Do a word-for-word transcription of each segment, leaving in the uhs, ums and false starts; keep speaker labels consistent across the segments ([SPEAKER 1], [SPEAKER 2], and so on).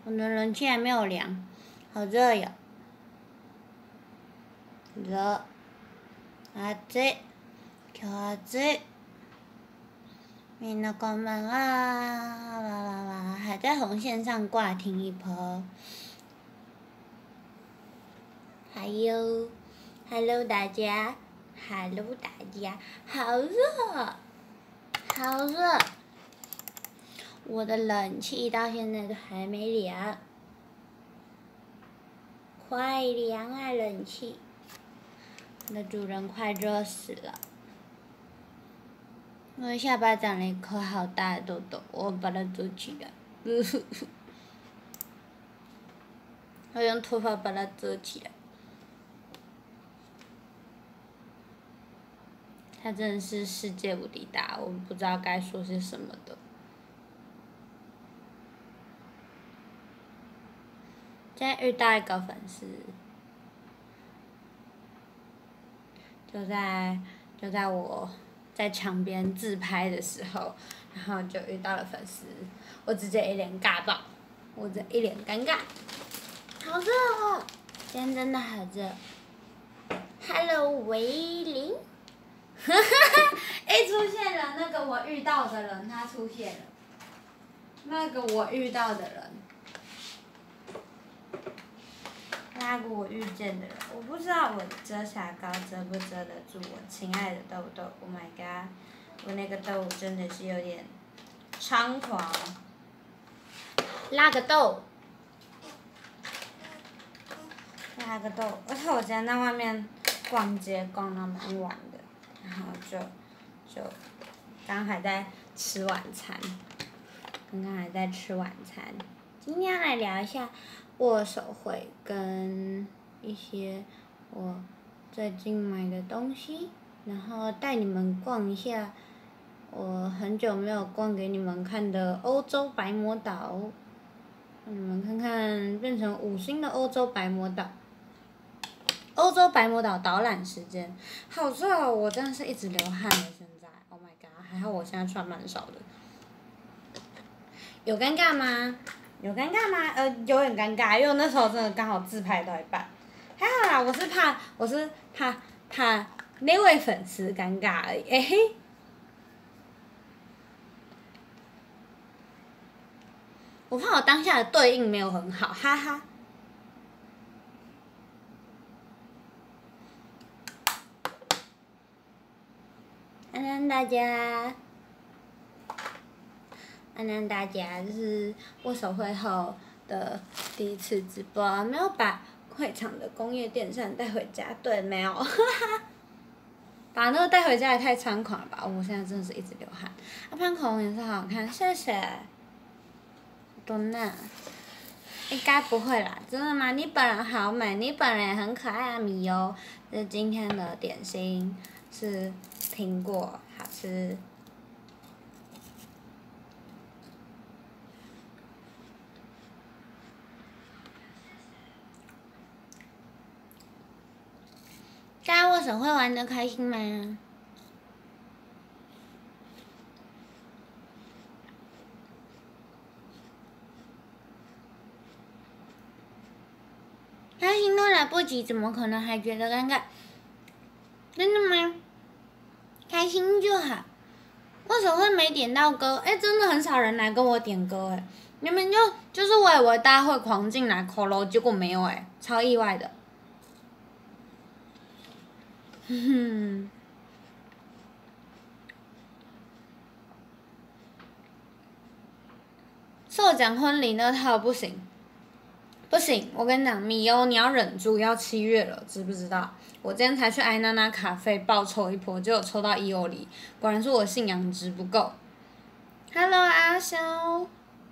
[SPEAKER 1] 我的冷气还没有凉，好热哟。热。暑い。今日暑い。みんなこんばんは。哇哇哇！还在红线上挂听一波。还有 ，Hello 大家 ，Hello 大家，好热，好热。我的冷气到现在都还没凉，快凉啊冷气！我的主人快热死了。我的下巴长了一颗好大的痘痘，我把它遮起来。我用头发把它遮起来。它真的是世界无敌大，我不知道该说些什么的。今天遇到一个粉丝，就在就在我在墙边自拍的时候，然后就遇到了粉丝，我直接一脸尬爆，我这一脸尴尬，好热哦！今天真的好热。Hello， 维林，哈哈哈！一出现了那个我遇到的人，他出现了，那个我遇到的人。那个我遇见的人，我不知道我遮瑕膏遮不遮得住我亲爱的痘痘。Oh my god， 我那个痘真的是有点猖狂。拉个痘，拉个痘，而且我今天在外面逛街逛到蛮晚的，然后就就刚还在吃晚餐，刚刚还在吃晚餐。今天来聊一下握手会跟一些我最近买的东西，然后带你们逛一下我很久没有逛给你们看的欧洲白魔岛，让你们看看变成五星的欧洲白魔岛。欧洲白魔岛导览时间，好热哦！我真的是一直流汗的现在 ，Oh my god！ 还好我现在穿蛮少的。有尴尬吗？有尴尬吗？呃，有点尴尬，因为我那时候真的刚好自拍到一半，还好啦，我是怕，我是怕怕那位粉丝尴尬而已，哎、欸、嘿。我怕我当下的对应没有很好，哈哈。安安大家。安安大家，这是握手会后的第一次直播，没有把会场的工业电扇带回家，对，没有，哈哈，把那个带回家也太猖狂了吧！我现在真的是一直流汗。啊，喷口红颜色好好看，谢谢。多呢？应该不会啦，真的吗？你本人好美，你本人也很可爱啊，米优。这今天的点心是苹果，好吃。大家握手会玩得开心吗？开心都来不及，怎么可能还觉得尴尬？真的吗？开心就好。握手会没点到歌，哎、欸，真的很少人来跟我点歌哎、欸，你们就就是我以为大家会狂进来 call， 结果没有哎、欸，超意外的。哼，受奖婚礼那套不行，不行！我跟你讲，米优你要忍住，要七月了，知不知道？我今天才去艾娜娜咖啡爆抽一波，结果抽到伊欧里，果然是我信仰值不够。Hello 阿肖，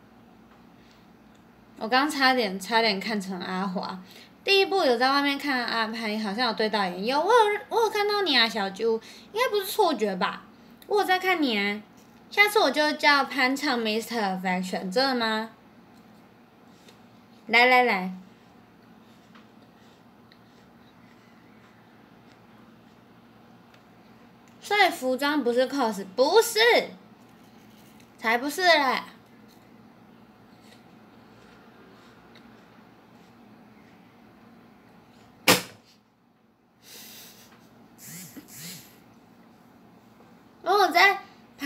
[SPEAKER 1] 我刚差点差点看成阿华。第一部有在外面看阿拍，好像有对到眼，有我有我有看到你啊，小啾，应该不是错觉吧？我有在看你啊，下次我就叫潘唱 Mister Affection， 真的吗？来来来，所以服装不是 cos， 不是，才不是嘞。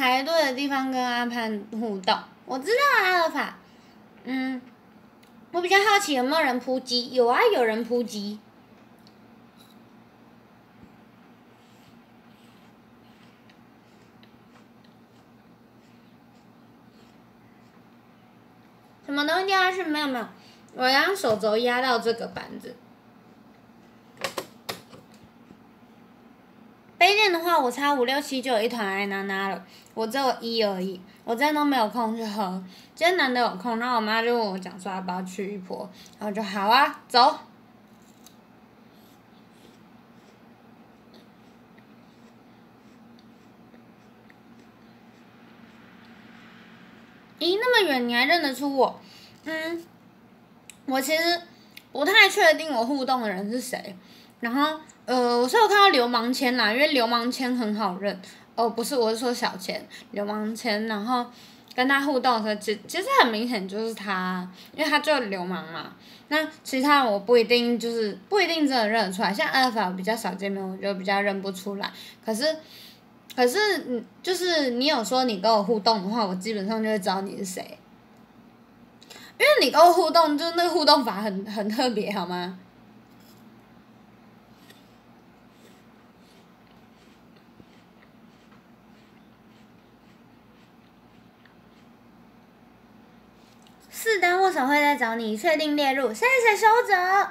[SPEAKER 1] 排队的地方跟阿潘互动。我知道阿尔法，嗯，我比较好奇有没有人扑鸡？有啊，有人扑鸡。什么东西掉下去？没有没有，我让手肘压到这个板子。杯垫的话，我差五六七就有一团爱娜娜了，我只有一而已，我今天都没有空去喝。今天难得有空，然后我妈就问我讲说要不要去一波，然后就好啊，走。咦，那么远你还认得出我？嗯，我其实不太确定我互动的人是谁，然后呃，我是有看到流氓签啦，因为流氓签很好认。哦，不是，我是说小签，流氓签，然后跟他互动的时候，其其实很明显就是他，因为他就流氓嘛。那其他我不一定就是不一定真的认得出来，像阿尔法比较少见面，我就比较认不出来。可是。可是，嗯，就是你有说你跟我互动的话，我基本上就会知道你是谁，因为你跟我互动，就是那个互动法很很特别，好吗？四单握手会再找你，确定列入，谢谢收着。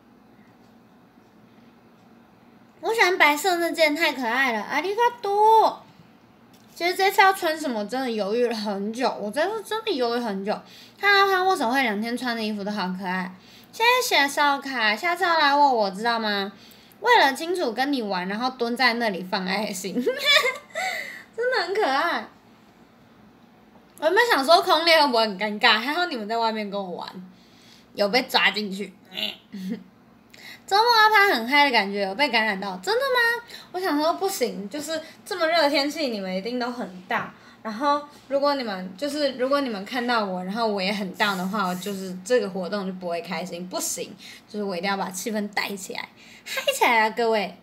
[SPEAKER 1] 我喜欢白色那件，太可爱了，阿里嘎多。其实这次要穿什么，真的犹豫了很久，我真的真的犹豫很久。看到他握手会两天穿的衣服都好可爱，谢谢烧卡，下次要来握我知道吗？为了清楚跟你玩，然后蹲在那里放爱心，真的很可爱。我原本想说空裂会不会很尴尬，还好你们在外面跟我玩，有被抓进去。周末阿潘很嗨的感觉，有被感染到，真的吗？我想说不行，就是这么热的天气，你们一定都很大。然后如果你们就是如果你们看到我，然后我也很大的话，就是这个活动就不会开心，不行，就是我一定要把气氛带起来，嗨起来啊，各位！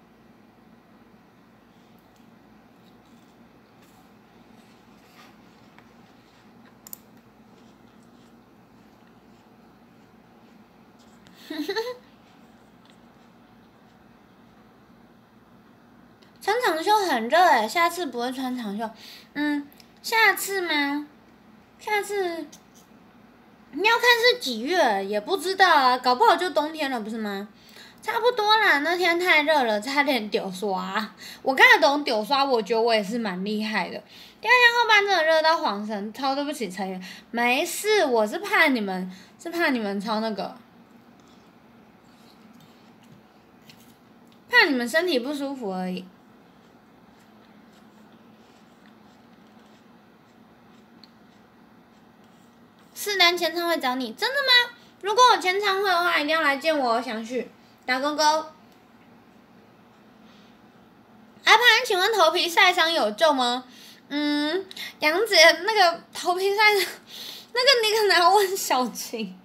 [SPEAKER 1] 穿长袖很热诶，下次不会穿长袖。嗯，下次吗？下次你要看是几月，也不知道啊，搞不好就冬天了，不是吗？差不多啦，那天太热了，差点丢刷。我看得懂丢刷，我觉得我也是蛮厉害的。第二天后班真的热到晃神，超对不起成员。没事，我是怕你们，是怕你们超那个，怕你们身体不舒服而已。四单签唱会找你，真的吗？如果有签唱会的话，一定要来见我，我想去打勾勾。阿潘，请问头皮晒伤有救吗？嗯，杨姐，那个头皮晒伤，那个你可能要问小晴。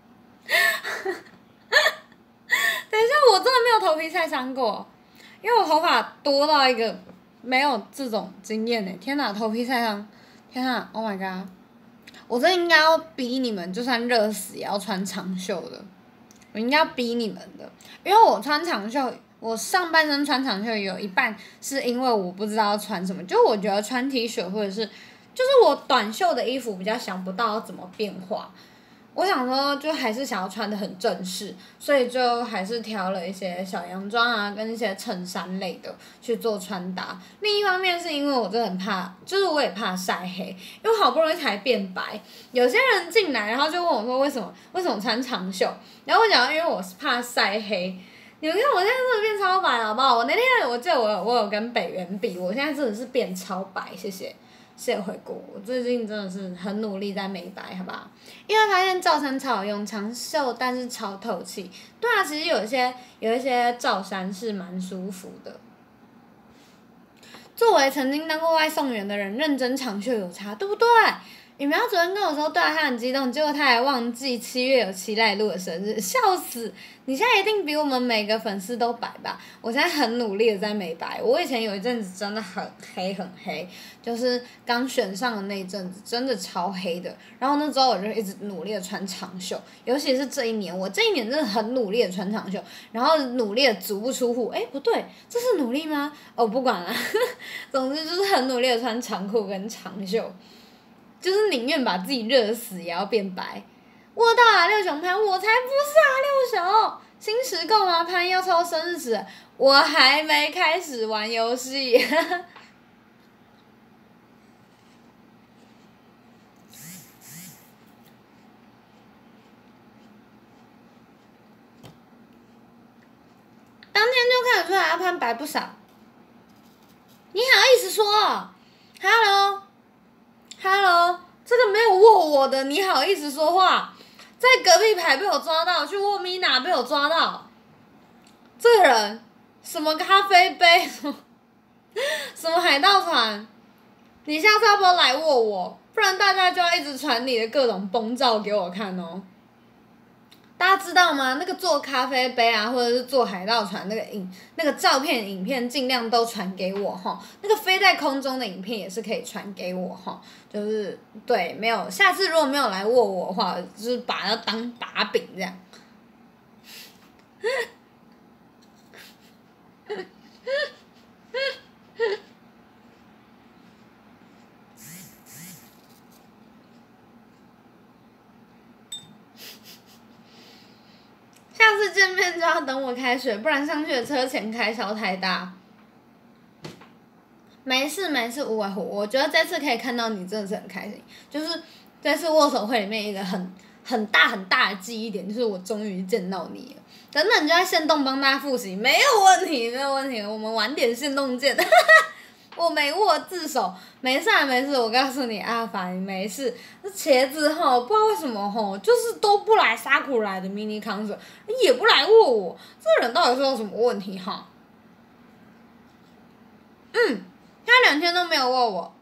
[SPEAKER 1] 等一下，我真的没有头皮晒伤过，因为我头发多到一个没有这种经验呢。天哪，头皮晒伤，天哪 ，Oh my god！我这应该要逼你们，就算热死也要穿长袖的。我应该要逼你们的，因为我穿长袖，我上半身穿长袖有一半是因为我不知道要穿什么，就我觉得穿 T 恤或者是，就是我短袖的衣服比较想不到要怎么变化。我想说，就还是想要穿的很正式，所以就还是挑了一些小洋装啊，跟一些衬衫类的去做穿搭。另一方面是因为我真的很怕，就是我也怕晒黑，因为好不容易才变白。有些人进来，然后就问我说为什么为什么穿长袖，然后我讲因为我是怕晒黑。你们看我现在真的变超白好不好？我那天我记得我有我有跟北原比，我现在真的是变超白，谢谢。谢谢回顾，我最近真的是很努力在美白，好不好？因为发现罩衫超好用，长袖但是超透气。对啊，其实有一些有一些罩衫是蛮舒服的。作为曾经当过外送员的人，认真长袖有差，对不对？ 羽苗昨天跟我说，对啊，他很激动，结果他还忘记七月有期待录的生日，笑死！你现在一定比我们每个粉丝都白吧？我现在很努力的在美白，我以前有一阵子真的很黑很黑，就是刚选上的那一阵子，真的超黑的。然后那时候我就一直努力的穿长袖，尤其是这一年，我这一年真的很努力的穿长袖，然后努力的足不出户。哎，不对，这是努力吗？哦，不管了，总之就是很努力的穿长裤跟长袖。就是宁愿把自己热死也要变白。我到啊，六熊潘，我才不是啊，六熊。新时购吗？潘要抽生日时，我还没开始玩游戏。当天就看得出来阿潘白不少。你好意思说 ？Hello。Hello， 这个没有握我的，你好意思说话？在隔壁排被我抓到，去握米娜被我抓到。这个人，什么咖啡杯，什么什么海盗船，你下次要不要来握我？不然大家就要一直传你的各种崩照给我看哦。大家知道吗？那个做咖啡杯啊，或者是做海盗船那个影那个照片、影片，尽量都传给我哈。那个飞在空中的影片也是可以传给我哈。就是对，没有，下次如果没有来握我的话，就是把它当把柄这样。下次见面就要等我开学，不然上去的车钱开销太大。没事没事，无外乎，我觉得这次可以看到你真的是很开心，就是这次握手会里面一个很很大很大的记忆点，就是我终于见到你了。等等，你就在限动帮大家复习，没有问题没有问题，我们晚点限动见。我没握自首，没事啊没事，我告诉你阿凡没事。那茄子吼，不知道为什么吼，就是都不来沙库来的 mini concert， 也不来握我，这个人到底是有什么问题哈？嗯，他两天都没有握我。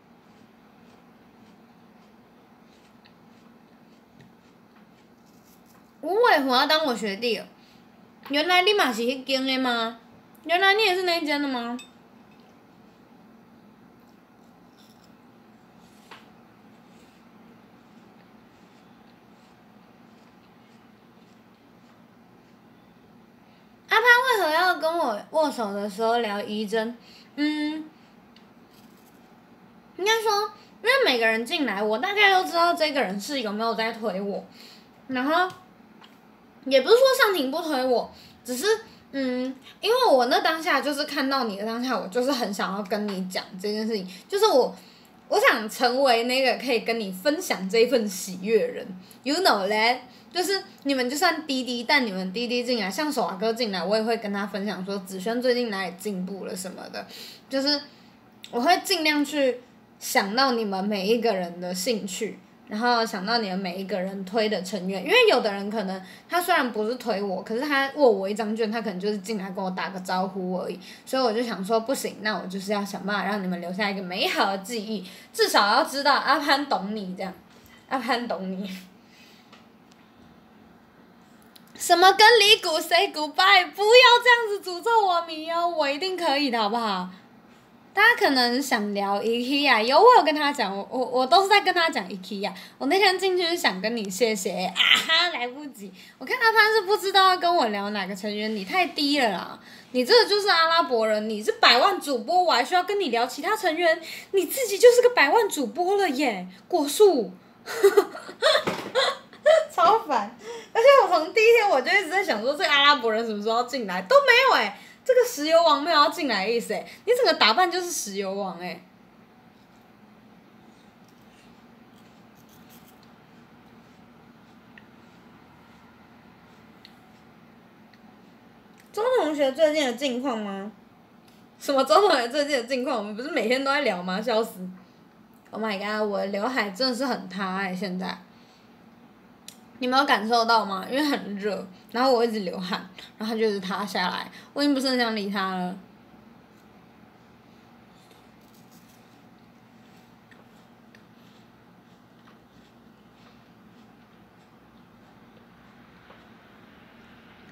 [SPEAKER 1] 我为什么要当我学弟了？原来你嘛是迄间的吗？原来你也是那一间的吗？阿潘为何要跟我握手的时候聊仪征？嗯，应该说，因为每个人进来，我大概都知道这个人是有没有在推我，然后也不是说上庭不推我，只是嗯，因为我那当下就是看到你的当下，我就是很想要跟你讲这件事情，就是我我想成为那个可以跟你分享这一份喜悦的人 ，you know that。就是你们就算滴滴，但你们滴滴进来，像手华哥进来，我也会跟他分享说子轩最近哪里进步了什么的，就是我会尽量去想到你们每一个人的兴趣，然后想到你们每一个人推的成员，因为有的人可能他虽然不是推我，可是他握我一张券，他可能就是进来跟我打个招呼而已，所以我就想说不行，那我就是要想办法让你们留下一个美好的记忆，至少要知道阿潘懂你这样，阿潘懂你。什么跟李谷 say goodbye？ 不要这样子诅咒我迷哦，我一定可以的好不好？大家可能想聊 IKEA， 有我有跟他讲，我我我都是在跟他讲 IKEA。我那天进去是想跟你谢谢，啊哈，来不及。我看他他是不知道要跟我聊哪个成员，你太低了啦！你这个就是阿拉伯人，你是百万主播，我还需要跟你聊其他成员？你自己就是个百万主播了耶，果树。超烦，而且我从第一天我就一直在想说，这个阿拉伯人什么时候要进来，都没有哎、欸，这个石油王没有要进来的意思哎、欸，你整个打扮就是石油王哎、欸。周同学最近的近况吗？什么周同学最近的近况？我们不是每天都在聊吗？笑死 ！Oh my god， 我的刘海真的是很塌哎、欸，现在。你没有感受到吗？因为很热，然后我一直流汗，然后它就一直塌下来，我已经不是很想理它了。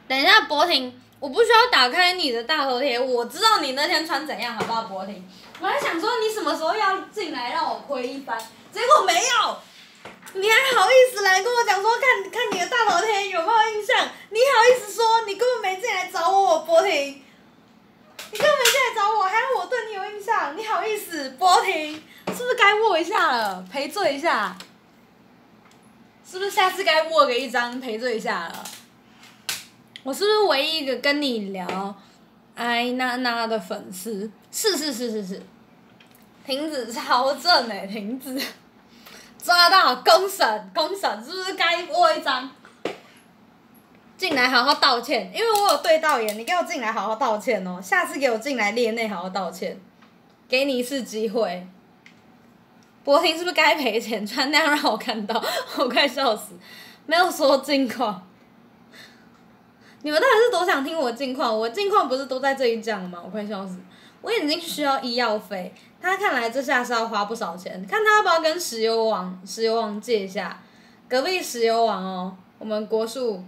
[SPEAKER 1] 等一下，博婷，我不需要打开你的大头贴，我知道你那天穿怎样，好不好，博婷？我还想说你什么时候要进来让我窥一番，结果没有。你还好意思来跟我讲说看看你的大头贴有没有印象？你好意思说你根本没进来找我，博婷？你根本没进来找我，还要我对你有印象？你好意思，博婷？是不是该握一下了，赔罪一下？是不是下次该握个一张赔罪一下了？我是不是唯一一个跟你聊艾娜娜的粉丝？是是是是是，婷子超正哎、欸，婷子。抓到公审，公审是不是该握一张？进来好好道歉，因为我有对到眼，你给我进来好好道歉哦。下次给我进来列内好好道歉，给你一次机会。博婷是不是该赔钱？穿那样让我看到，我快笑死。没有说近况，你们到底是多想听我近况？我近况不是都在这里讲了吗？我快笑死。我眼睛需要医药费，他看来这下是要花不少钱，看他要不要跟石油王、石油王借一下。隔壁石油王哦，我们国术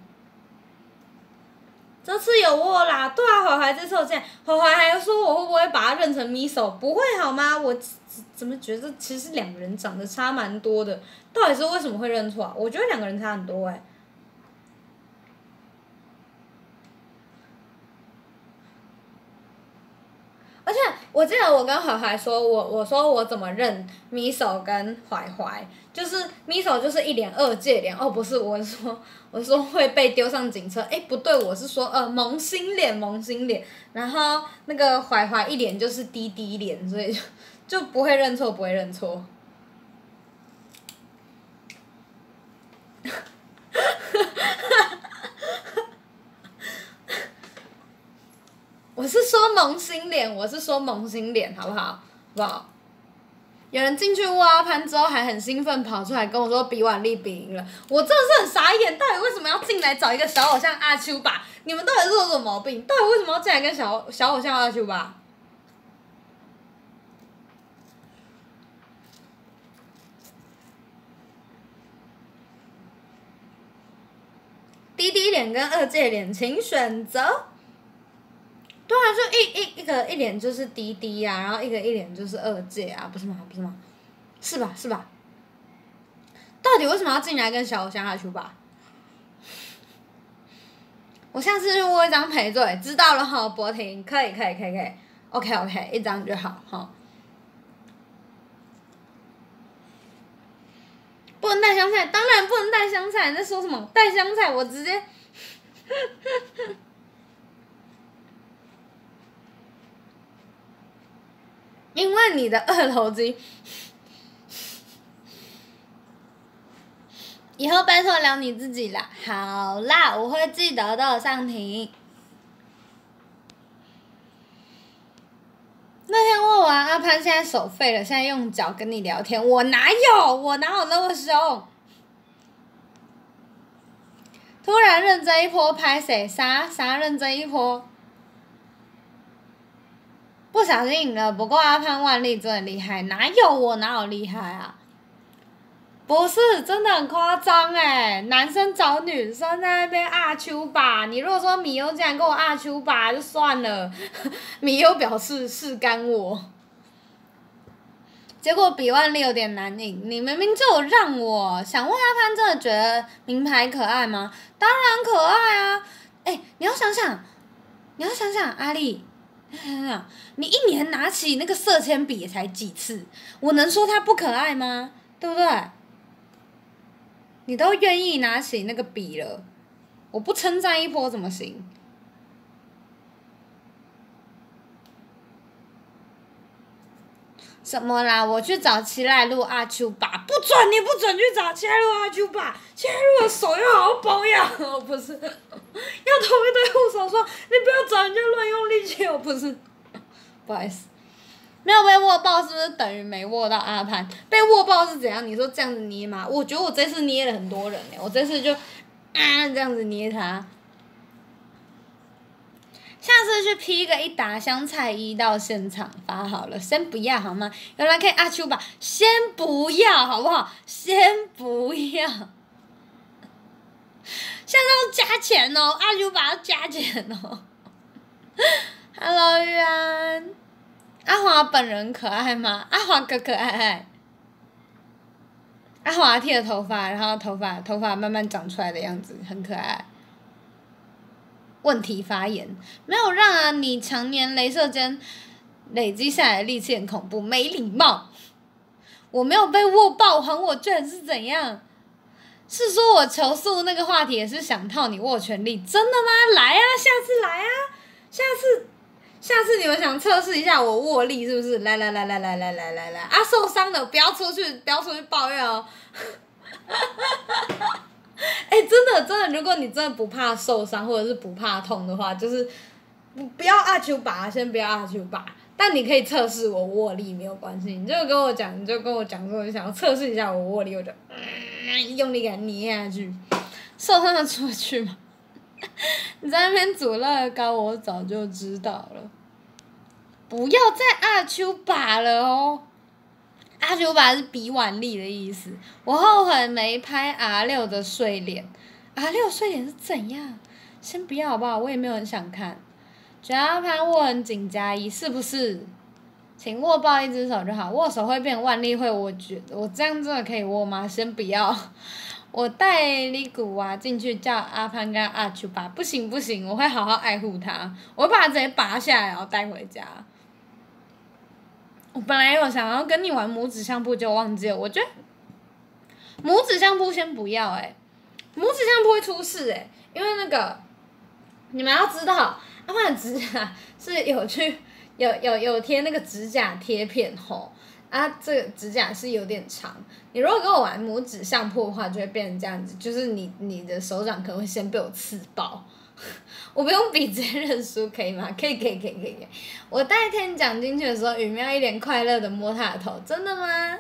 [SPEAKER 1] 这次有握啦，对啊，怀怀这次有见，怀怀还说我会不会把他认成咪手，不会好吗？我怎么觉得其实两个人长得差蛮多的，到底是为什么会认错啊？我觉得两个人差很多哎、欸。而且我记得我跟怀怀说，我我说我怎么认咪手跟怀怀，就是咪手就是一脸二界脸，哦不是，我是说我是说会被丢上警车，哎不对，我是说呃萌新脸萌新脸，然后那个怀怀一脸就是滴滴脸，所以就就不会认错，不会认错。我是说萌新脸，我是说萌新脸，好不好？好不好？有人进去挖盘之后还很兴奋跑出来跟我说比腕力比赢了，我真的是很傻眼，到底为什么要进来找一个小偶像阿秋吧？你们到底是有什么毛病？到底为什么要进来跟小小偶像阿秋吧？滴滴脸跟二界脸，请选择。对啊，就一一一个一脸就是滴滴啊，然后一个一脸就是二界啊，不是吗？不是吗？是吧？是吧？到底为什么要进来跟小偶像阿秋吧？我下次就握一张赔罪，知道了哈，博婷，可以可以可以可以 ，OK OK， 一张就好哈。不能带香菜，当然不能带香菜，你在说什么？带香菜我直接。因为你的二头肌，以后拜托聊你自己啦。好啦，我会记得的，上庭。那天问完阿潘，现在手废了，现在用脚跟你聊天，我哪有？我哪有那么凶？突然认真一波拍谁？啥啥认真一波？不小心赢了，不过阿潘万历真的厉害，哪有我哪有厉害啊？不是，真的很夸张哎！男生找女生在那边阿秋吧，你如果说米优竟然跟我阿秋吧，就算了。米优表示是干我，结果比万历有点难赢。你明明就有让我，想问阿潘真的觉得名牌可爱吗？当然可爱啊！哎、欸，你要想想，你要想想阿丽。你一年拿起那个色铅笔也才几次，我能说它不可爱吗？对不对？你都愿意拿起那个笔了，我不称赞一波怎么行？什么啦？我去找七濑路阿秋吧，不准你不准去找七濑路阿秋吧，七濑路的手要好好保养哦，不是，要同一堆护手霜，你不要找人家乱用力气哦，不是，不好意思，没有被握爆是不是等于没握到阿潘？被握爆是怎样？你说这样子捏吗？我觉得我这次捏了很多人哎，我这次就啊这样子捏他。下次去批个一打香菜衣到现场发好了，先不要好吗？有人可以阿秋吧，先不要好不好？先不要。现在要加钱哦，阿九把要加钱哦。Hello， 玉安，阿华本人可爱吗？阿华可可爱爱。阿华剃了头发，然后头发头发慢慢长出来的样子，很可爱。问题发言，没有让啊！你常年雷射针累积下来的力气很恐怖，没礼貌。我没有被握爆，还我券是怎样？是说我求速那个话题也是想套你握拳力，真的吗？来啊，下次来啊，下次，下次你们想测试一下我握力是不是？来来来来来来来来来，啊，受伤的不要出去，不要出去抱怨哦。哎、欸，真的真的，如果你真的不怕受伤或者是不怕痛的话，就是不不要阿丘拔，先不要阿丘拔。但你可以测试我握力没有关系，你就跟我讲，你就跟我讲说你想要测试一下我握力，我就、嗯、用力给它捏下去，受伤的出去嘛。你在那边煮乐高，我早就知道了。不要再阿丘拔了哦。阿九把是比腕力的意思，我后悔没拍 R 六的睡脸 ，R 六睡脸是怎样？先不要好不好？我也没有很想看。只要拍握很紧加一，是不是？请握抱一只手就好，握手会变腕力会，我觉得我这样真的可以握吗？先不要，我带李古娃进去叫阿潘跟阿九拔，不行不行，我会好好爱护他，我会把他直接拔下来然后带回家。我本来有想要跟你玩拇指相扑，就忘记了。我觉得拇指相扑先不要哎、欸，拇指相扑会出事哎、欸，因为那个你们要知道，阿曼的指甲是有去有有有贴那个指甲贴片吼，啊，这个指甲是有点长。你如果跟我玩拇指相扑的话，就会变成这样子，就是你你的手掌可能会先被我刺爆。我不用比直接认输可以吗？可以可以可以可以可以。我带天讲进去的时候，雨喵一脸快乐的摸他的头，真的吗？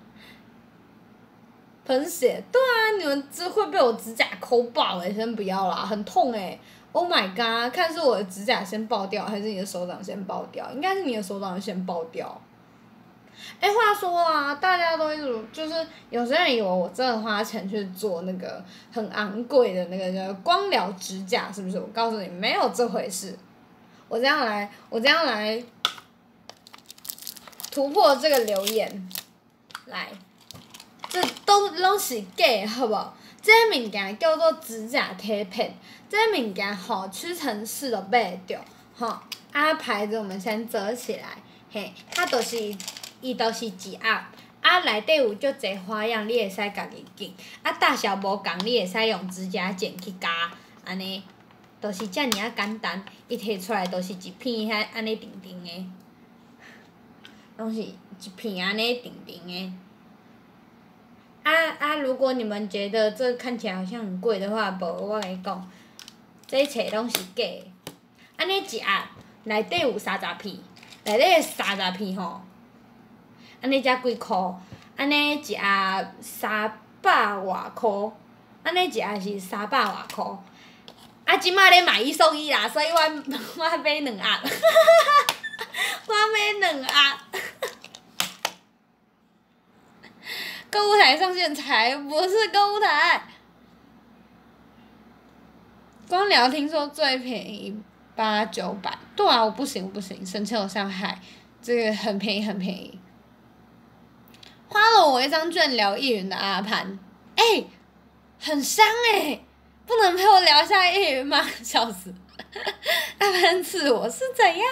[SPEAKER 1] 喷血，对啊，你们这会被我指甲抠爆哎、欸，先不要啦，很痛哎、欸、！Oh my god， 看是我的指甲先爆掉，还是你的手掌先爆掉？应该是你的手掌先爆掉。哎、欸，话说啊，大家都一直就是有些人以为我真的花钱去做那个很昂贵的那个叫光疗指甲，是不是？我告诉你，没有这回事。我这样来，我这样来突破这个留言，来，这都拢是假的，好不好？这个物件叫做指甲贴片，这个物件吼屈臣氏都买得到，吼啊牌子我们先折起来，嘿，它就是伊就是一盒，啊内底有足侪花样，你会使家己拣，啊大小无共，你会使用指甲剪去夹，安尼，就是遮尔啊简单，伊摕出来就是一片遐安尼定定的，拢是一片安尼定定的。啊啊！如果你们觉得这看起来好像很贵的话，无我跟你讲，这一切拢是假的。安尼一盒内底有三十片，内底三十片吼。安尼才几箍，安尼一盒三百外箍，安尼一盒是三百外箍。啊，即摆咧买一送一啦，所以我我买两盒，我买两盒。购物台上线才不是购物台，光疗听说最便宜八九百，对啊，我不行我不行，省钱偶像海，这个很便宜很便宜。花了我一张券聊一云的阿潘，哎、欸，很伤哎、欸，不能陪我聊一下一云吗？笑死！阿潘刺我是怎样？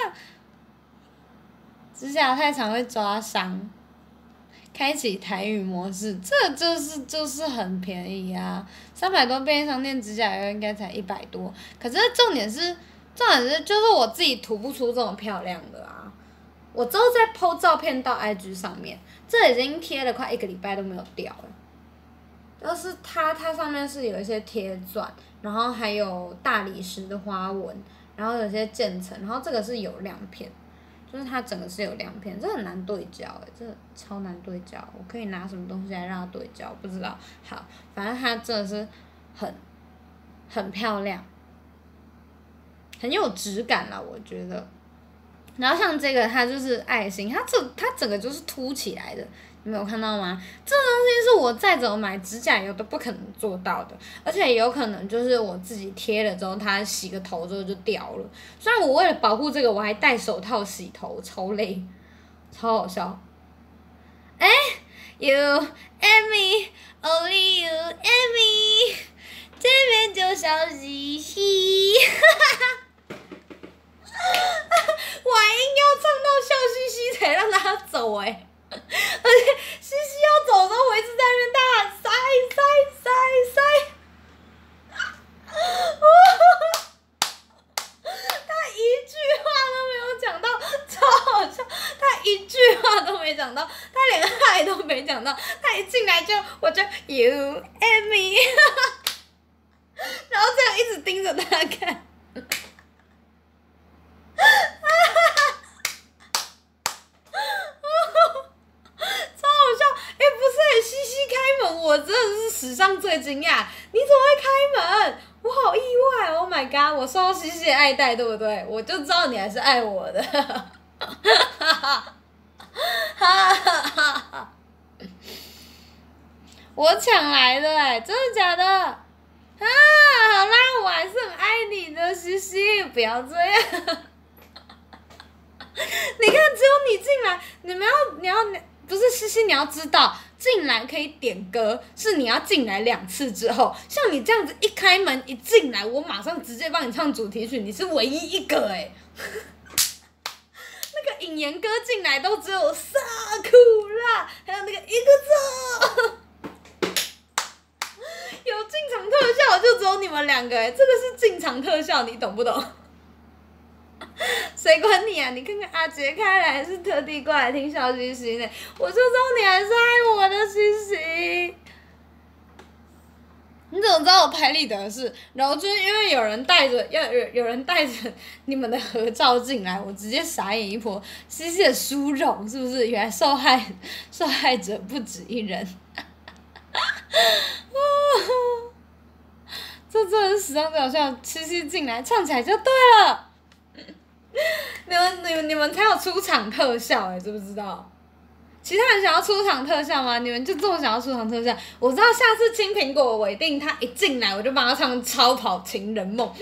[SPEAKER 1] 指甲太长会抓伤。开启台语模式，这就是就是很便宜啊，三百多便利商店指甲油应该才一百多，可是重点是重点是就是我自己涂不出这种漂亮的啊，我之后再 po 照片到 I G 上面，这已经贴了快一个礼拜都没有掉了，就是它它上面是有一些贴钻，然后还有大理石的花纹，然后有些渐层，然后这个是有亮片。就是它整个是有亮片，这很难对焦诶、欸，这超难对焦。我可以拿什么东西来让它对焦？不知道。好，反正它真的是很很漂亮，很有质感啦，我觉得。然后像这个，它就是爱心，它这它整个就是凸起来的， 没有看到吗？这个东西是我再怎么买指甲油都不可能做到的，而且有可能就是我自己贴了之后，它洗个头之后就掉了。虽然我为了保护这个，我还戴手套洗头，超累，超好笑。哎、欸、，You and me, only you and me， 见面就笑嘻嘻，我还硬要唱到笑嘻嘻才让他走哎、欸。而且西西要走的时候，我一直在那边大喊塞塞塞塞，他一句话都没有讲到，超好笑。他一句话都没讲到，他连嗨都没讲到，他一进来就我就 you and me， 然后这样一直盯着他看。我真的是史上最惊讶，你怎么会开门？我好意外 ！Oh my god！ 我受到西西的爱戴，对不对？我就知道你还是爱我的。哈哈哈哈哈哈！我抢来的哎、欸，真的假的？啊，好啦，我还是很爱你的，西西，不要这样。你看，只有你进来，你们要，你要，不是西西，你要知道。进来可以点歌，是你要进来两次之后，像你这样子一开门一进来，我马上直接帮你唱主题曲，你是唯一一个哎、欸。那个引言歌进来都只有萨库拉，还有那个一个字，有进场特效就只有你们两个哎、欸，这个是进场特效，你懂不懂？谁管你啊！你看看阿杰开来是特地过来听小西西呢，我就知道你还是爱我的西西。你怎么知道我拍立得的事？然后就是因为有人带着，要有有人带着你们的合照进来，我直接傻眼一波。西西的殊荣是不是？原来受害受害者不止一人。这真的是史上最好笑，西西进来唱起来就对了。你们、你们、你们才有出场特效哎、欸，知不知道？其他人想要出场特效吗？你们就这么想要出场特效？我知道下次青苹果我一定他一进来我就帮他唱《超跑情人梦》。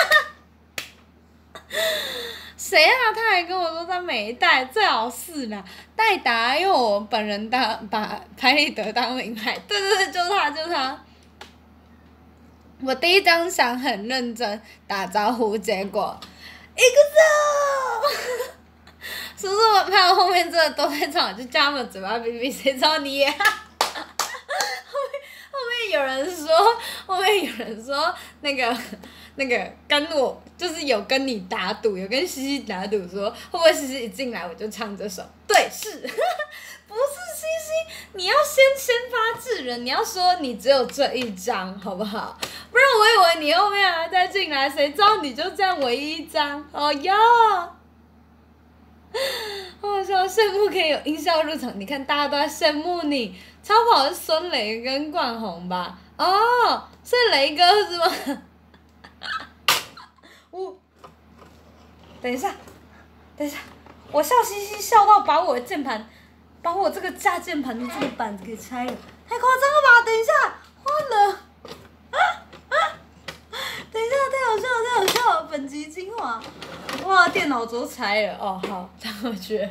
[SPEAKER 1] 谁啊？他还跟我说他没带，最好是啦，代打，因为我本人当把拍立得当名牌，对对对，就是他，就是他。我第一张想很认真打招呼，结果。一个字，是不是我拍到后面真的都在唱，就叫他们嘴巴闭闭，谁知道你也？后面后面有人说，后面有人说那个那个跟我就是有跟你打赌，有跟西西打赌说会不会西西一进来我就唱这首？对，是，不是西西，你要先先发制人，你要说你只有这一张，好不好？不然我以为你后面还再进来，谁知道你就这样唯一一张？哦哟，好好笑，羡慕可以有音效入场。你看大家都在羡慕你。超跑是孙雷跟冠宏吧？哦，是雷哥是吗？我，等一下，等一下，我笑嘻嘻笑到把我的键盘，把我这个架键盘的这个板子给拆了，太夸张了吧？等一下，换了。等一下，太好笑了，太好笑了！本集精华，哇，电脑桌拆了，哦，好，放回去。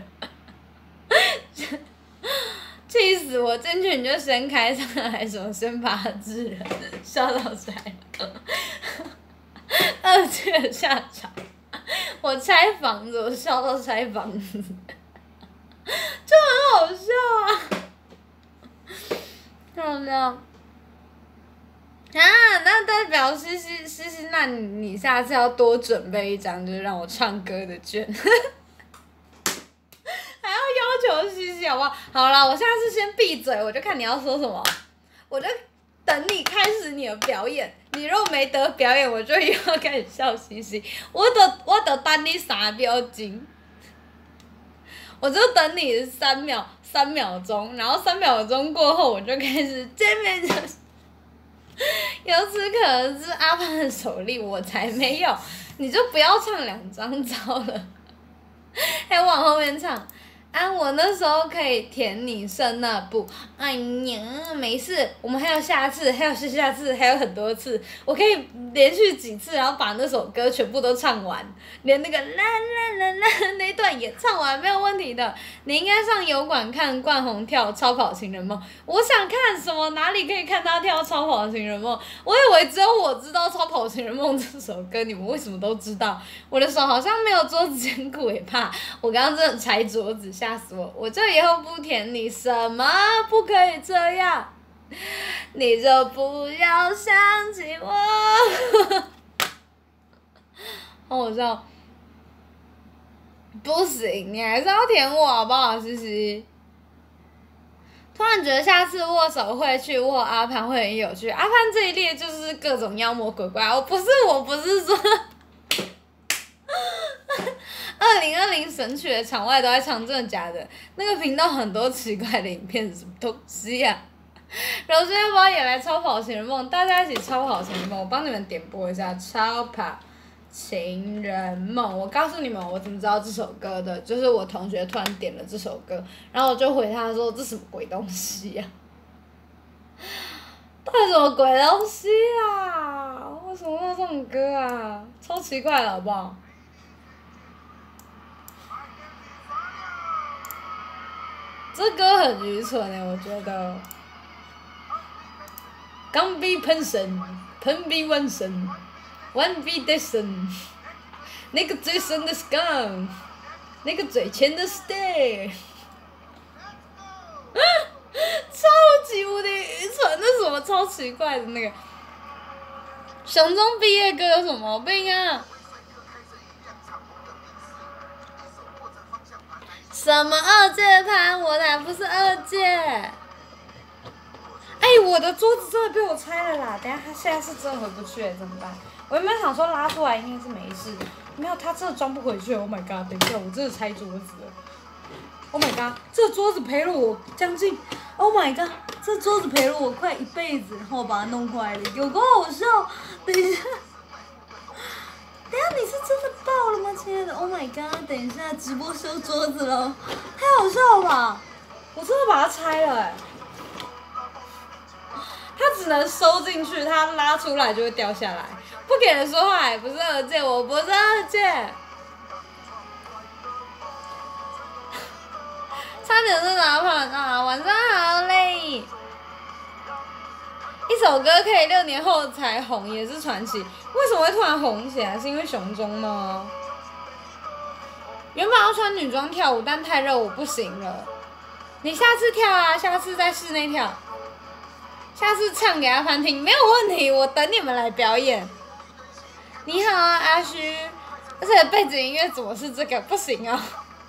[SPEAKER 1] 气死我！进去你就先开上来，什么先发制人，笑到拆了。二次下场，我拆房子，我笑到拆房子，就很好笑啊！好笑。啊，那代表西西西西，那你你下次要多准备一张，就是让我唱歌的券，还要要求西西好不好？好啦，我下次先闭嘴，我就看你要说什么，我就等你开始你的表演。你如果没得表演，我就又要开始笑西西。我得我得等你三秒钟，我就等你三秒三秒钟，然后三秒钟过后，我就开始见面就。由此可知，阿胖的手力我才没有，你就不要唱两张招了，还往后面唱。 啊，我那时候可以填你剩那步。哎呀，没事，我们还有下次，还有下下次，还有很多次，我可以连续几次，然后把那首歌全部都唱完，连那个啦啦啦啦那一段也唱完，没有问题的。你应该上油管看冠宏跳《超跑情人梦》，我想看什么？哪里可以看他跳《超跑情人梦》？我以为只有我知道《超跑情人梦》这首歌，你们为什么都知道？我的手好像没有桌子坚固，也怕我刚刚真的踩桌子。吓死我！我就以后不舔你，什么不可以这样？你就不要想起我。好好笑！不行，你还是要舔我好不好，西西？突然觉得下次握手会去握阿潘会很有趣。阿潘这一列就是各种妖魔鬼怪，我不是，我不是说。二零二零神曲的场外都在唱，真的假的？那个频道很多奇怪的影片，什么东西呀、啊？柔君要不要也来超跑情人梦？大家一起超跑情人梦，我帮你们点播一下超跑情人梦。我告诉你们，我怎么知道这首歌的？就是我同学突然点了这首歌，然后我就回他说：“这什么鬼东西呀、啊？到底什么鬼东西啊？为什么会有这种歌啊？超奇怪的好不好？”这歌很愚蠢诶，我觉得。钢笔喷神，喷笔完神，完笔得神。那个最深的是钢，那个最浅的是地。超级无敌愚蠢，那什么超奇怪的那个。熊中毕业歌有什么毛病啊？什么二阶盘？我才不是二阶！哎、欸，我的桌子真的被我拆了啦！等一下他现在是真的回不去了，怎么办？我原本想说拉出来应该是没事，没有，他真的装不回去。Oh my god！ 等一下，我真的拆桌子了。Oh my god！ 这桌子陪了我将近 ，Oh my god！ 这桌子陪了我快一辈子，然后我把它弄坏了，有够好笑！等一下。等一下，你是真的爆了吗，亲爱的 ？Oh my god！ 等一下，直播修桌子了，太好笑了吧！我真的把它拆了哎、欸，它只能收进去，它拉出来就会掉下来。不给人说话，也不是二阶，我不是二阶。差点是哪跑啊！晚上好嘞。一首歌可以六年后才红，也是传奇。为什么会突然红起来？是因为熊中吗？原本要穿女装跳舞，但太热我不行了。你下次跳啊，下次在室内跳。下次唱给阿潘听，没有问题，我等你们来表演。你好啊，阿虚。而且背景音乐怎么是这个？不行哦。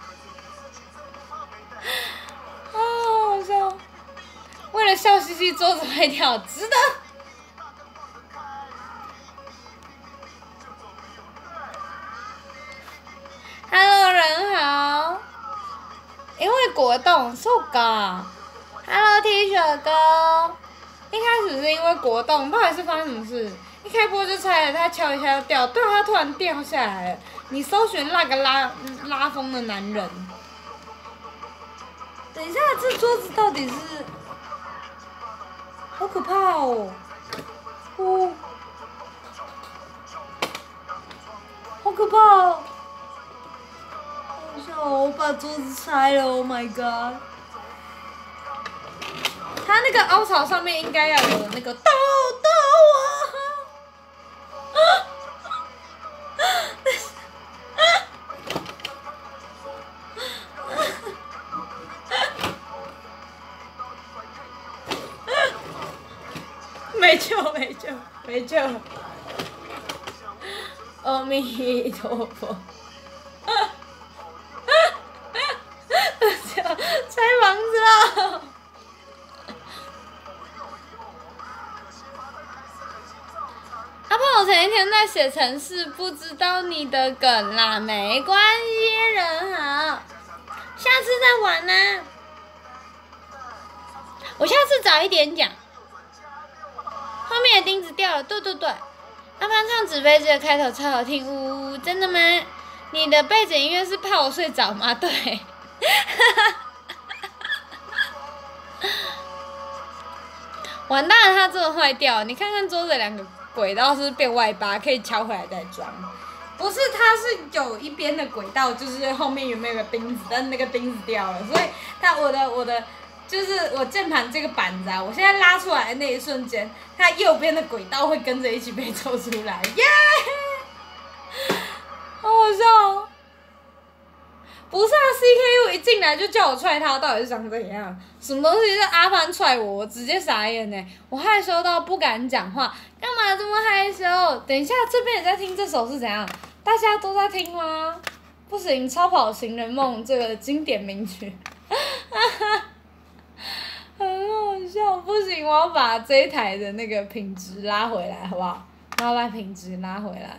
[SPEAKER 1] 啊，好笑。为了笑嘻嘻，桌子会跳，值得。Hello， 人好。因为果冻，so ga。Hello T 恤哥。一开始是因为果冻，到底是发生什么事？一开播就拆了，他敲一下就掉，对啊，他突然掉下来了。你搜寻那个拉拉风的男人。等一下，这桌子到底是？好可怕哦！哦，好可怕哦！好笑哦，我把桌子拆了 ，Oh my god！ 它那个凹槽上面应该要有那个豆豆啊！没救，没救，没救！阿弥陀佛！拆房子了！阿胖，我前一天在写程式，不知道你的梗啦，没关系，人好，下次再玩啦。我下次早一点讲。后面的钉子掉了，对对对。阿潘唱纸飞机的开头超好听，呜呜，真的吗？你的背景音乐是怕我睡着吗？对。 完蛋了，它真的坏掉了！你看看桌子两个轨道是不是变外八，可以敲回来再装。不是，它是有一边的轨道，就是后面有没有个钉子，但是那个钉子掉了，所以它我的我的就是我键盘这个板子啊，我现在拉出来的那一瞬间，它右边的轨道会跟着一起被抽出来，耶、yeah! 好好笑哦！不是啊 ，C K U 一进来就叫我踹他，到底是想怎样？什么东西是阿帆踹我，我直接傻眼呢！我害羞到不敢讲话，干嘛这么害羞？等一下，这边也在听这首是怎样？大家都在听吗？不行，《超跑情人梦》这个经典名曲，很好笑，不行，我要把这一台的那个品质拉回来，好不好？我要把品质拉回来。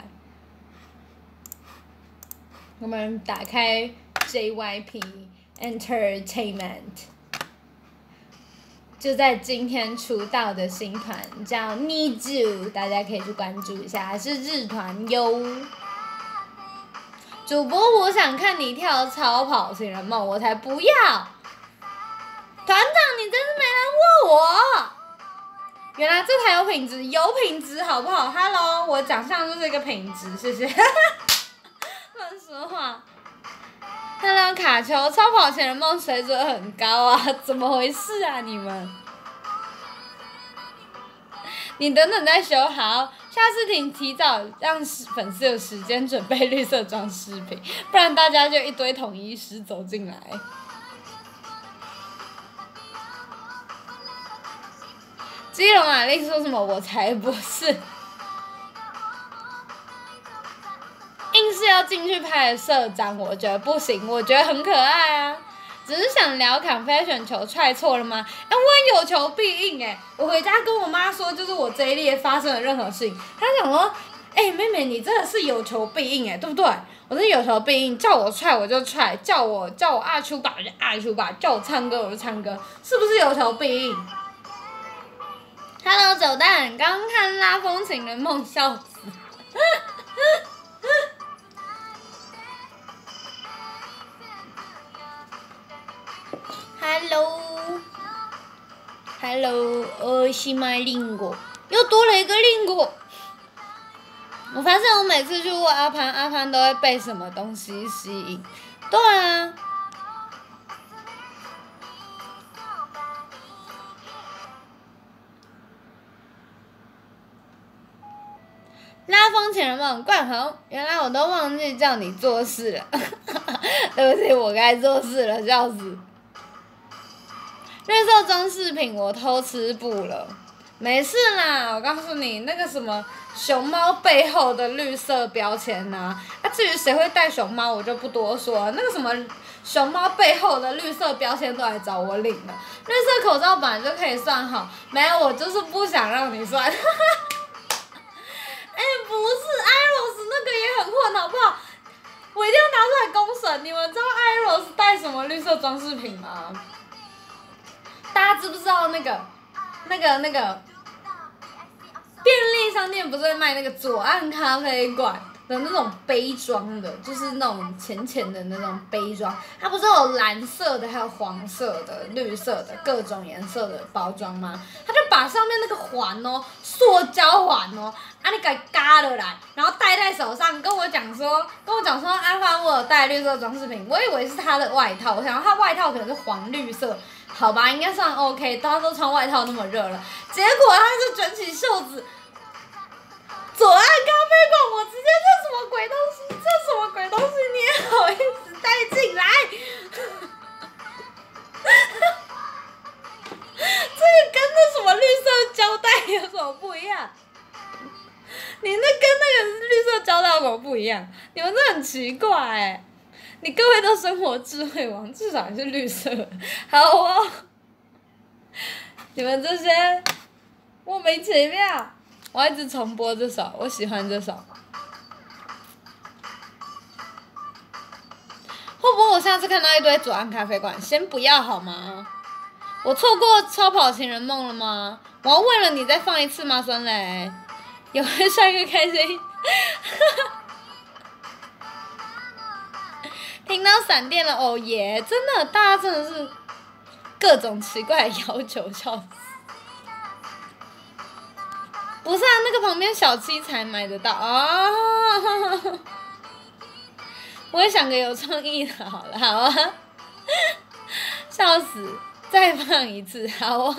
[SPEAKER 1] 我们打开 J Y P Entertainment， 就在今天出道的新团叫 Need You， 大家可以去关注一下，是日团哟。主播，我想看你跳超跑情人梦，我才不要！团长，你真是没人问我。原来这台有品质，有品质好不好 ？Hello， 我长相就是一个品质，谢谢。乱说话。Hello， 卡丘，超跑情人梦水准很高啊，怎么回事啊你们？你等等再修好，下次请提早让粉丝有时间准备绿色装饰品，不然大家就一堆统一师走进来。基隆玛丽说什么？我才不是！硬是要进去拍的社长，我觉得不行，我觉得很可爱啊。只是想聊 confession 球踹错了吗？哎、欸，我有求必应哎、欸！我回家跟我妈说，就是我这一列发生了任何事情，她想说，哎、欸，妹妹你真的是有求必应哎、欸，对不对？我是有求必应，叫我踹我就踹，叫我叫我阿出吧我就阿出吧，叫我唱歌我就唱歌，是不是有求必应 ？Hello 九蛋，刚看《拉风情人梦》笑死。Hello，Hello， 哦，西麦令果，又多了一个令果。我发现我每次去问阿潘，阿潘都会被什么东西吸引。对啊。拉风情人梦，冠宏，原来我都忘记叫你做事了，对不起，我该做事了，笑死。绿色装饰品我偷吃不了，没事啦，我告诉你，那个什么熊猫背后的绿色标签呐、啊，啊至于谁会带熊猫，我就不多说了。那个什么熊猫背后的绿色标签都来找我领了，绿色口罩本来就可以算好，没有，我就是不想让你算。哎、欸，不是 ，Iros 那个也很混，好不好？我一定要拿出来公审。你们知道 Iros 带什么绿色装饰品吗？大家知不知道那个、那个、那个便利商店不是会卖那个左岸咖啡馆的那种杯装的，就是那种浅浅的那种杯装，它不是有蓝色的，还有黄色的、绿色的各种颜色的包装吗？它就把上面那个环哦，塑胶环哦，啊你给它嘎了来，然后戴在手上，跟我讲说，跟我讲说阿帆我有带绿色装饰品，我以为是他的外套，我想他外套可能是黄绿色，好吧，应该算 OK， 大家都穿外套那么热了，结果他是卷起袖子。左岸咖啡馆，我直接这什么鬼东西？这什么鬼东西？你也好意思带进来？这个跟那什么绿色胶带有什么不一样？你那跟那个绿色胶带有什么不一样？你们这很奇怪哎、欸！你各位都生活智慧王，至少也是绿色的。好哦，你们这些莫名其妙。我要一直重播这首，我喜欢这首。会不会我下次看到一堆左岸咖啡馆，先不要好吗？我错过超跑情人梦了吗？我要为了你再放一次吗，孙磊？有人帅哥开心，听听到闪电了，哦耶！真的，大家真的是各种奇怪的要求，笑死。不是啊，那个旁边小七才买得到啊！哦、我也想个有创意的，好了，好啊，笑死！再放一次，好啊。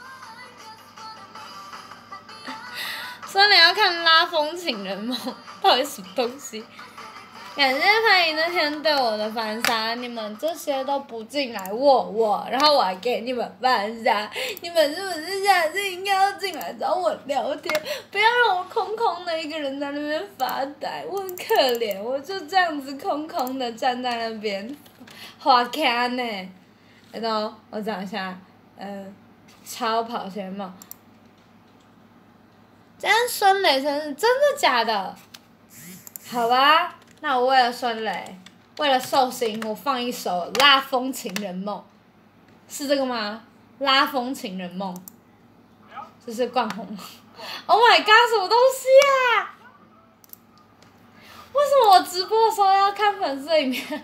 [SPEAKER 1] 虽然要看《拉风情人梦》，到底什么东西？感谢潘姨那天对我的反杀，你们这些都不进来握我，然后我还给你们反杀，你们是不是下次应该要进来找我聊天，不要让我空空的一个人在那边发呆，我很可怜，我就这样子空空的站在那边，花看呢。然后我找一下，嗯、呃，超跑前梦。这样孙磊生日真的假的？好吧，那我为了孙磊，为了寿星，我放一首《拉风情人梦》，是这个吗？《拉风情人梦》，这是冠宏。Oh my god， 什么东西啊？为什么我直播的时候要看粉丝里面？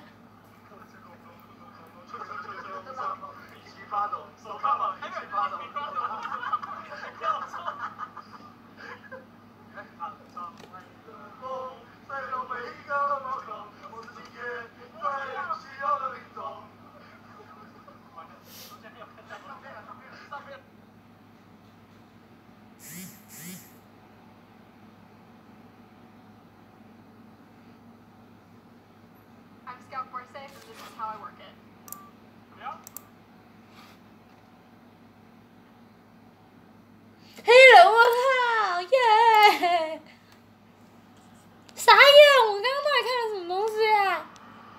[SPEAKER 1] 黑人，我靠，耶！傻眼，我刚刚到底看了什么东西啊？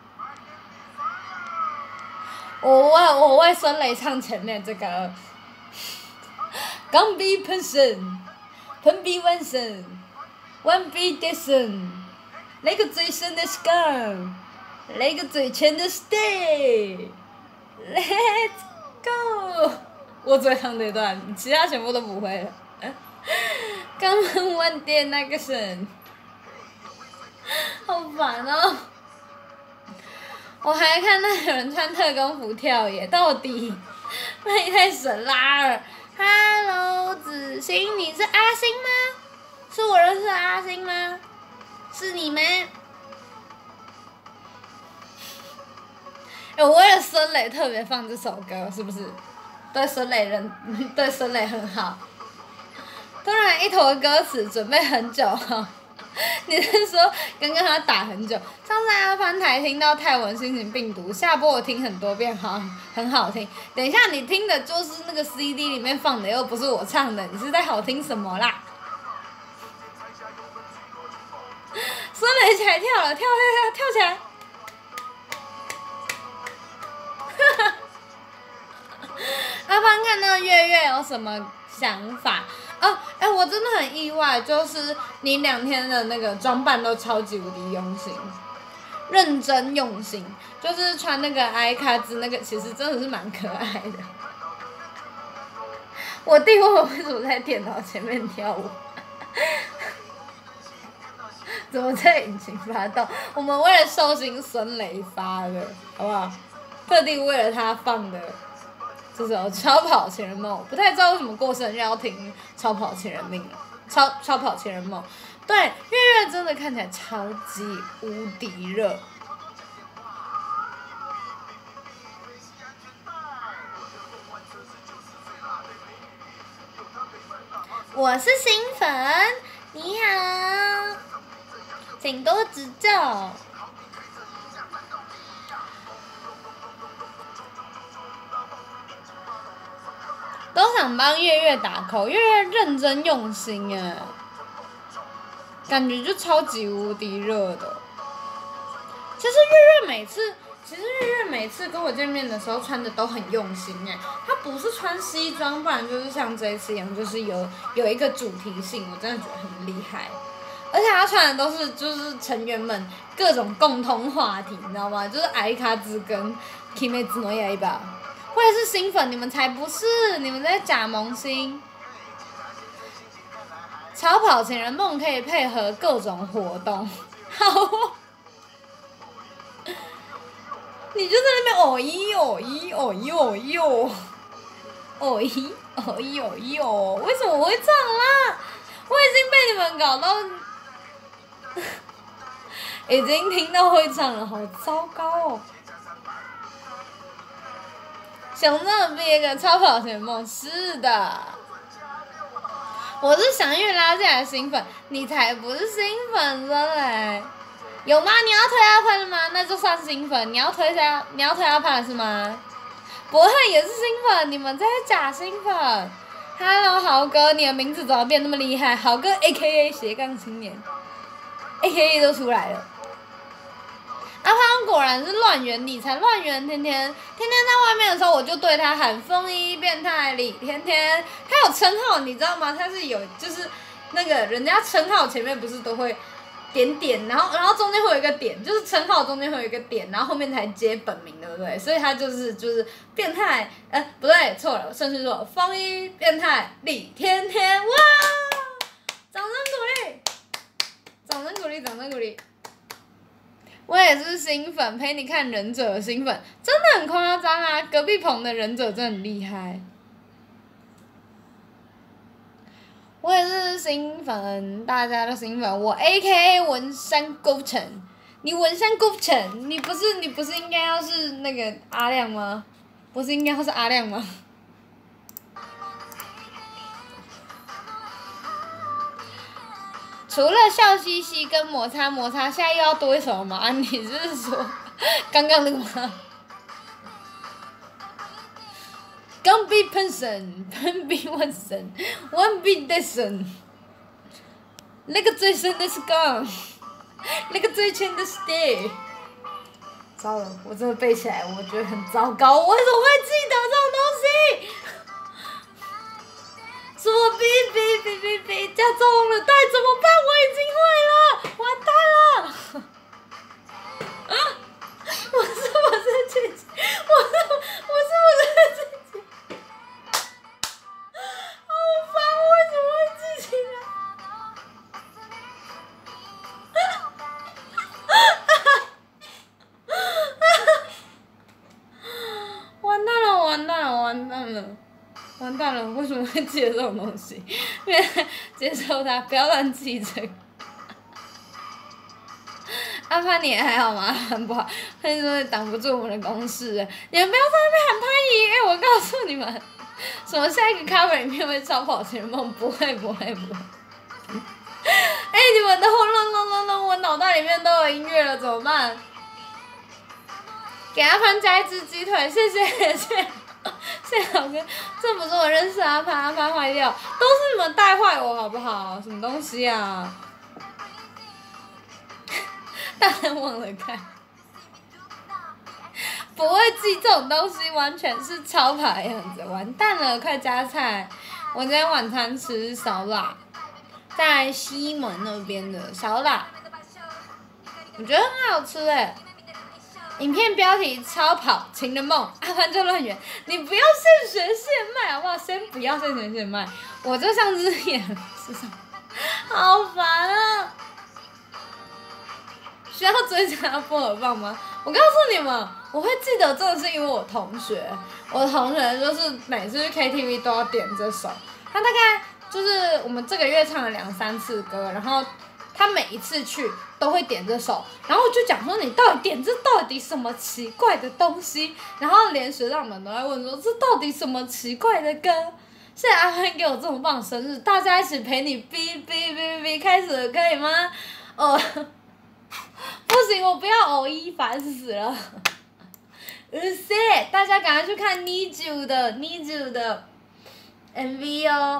[SPEAKER 1] 我为我为孙磊唱前面这个，钢笔喷神，喷笔完神，完笔得神，那个最深的是钢，那个最浅的是地 ，Let's go！ 我只会唱这段，其他全部都不会了。刚刚晚点那个神，好烦哦！我还看到有人穿特工服跳耶，到底？那也太神啦了 ！Hello， 子欣，你是阿星吗？是我认识的阿星吗？是你吗？我为了孙磊特别放这首歌，是不是？对孙磊人，对孙磊很好。突然一坨歌词，准备很久哈。你是说刚刚他打很久？上次阿潘台听到泰文新型病毒，下播我听很多遍，好，很好听。等一下你听的就是那个 C D 里面放的，又不是我唱的，你是在好听什么啦？孙磊起来跳了，跳跳跳跳起来！哈哈。阿潘看到月月有什么想法？哦，哎、欸，我真的很意外，就是你两天的那个装扮都超级无敌用心，认真用心，就是穿那个艾卡兹那个，其实真的是蛮可爱的。我弟问我为什么在电脑前面跳舞，怎么在引擎发动？我们为了寿星孙雷发的，好不好？特地为了他放的。这首《超跑情人梦》，不太知道为什么过生日要听《超跑情人命》了，《超超跑情人梦》。对，月月真的看起来超级无敌热。我是新粉，你好，请多指教。都想帮月月打 call， 月月认真用心耶，感觉就超级无敌热的。其实月月每次，其实月月每次跟我见面的时候穿的都很用心哎，她不是穿西装，不然就是像这一次一样，就是有有一个主题性，我真的觉得很厉害。而且她穿的都是就是成员们各种共同话题，你知道吗？就是艾卡兹跟 Kimetsu no Yaiba。我也是新粉，你们才不是，你们在假萌新。超跑情人梦可以配合各种活动，好、哦。 你就在那边哦咦哦咦哦咦哦咦哦，哦咦哦咦哦咦哦，为什么我会唱啦？我已经被你们搞到，已经听到会唱了，好糟糕哦！想让毕业个超跑前梦，是的，我是想越拉进来新粉，你才不是新粉的嘞。有吗？你要推阿潘了吗？那就算新粉。你要推谁？你要推阿潘是吗？不会也是新粉，你们在假新粉。Hello， 豪哥，你的名字怎么变那么厉害？豪哥 A K A 斜杠青年 ，A K A 都出来了。阿潘果然是乱源，你才乱源，天天天天在外面的时候，我就对他喊风衣变态李天天，他有称号，你知道吗？他是有就是那个人家称号前面不是都会。点点，然后然后中间会有一个点，就是称号中间会有一个点，然后后面才接本名，对不对？所以他就是就是变态，呃，不对，错了，顺序错了，风衣变态李天天，哇！掌声鼓励，掌声鼓励，掌声鼓励。我也是新粉，陪你看忍者的新粉，真的很夸张啊！隔壁棚的忍者真的很厉害。我也是新粉，大家都新粉。我 A K A 文山勾城，你文山勾城，你不是你不是应该要是那个阿亮吗？不是应该要是阿亮吗？除了笑嘻嘻跟摩擦摩擦，现在又要多一首吗？啊，你是说刚刚那个吗？刚比喷神，喷比万神，万比得神。那个最深的是刚，那个最浅的是地。糟了，我真的背起来，我觉得很糟糕。我为什么会记得这种东西？什么哔哔哔哔哔加中了，但怎么办？我已经会了，完蛋了！我是不是自己？我是我是不是自己？好烦，我为什么会记起来？完蛋了，完蛋了，完蛋了，完蛋了！为什么会记得这种东西？因为接受它，不要乱记这个。阿潘你也还好吗？很不好，潘说的挡不住我们的攻势，你们不要在那边喊潘姨！哎，我告诉你们，什么下一个 cover 影片会超跑前梦？不会不会不会。哎，你们都隆隆隆隆，我脑袋里面都有音乐了，怎么办？给阿潘加一只鸡腿，谢谢谢谢谢谢老哥，这不是我认识阿潘，阿潘坏掉，都是你们带坏我好不好？什么东西啊？当然忘了看，不会记这种东西，完全是超跑的样子，完蛋了，快加菜！我今天晚餐吃烧腊，在西门那边的烧腊，我觉得很好吃哎。影片标题超跑情人梦，阿潘就乱源，你不要现学现卖好不好？先不要现学现卖，我就像只眼是什么？好烦啊！需要追加薄荷棒吗？我告诉你们，我会记得，真的是因为我同学，我的同学就是每次去 K T V 都要点这首，他大概就是我们这个月唱了两三次歌，然后他每一次去都会点这首，然后我就讲说你到底点这到底什么奇怪的东西，然后连学长们都在问说这到底什么奇怪的歌。谢谢阿潘给我这么棒的生日，大家一起陪你哔哔哔哔哔开始了，可以吗？哦。不行，我不要偶一，烦死了！呃塞，大家赶快去看 Need You 的 Need You 的 M V 哦。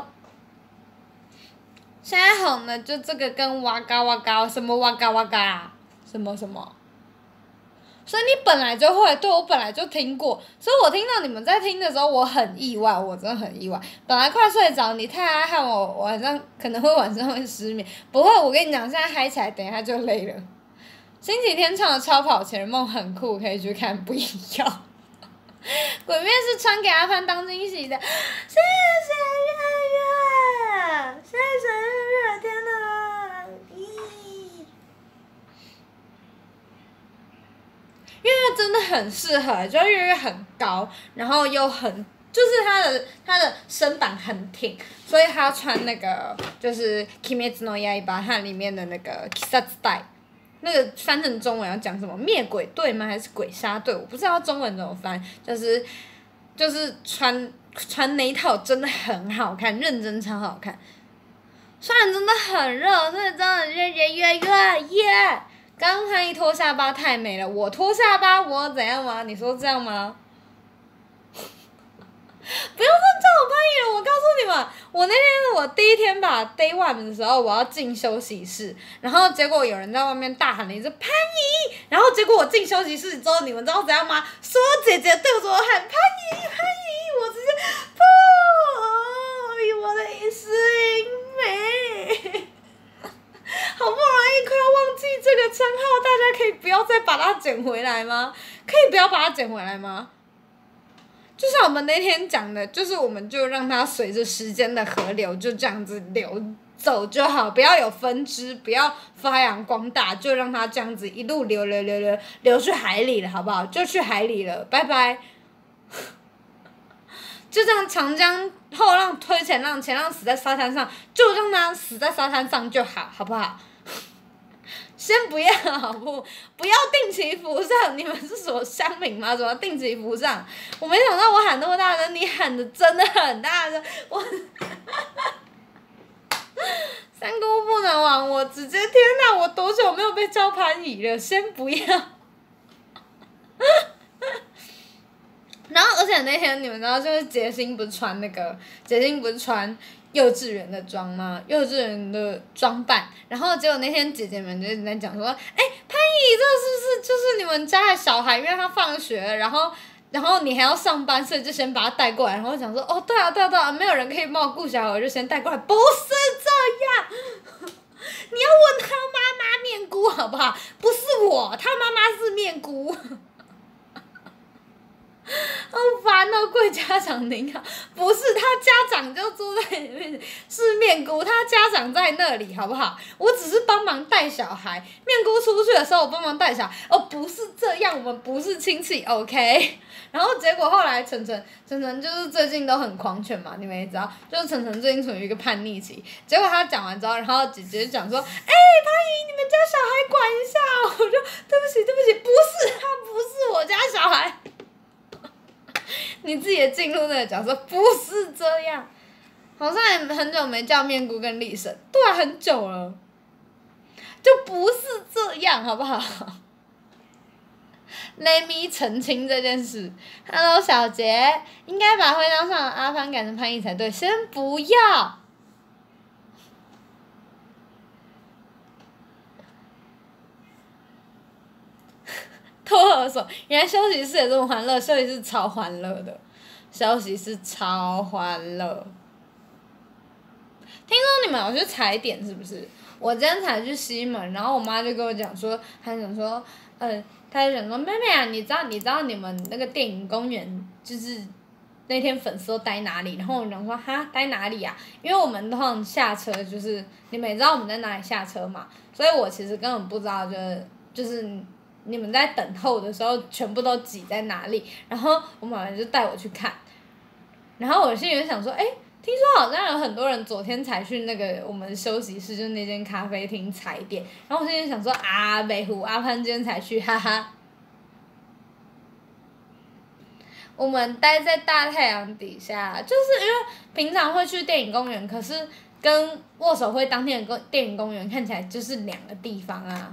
[SPEAKER 1] 现在红的就这个跟哇嘎哇嘎什么哇嘎哇嘎什么什么，所以你本来就会，对我本来就听过，所以我听到你们在听的时候，我很意外，我真的很意外。本来快睡着，你太爱害我，晚上可能会晚上会失眠。不会，我跟你讲，现在嗨起来，等一下就累了。星期天唱的《超跑情人梦》很酷，可以去看，不要。鬼面是穿给阿潘当惊喜的，谢谢月月，谢谢月月，天哪！咦， 因为它真的很适合，就月月很高，然后又很。就是它的它的身板很挺，所以他穿那个就是《Kimetsu no Yaiba》它里面的那个 Kisatsu 带，那个翻成中文要讲什么灭鬼队吗？还是鬼杀队？我不知道中文怎么翻，就是就是穿穿那一套真的很好看，认真超好看。虽然真的很热，所以真的越越越越耶！刚刚他一脱下巴太美了，我脱下巴我怎样吗？你说这样吗？不要再叫我潘怡了！我告诉你们，我那天我第一天吧 ，day one 的时候，我要进休息室，然后结果有人在外面大喊了一声潘怡，然后结果我进休息室之后，你们知道怎样吗？所有姐姐对着我喊潘怡，潘怡，我直接破，我的一世英美。好不容易快要忘记这个称号，大家可以不要再把它捡回来吗？可以不要把它捡回来吗？就像我们那天讲的，就是我们就让它随着时间的河流就这样子流走就好，不要有分支，不要发扬光大，就让它这样子一路流流流流流去海里了，好不好？就去海里了，拜拜。就这样长江后浪推前浪，前浪死在沙滩上，就让它死在沙滩上就好，好不好？先不要，好不？不要定期扶上，你们是什么乡民吗？怎么定期扶上？我没想到我喊那么大声，你喊的真的很大声，我三姑不能忘，我直接天哪！我多久没有被叫潘怡了？先不要。然后，而且那天你们知道，就是杰星不是穿那个，杰星不是穿幼稚园的装吗？幼稚园的装扮，然后结果那天姐姐们就一直在讲说，哎、欸，潘怡，这是不是就是你们家的小孩？因为他放学，然后然后你还要上班，所以就先把他带过来。然后我想说，哦，对啊，对啊，对啊，没有人可以帮我顾小孩，我就先带过来。不是这样，你要问他妈妈面姑好不好？不是我，他妈妈是面姑。好烦哦！贵家长您好，不是他家长就住在里面，是面姑，他家长在那里，好不好？我只是帮忙带小孩，面姑出去的时候我帮忙带小孩，哦，不是这样，我们不是亲戚 ，OK？ 然后结果后来晨晨，晨晨就是最近都很狂犬嘛，你们也知道，就是晨晨最近处于一个叛逆期。结果他讲完之后，然后姐姐就讲说，哎、欸，潘怡，你们家小孩管一下，我就对不起，对不起，不是他，不是我家小孩。你自己也进入那个角色，不是这样。好像也很久没叫面姑跟丽婶，对啊，很久了，就不是这样，好不好 ？Let me 澄清这件事。Hello， 小杰，应该把徽章上的阿潘改成潘怡才对，先不要。托儿所，原来休息室也这么欢乐，休息室超欢乐的，休息室超欢乐。听说你们有去踩点是不是？我今天才去西门，然后我妈就跟我讲说，她讲说，呃，她就讲说，妹妹啊，你知道你知道你们那个电影公园就是那天粉丝都待哪里？然后我讲说，哈，待哪里啊？因为我们通常下车就是你们也知道我们在哪里下车嘛，所以我其实根本不知道就是就是。你们在等候的时候，全部都挤在哪里？然后我妈妈就带我去看，然后我心里就想说，哎、欸，听说好像有很多人昨天才去那个我们休息室，就是那间咖啡厅踩点。然后我心里想说，啊，北湖阿潘今天才去，哈哈。我们待在大太阳底下，就是因为平常会去电影公园，可是跟握手会当天的电影公园看起来就是两个地方啊。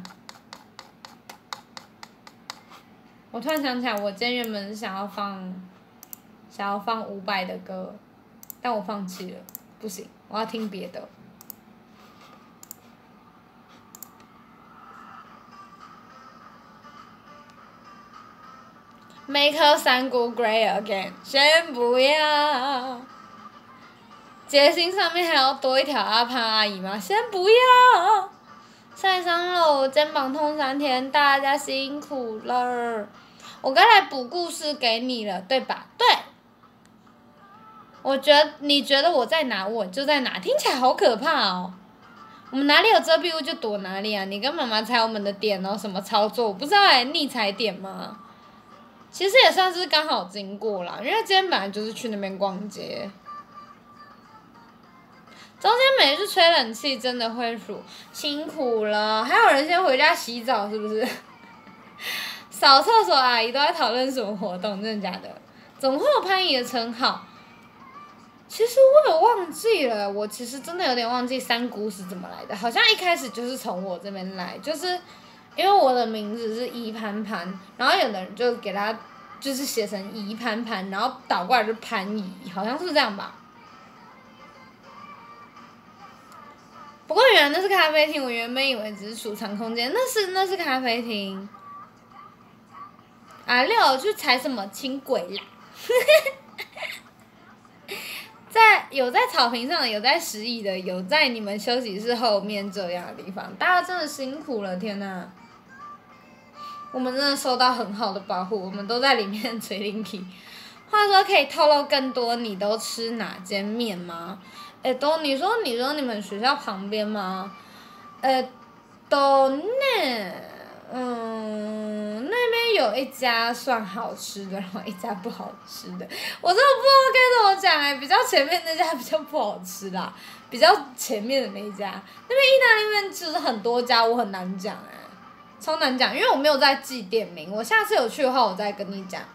[SPEAKER 1] 我突然想起来，我今天原本是想要放，想要放伍佰的歌，但我放弃了，不行，我要听别的。Make her 三姑 great again， 先不要。决心上面还要多一条阿潘阿姨吗？先不要。晒伤了，我肩膀痛三天，大家辛苦了。我刚才补故事给你了，对吧？对。我觉得你觉得我在哪，我就在哪，听起来好可怕哦。 我们哪里有遮蔽物就躲哪里啊！你跟妈妈猜我们的点哦，什么操作？我不知道哎，逆踩点吗？其实也算是刚好经过啦，因为今天本来就是去那边逛街。中间没去吹冷气，真的会数辛苦了。还有人先回家洗澡，是不是？扫厕所阿姨都在讨论什么活动？真的假的？怎么会有潘姨的称号？其实我有忘记了，我其实真的有点忘记三姑是怎么来的，好像一开始就是从我这边来，就是因为我的名字是一潘潘，然后有的人就给他就是写成一潘潘，然后倒过来就潘姨，好像是这样吧。不过原来那是咖啡厅，我原本以为只是储藏空间，那是那是咖啡厅。阿六去踩什么轻轨啦？在有在草坪上，有在十亿的，有在你们休息室后面这样的地方，大家真的辛苦了，天哪！我们真的受到很好的保护，我们都在里面吹冷气。话说，可以透露更多你都吃哪间面吗？哎，都你说你说你们学校旁边吗？呃，都那嗯，那边有一家算好吃的，然后一家不好吃的，我真的不知道该怎么讲哎、欸。比较前面那家比较不好吃啦，比较前面的那一家，那边意大利面其实很多家，我很难讲哎、欸，超难讲，因为我没有在记店名，我下次有去的话我再跟你讲。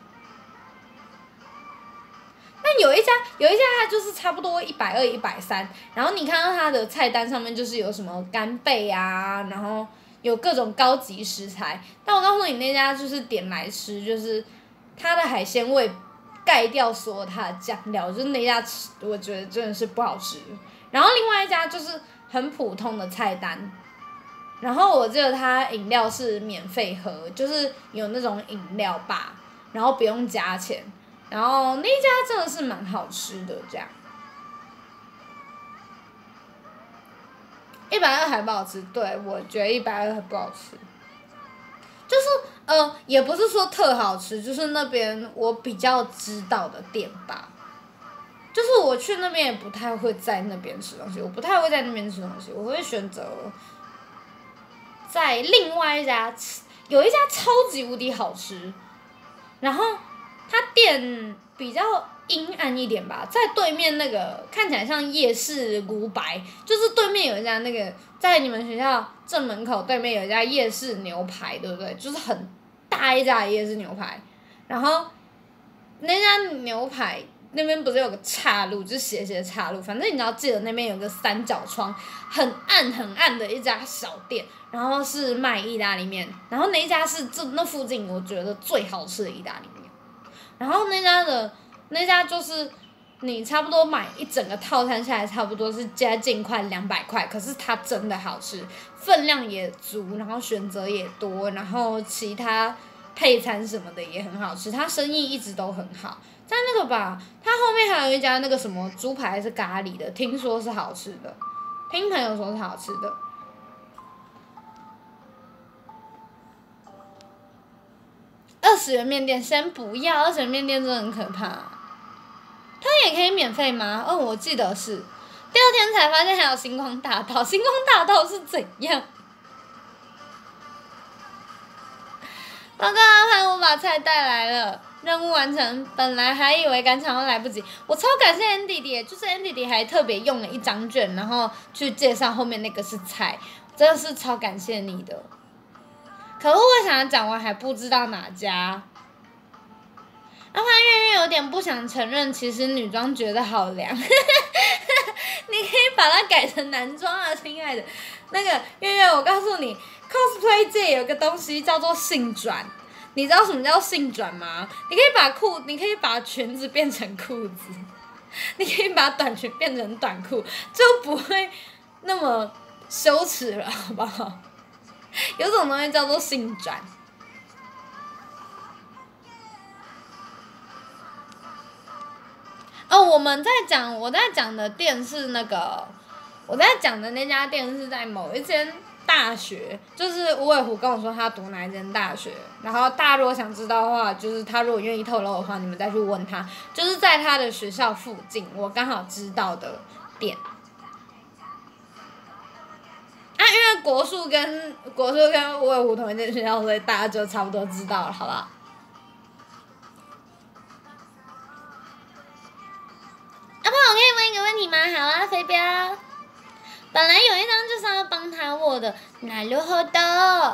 [SPEAKER 1] 但有一家，有一家它就是差不多一百二、一百三，然后你看到它的菜单上面就是有什么干贝啊，然后有各种高级食材。但我告诉你，那家就是点来吃，就是它的海鲜味盖掉所有它的酱料，就是那家吃，我觉得真的是不好吃。然后另外一家就是很普通的菜单，然后我记得它饮料是免费喝，就是有那种饮料吧，然后不用加钱。然后那家真的是蛮好吃的，这样。一百二还不好吃，对，我觉得一百二还不好吃。就是呃，也不是说特好吃，就是那边我比较知道的店吧。就是我去那边也不太会在那边吃东西，我不太会在那边吃东西，我会选择在另外一家吃，有一家超级无敌好吃，然后。它店比较阴暗一点吧，在对面那个看起来像夜市古白，就是对面有一家那个在你们学校正门口对面有一家夜市牛排，对不对？就是很大一家的夜市牛排，然后那家牛排那边不是有个岔路，就是斜斜的岔路，反正你要记得那边有个三角窗，很暗很暗的一家小店，然后是卖意大利面，然后那一家是这那附近我觉得最好吃的意大利面。然后那家的那家就是你差不多买一整个套餐下来，差不多是接近快两百块，可是它真的好吃，分量也足，然后选择也多，然后其他配餐什么的也很好吃，它生意一直都很好。在那个吧，它后面还有一家那个什么猪排还是咖喱的，听说是好吃的，听朋友说是好吃的。二十元面店先不要，二十元面店真的很可怕。它也可以免费吗？嗯，我记得是。第二天才发现还有星光大道，星光大道是怎样？报告阿潘，我把菜带来了，任务完成。本来还以为赶场都来不及，我超感谢 N 弟弟，就是 N 弟弟还特别用了一张卷，然后去介绍后面那个是菜，真的是超感谢你的。可是我想要讲完还不知道哪家。阿潘月月有点不想承认，其实女装觉得好凉。你可以把它改成男装啊，亲爱的。那个月月，我告诉你 ，cosplay 界有个东西叫做性转。你知道什么叫性转吗？你可以把裤，你可以把裙子变成裤子，你可以把短裙变成短裤，就不会那么羞耻了，好不好？有种东西叫做性转。哦，我们在讲，我在讲的店是那个，我在讲的那家店是在某一间大学，就是吴伟虎跟我说他读哪一间大学，然后大家如果想知道的话，就是他如果愿意透露的话，你们再去问他，就是在他的学校附近，我刚好知道的店。 啊，因为国术跟国术跟五尾湖同一间学校，所以大家就差不多知道了，好不好？阿胖，我可以问一个问题吗？好啊，飞镖。本来有一张就是要帮他握的，なるほど。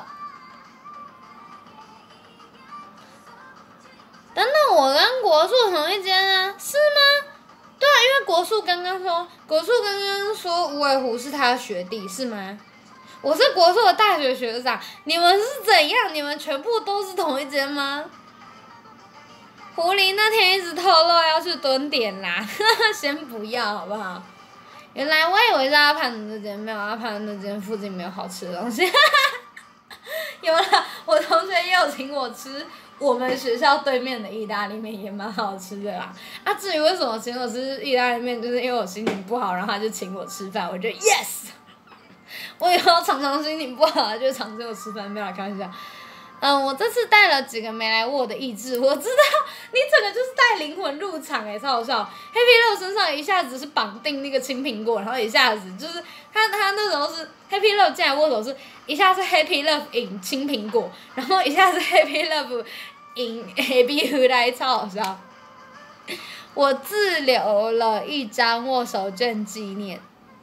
[SPEAKER 1] 等等，我跟国术同一间啊？是吗？对啊，因为国术刚刚说，国术刚刚说无尾湖是他的学弟，是吗？我是国术的大学学长，你们是怎样？你们全部都是同一间吗？狐狸那天一直透露要去蹲点啦，先不要好不好？原来我以为是阿潘的那间，没有阿潘的那间附近没有好吃的东西。有啦，我同学也有请我吃我们学校对面的意大利面，也蛮好吃的啦。啊，至于为什么请我吃意大利面，就是因为我心情不好，然后他就请我吃饭，我觉得 yes。我以后常常心情不好，就常请我吃饭，没有来开玩笑。嗯，我这次带了几个没来握的意志，我知道你整个就是带灵魂入场诶、欸，超好笑。黑皮乐身上一下子是绑定那个青苹果，然后一下子就是他他那时候是黑皮乐进来握手是一下是 Happy Love 引青苹果，然后一下是 Happy Love 引 Happy 回来，超好笑。我自留了一张握手券纪念。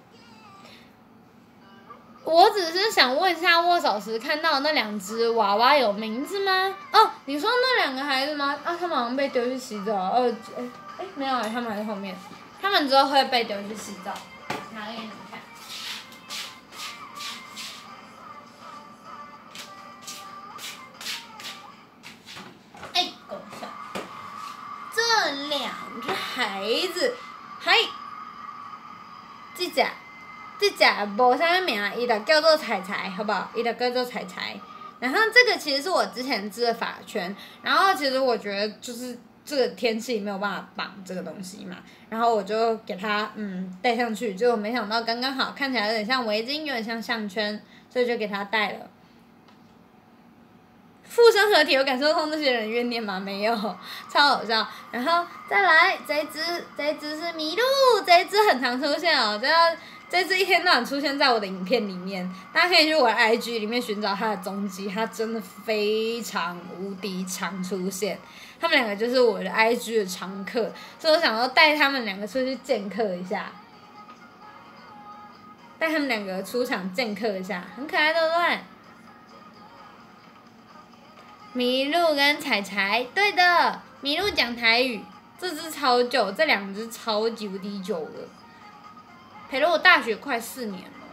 [SPEAKER 1] 我只是想问一下，握手时看到那两只娃娃有名字吗？哦，你说那两个孩子吗？啊，他们好像被丢去洗澡。呃，哎哎，没有，他们还在后面。他们之后会被丢去洗澡。拿给你们看。哎，狗笑。这两只孩子，嗨，这只。这只无啥物名，伊就叫做彩彩，好不好？伊就叫做彩彩。然后这个其实是我之前织的发圈，然后其实我觉得就是这个天气没有办法绑这个东西嘛，然后我就给它嗯戴上去，结果没想到刚刚好，看起来有点像围巾，有点像项圈，所以就给它戴了。附身合体有感受到那些人怨念吗？没有，超好笑。然后再来这一只，这一只是麋鹿，这一只很常出现哦，这要。这只一天到晚出现在我的影片里面，大家可以去我的 I G 里面寻找它的踪迹，它真的非常无敌常出现。他们两个就是我的 I G 的常客，所以我想要带他们两个出去见客一下，带他们两个出场见客一下，很可爱，对不对？麋鹿跟彩彩，对的，麋鹿讲台语，这只超久，这两只超级无敌久了。陪了我大学快四年了，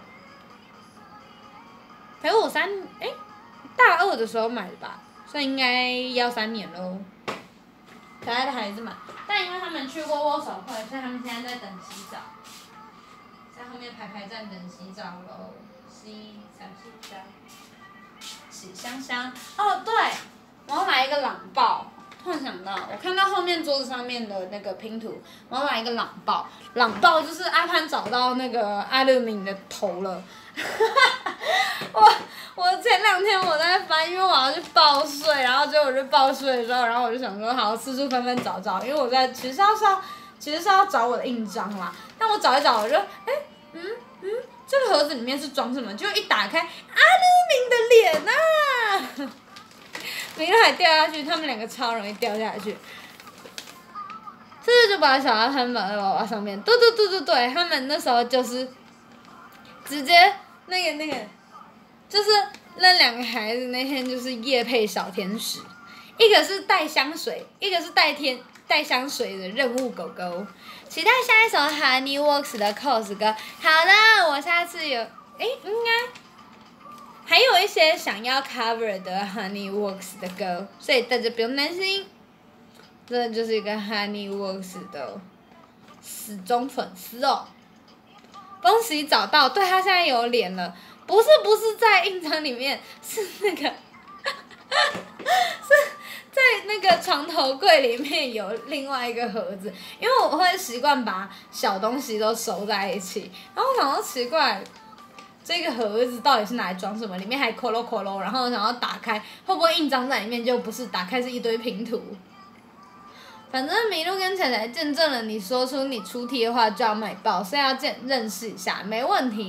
[SPEAKER 1] 陪我三哎、欸，大二的时候买的吧，所以应该要三年喽。可爱的孩子们，但因为他们去过握手会，所以他们现在在等洗澡，在后面排排站等洗澡喽。洗澡洗澡，洗香香。哦对，我要买一个朗抱。突然想到，我看到后面桌子上面的那个拼图，我要买一个朗抱。朗抱就是阿潘找到那个阿乐敏的头了。我我前两天我在翻，因为我要去报税，然后结果我去报税的时候，然后我就想说，好，四处翻翻找找，因为我在其实要是要其实是要找我的印章啦。但我找一找，我就哎、欸、嗯嗯，这个盒子里面是装什么？就一打开，阿乐敏的脸啊！麋鹿还掉下去，他们两个超容易掉下去。是不是就把小阿潘绑在娃娃上面？对对对对对，他们那时候就是直接那个那个，就是那两个孩子那天就是业配小天使，一个是带香水，一个是带天带香水的任务狗狗。期待下一首 Honeyworks 的 cos 歌。好的，我下次有，诶，应该。还有一些想要 cover 的 Honeyworks 的歌，所以大家不用担心，这就是一个 Honeyworks 的死忠粉丝哦。恭喜找到，对他现在有脸了，不是不是在印章里面，是那个，是在那个床头柜里面有另外一个盒子，因为我会习惯把小东西都收在一起，然后我想到奇怪。这个盒子到底是拿来装什么？里面还扣咯扣咯，然后我想要打开，会不会印章在里面？就不是，打开是一堆拼图。反正麋鹿跟彩彩见证了你说出你出题的话就要买爆，所以要见认识一下，没问题。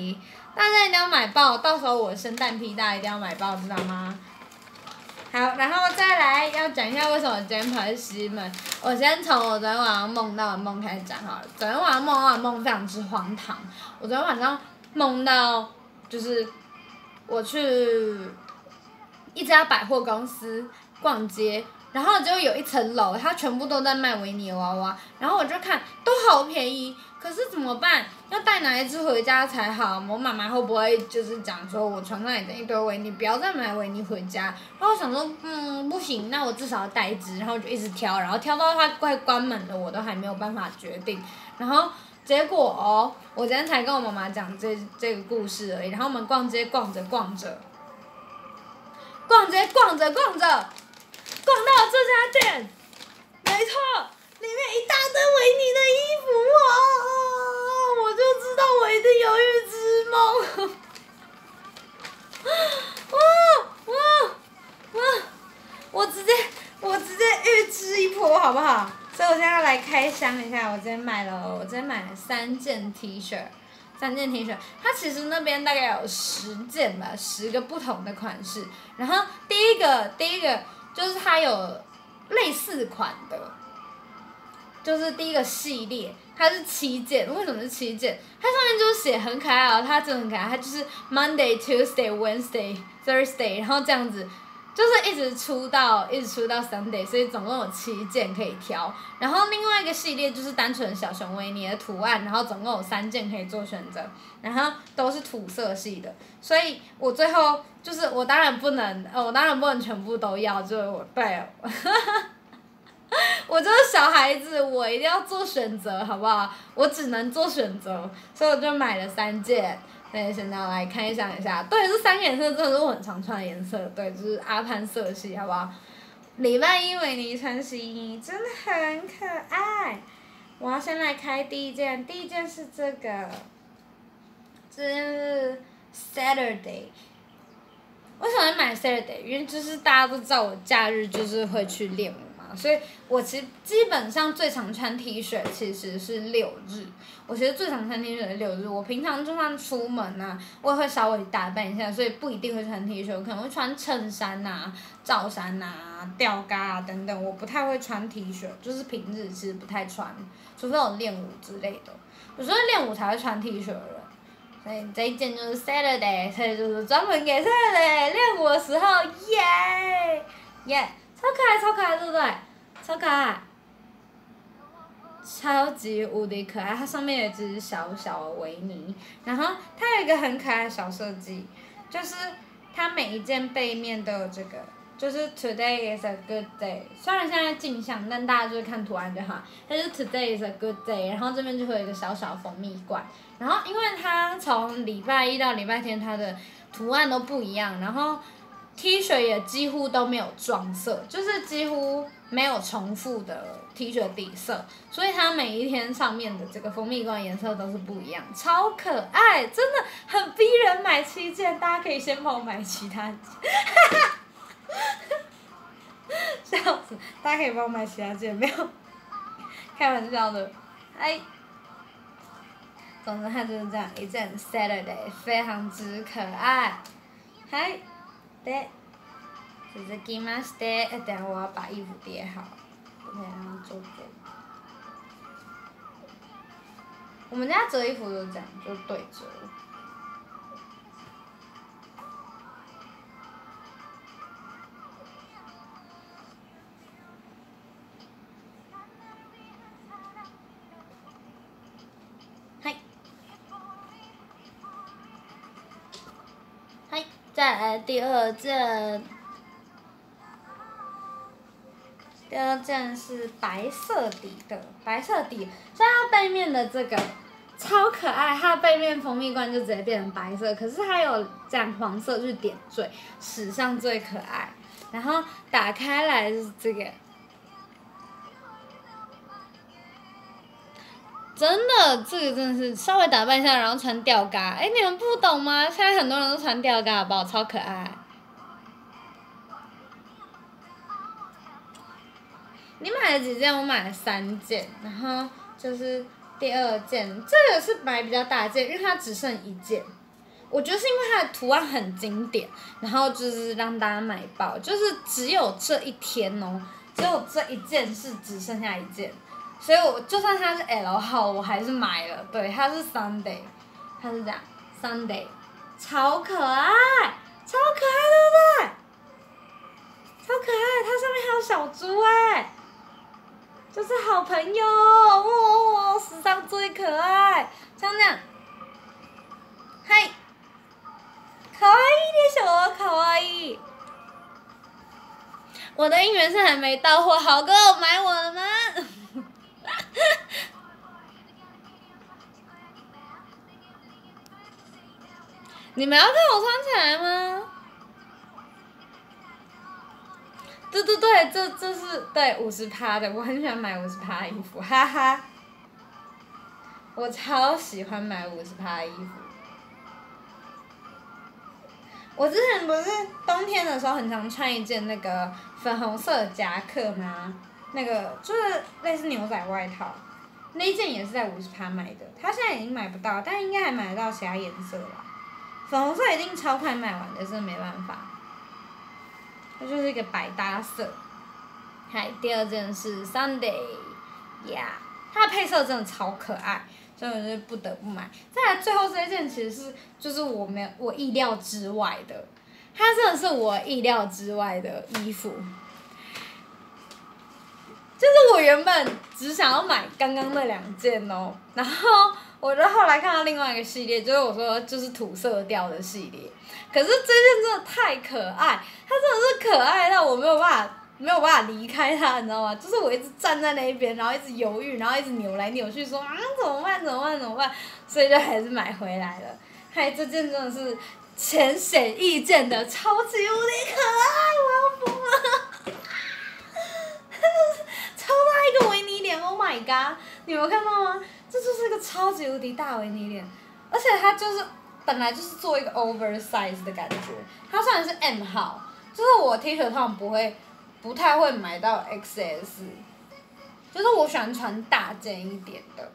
[SPEAKER 1] 大家一定要买爆，到时候我圣诞披大一定要买爆，知道吗？好，然后再来要讲一下为什么今天跑去西门。我先从我昨天晚上梦到的梦开始讲好了。昨天晚上梦到的梦非常之荒唐。我昨天晚上梦到就是我去一家百货公司逛街，然后就有一层楼，它全部都在卖维尼娃娃，然后我就看都好便宜，可是怎么办？要带哪一只回家才好？我妈妈会不会就是讲说我床上已经一堆维尼，不要再买维尼回家？然后我想说，嗯，不行，那我至少要带一只，然后就一直挑，然后挑到它快关门了，我都还没有办法决定。然后结果哦，我今天才跟我妈妈讲这这个故事而已。然后我们逛街逛着逛着，逛街逛着逛着，逛到这家店，没错，里面一大堆维尼的衣服哦，我就知道我一定有预知梦。哇哇哇！我直接我直接预知一波好不好？所以我现在要来开箱一下，我今天买了，我今天买了三件 T 恤，三件 T 恤，它其实那边大概有十件吧，十个不同的款式。然后第一个第一个就是它有类似款的，就是第一个系列，它是七件。为什么是七件？它上面就是写很可爱哦，它真的很可爱，它就是 Monday, Tuesday, Wednesday, Thursday， 然后这样子。就是一直出到一直出到 Sunday， 所以总共有七件可以挑。然后另外一个系列就是单纯小熊维尼的图案，然后总共有三件可以做选择，然后都是土色系的。所以我最后就是我当然不能，呃，我当然不能全部都要，就是我对，我就是小孩子，我一定要做选择，好不好？我只能做选择，所以我就买了三件。对，现在来看一下一下，对，这三个颜色真的是我很常穿的颜色，对，就是阿潘色系，好不好？礼拜一维尼穿新衣，真的很可爱。我要先来开第一件，第一件是这个，这件是 Saturday。为什么要买 Saturday？ 因为就是大家都知道我假日就是会去练舞嘛，所以我其实基本上最常穿 T 恤其实是六日。我其实最常穿 T 恤是六日。我平常就算出门啊，我也会稍微打扮一下，所以不一定会穿 T 恤，我可能会穿衬衫啊、罩衫啊、吊嘎啊等等。我不太会穿 T 恤，就是平日其实不太穿，除非我练舞之类的。有时候练舞才会穿 T 恤的人。所以这一件就是 Saturday， 所以就是专门给 Saturday 练舞的时候，耶耶，超可爱超可爱，对不对？超可爱，超级无敌可爱。它上面有一只小小的维尼，然后它有一个很可爱的小设计，就是它每一件背面都有这个，就是 Today is a good day。虽然现在镜像，但大家就是看图案就好。它就是 Today is a good day， 然后这边就会有一个小小蜂蜜罐。然后因为它从礼拜一到礼拜天，它的图案都不一样，然后 T 恤也几乎都没有撞色，就是几乎没有重复的 T 恤底色，所以它每一天上面的这个蜂蜜罐颜色都是不一样，超可爱，真的很逼人买七件，大家可以先帮我买其他，笑死，大家可以帮我买其他件，没有，开玩笑的，哎。总之它就是这样一件 Saturday， 非常之可爱。嗨，对，続きまして，哎，等下我要把衣服叠好，不可以让它皱皱。我们家折衣服就这样，就对折。再来第二件，第二件是白色底的，白色底，所以它背面的这个超可爱，它的背面蜂蜜罐就直接变成白色，可是它有这样黄色去点缀，史上最可爱。然后打开来就是这个。真的，这个真的是稍微打扮一下，然后穿吊嘎。哎，你们不懂吗？现在很多人都穿吊嘎，好不好？超可爱。你买了几件？我买了三件，然后就是第二件，这个是买比较大件，因为它只剩一件， 我觉得是因为它的图案很经典，然后就是让大家买爆，就是只有这一天哦，只有这一件是只剩下一件，所以我就算它是 L 号，我还是买了。对，它是 Sunday， 它是这样 Sunday， 超可爱，超可爱，对不对？超可爱，它上面还有小猪哎，就是好朋友哦，史上最可爱，像这样，嗨。可愛いでしょ，可愛い。我的应援是还没到货，好哥有买我了吗？你们要看我穿起来吗？对对对，这这是对五十趴的，我很喜欢买五十趴的衣服，哈哈。我超喜欢买五十趴的衣服。我之前不是冬天的时候很常穿一件那个粉红色的夹克吗？那个就是类似牛仔外套，那一件也是在五十趴买的，它现在已经买不到，但应该还买得到其他颜色啦。粉红色一定超快卖完的，真的没办法。它就是一个百搭色。嗨，第二件是 Sunday， 呀、yeah ，它的配色真的超可爱。所以我就不得不买。再来最后这一件其实是就是我没有我意料之外的，它真的是我意料之外的衣服。就是我原本只想要买刚刚那两件哦，然后我就后来看到另外一个系列，就是我说就是土色调的系列，可是这件真的太可爱，它真的是可爱到我没有办法。没有办法离开它，你知道吗？就是我一直站在那一边，然后一直犹豫，然后一直扭来扭去，说啊怎么办怎么办怎么办，所以就还是买回来了。嗨，这件真的是浅显易见的超级无敌可爱，我要疯了！超大一个维尼脸 ，Oh my god！ 你有看到吗？这就是一个超级无敌大维尼脸，而且它就是本来就是做一个 oversize 的感觉。它虽然是 M 号，就是我 T 恤通常不会。不太会买到 X S， 就是我喜欢穿大件一点的。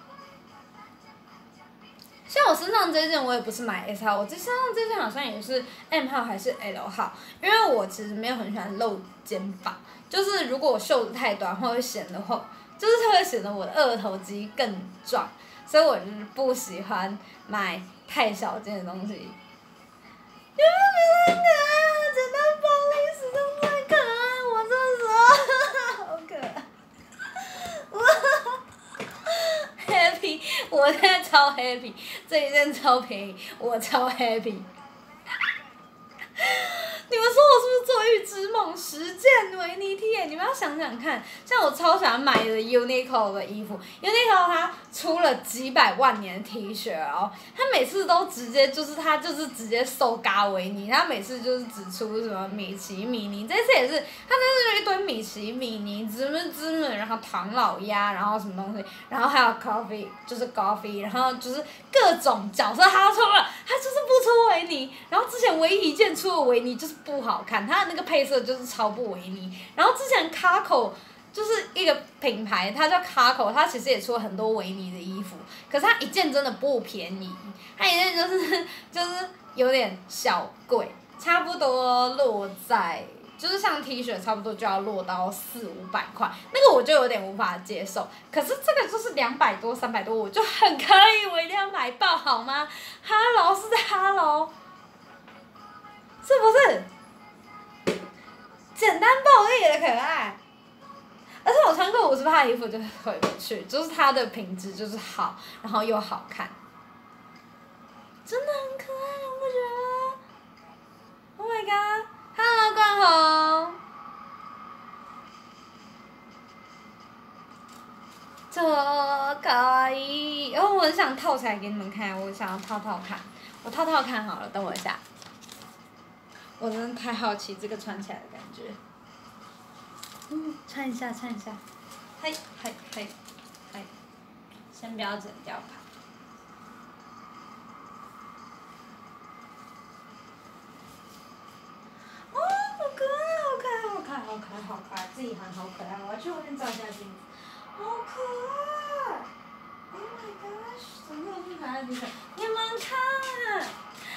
[SPEAKER 1] 像我身上这件我也不是买 S 号，我这身上这件好像也是 M 号还是 L 号，因为我其实没有很喜欢露肩膀，就是如果我袖子太短会显得我，就是它会显得我的二头肌更壮，所以我就是不喜欢买太小件的东西。有没有觉得很可爱啊？简单暴力始终最可爱，我这时候好可爱。happy， 我现在超 happy， 这一件超便宜，我超 happy。你们说我是不是做预知梦？实践维尼 T 耶！你们要想想看，像我超喜欢买的 Uniqlo 的衣服 ，Uniqlo 它出了几百万年的 T 恤哦，它每次都直接就是它就是直接收嘎维尼，它每次就是只出什么米奇米妮，这次也是，它真是一堆米奇米妮、芝麻芝麻，然后唐老鸭，然后什么东西，然后还有 coffee 就是 coffee， 然后就是各种角色它都出了，它就是不出维尼，然后之前唯一一件出的维尼就是不好看，它的那个配色就是超不维尼。然后之前 Carco 就是一个品牌，它叫 Carco， 它其实也出了很多维尼的衣服，可是它一件真的不便宜，它一件就是就是有点小贵，差不多落在就是像 T 恤差不多就要落到四五百块，那个我就有点无法接受。可是这个就是两百多、三百多，我就很可以，我一定要买爆好吗 ？Hello 是在 Hello。是不是？简单暴力的可爱，而且我穿过五十趴的衣服就回不去，就是它的品质就是好，然后又好看，真的很可爱，你不觉得 ？Oh my god！Hello， 冠宏，这可以，然后我很想套起来给你们看，我想要套套看，我套套看好了，等我一下。我真的太好奇这个穿起来的感觉。嗯，穿一下，穿一下。嘿，嘿，嘿，嘿。先不要剪掉吧。哦，好可爱，好可爱，好可爱，好可爱，好可爱，自己喊好可爱，我要去外面照一下镜子。好可爱 ！Oh my gosh，怎么有这么可爱的地方？你们看。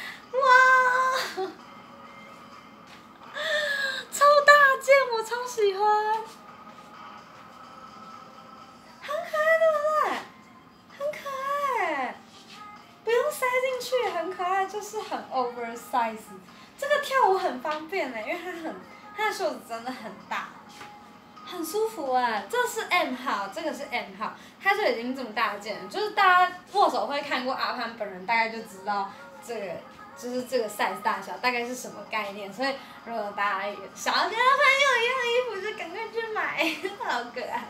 [SPEAKER 1] 就是很 oversize， 这个跳舞很方便呢，因为它很，它的袖子真的很大，很舒服哎。这是 M 号，这个是 M 号，它就已经这么大件了，就是大家握手会看过阿潘本人，大概就知道这个就是这个 size 大小大概是什么概念，所以如果大家有想要跟阿潘有一样的衣服，就赶快去买，好可爱。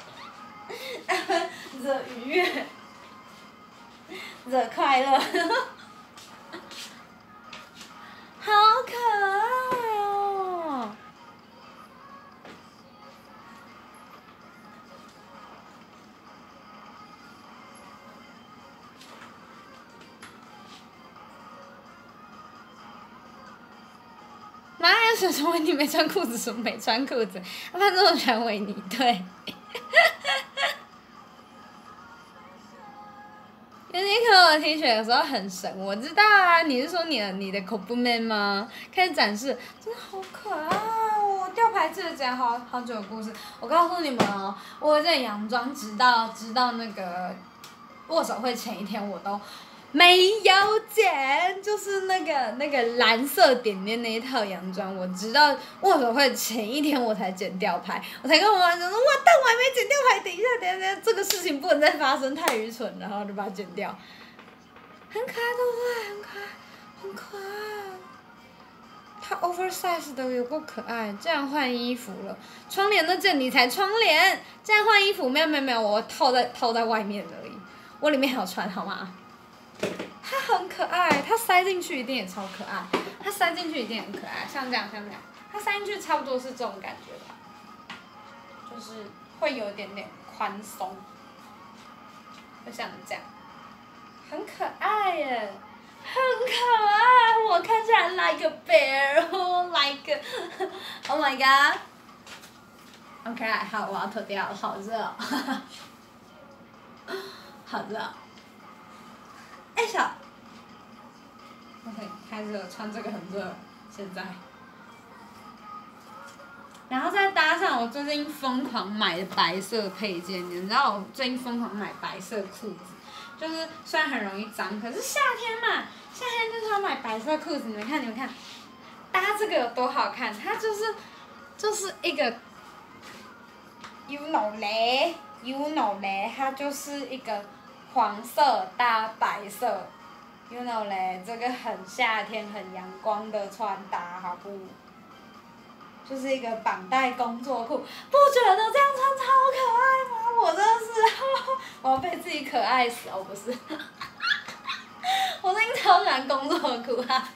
[SPEAKER 1] 惹愉悦，惹快乐，好可爱哦！哪有什么维尼没穿裤子？什么没穿裤子？阿潘这么喜欢维尼，对。因为你看我的 T 恤有时候很神，我知道啊，你是说你的你的口布妹吗？开始展示，真的好可爱哦！吊牌这个讲好好久的故事，我告诉你们哦，我有件洋装，直到直到那个握手会前一天我都没有剪，就是那个那个蓝色点点那一套洋装，我直到握手会前一天我才剪吊牌，我才跟我妈讲说，哇，但我还没剪吊牌，等一下，等一下，等一下，这个事情不能再发生，太愚蠢了，然后就把它剪掉。很可爱，对不对？很可爱，很可爱。它 oversize 的有够可爱，这样换衣服了。窗帘那件你才窗帘，这样换衣服没有没有没有，我套在套在外面而已，我里面还有穿好吗？它很可爱，它塞进去一定也超可爱，它塞进去一定很可爱，像这样像这样，它塞进去差不多是这种感觉吧，就是会有一点点宽松，就像这样，很可爱耶，很可爱，我看起来 like a bear，like oh my god， 很可爱，好，我要脱掉了，好热、哦，好热、哦。哎小 ，OK， 太热，穿这个很热，现在。然后再搭上我最近疯狂买的白色配件，你知道我最近疯狂买白色裤子，就是虽然很容易脏，可是夏天嘛，夏天就是要买白色裤子。你们看，你们看，搭这个有多好看？它就是就是一个 ，you know 嘞 ，you know 嘞，它就是一个。黄色搭白色 ，you know 嘞，这个很夏天、很阳光的穿搭，好不？就是一个绑带工作裤，不觉得这样穿超可爱吗？我真的是，我要被自己可爱死哦，不是？我最近超喜欢工作裤啊！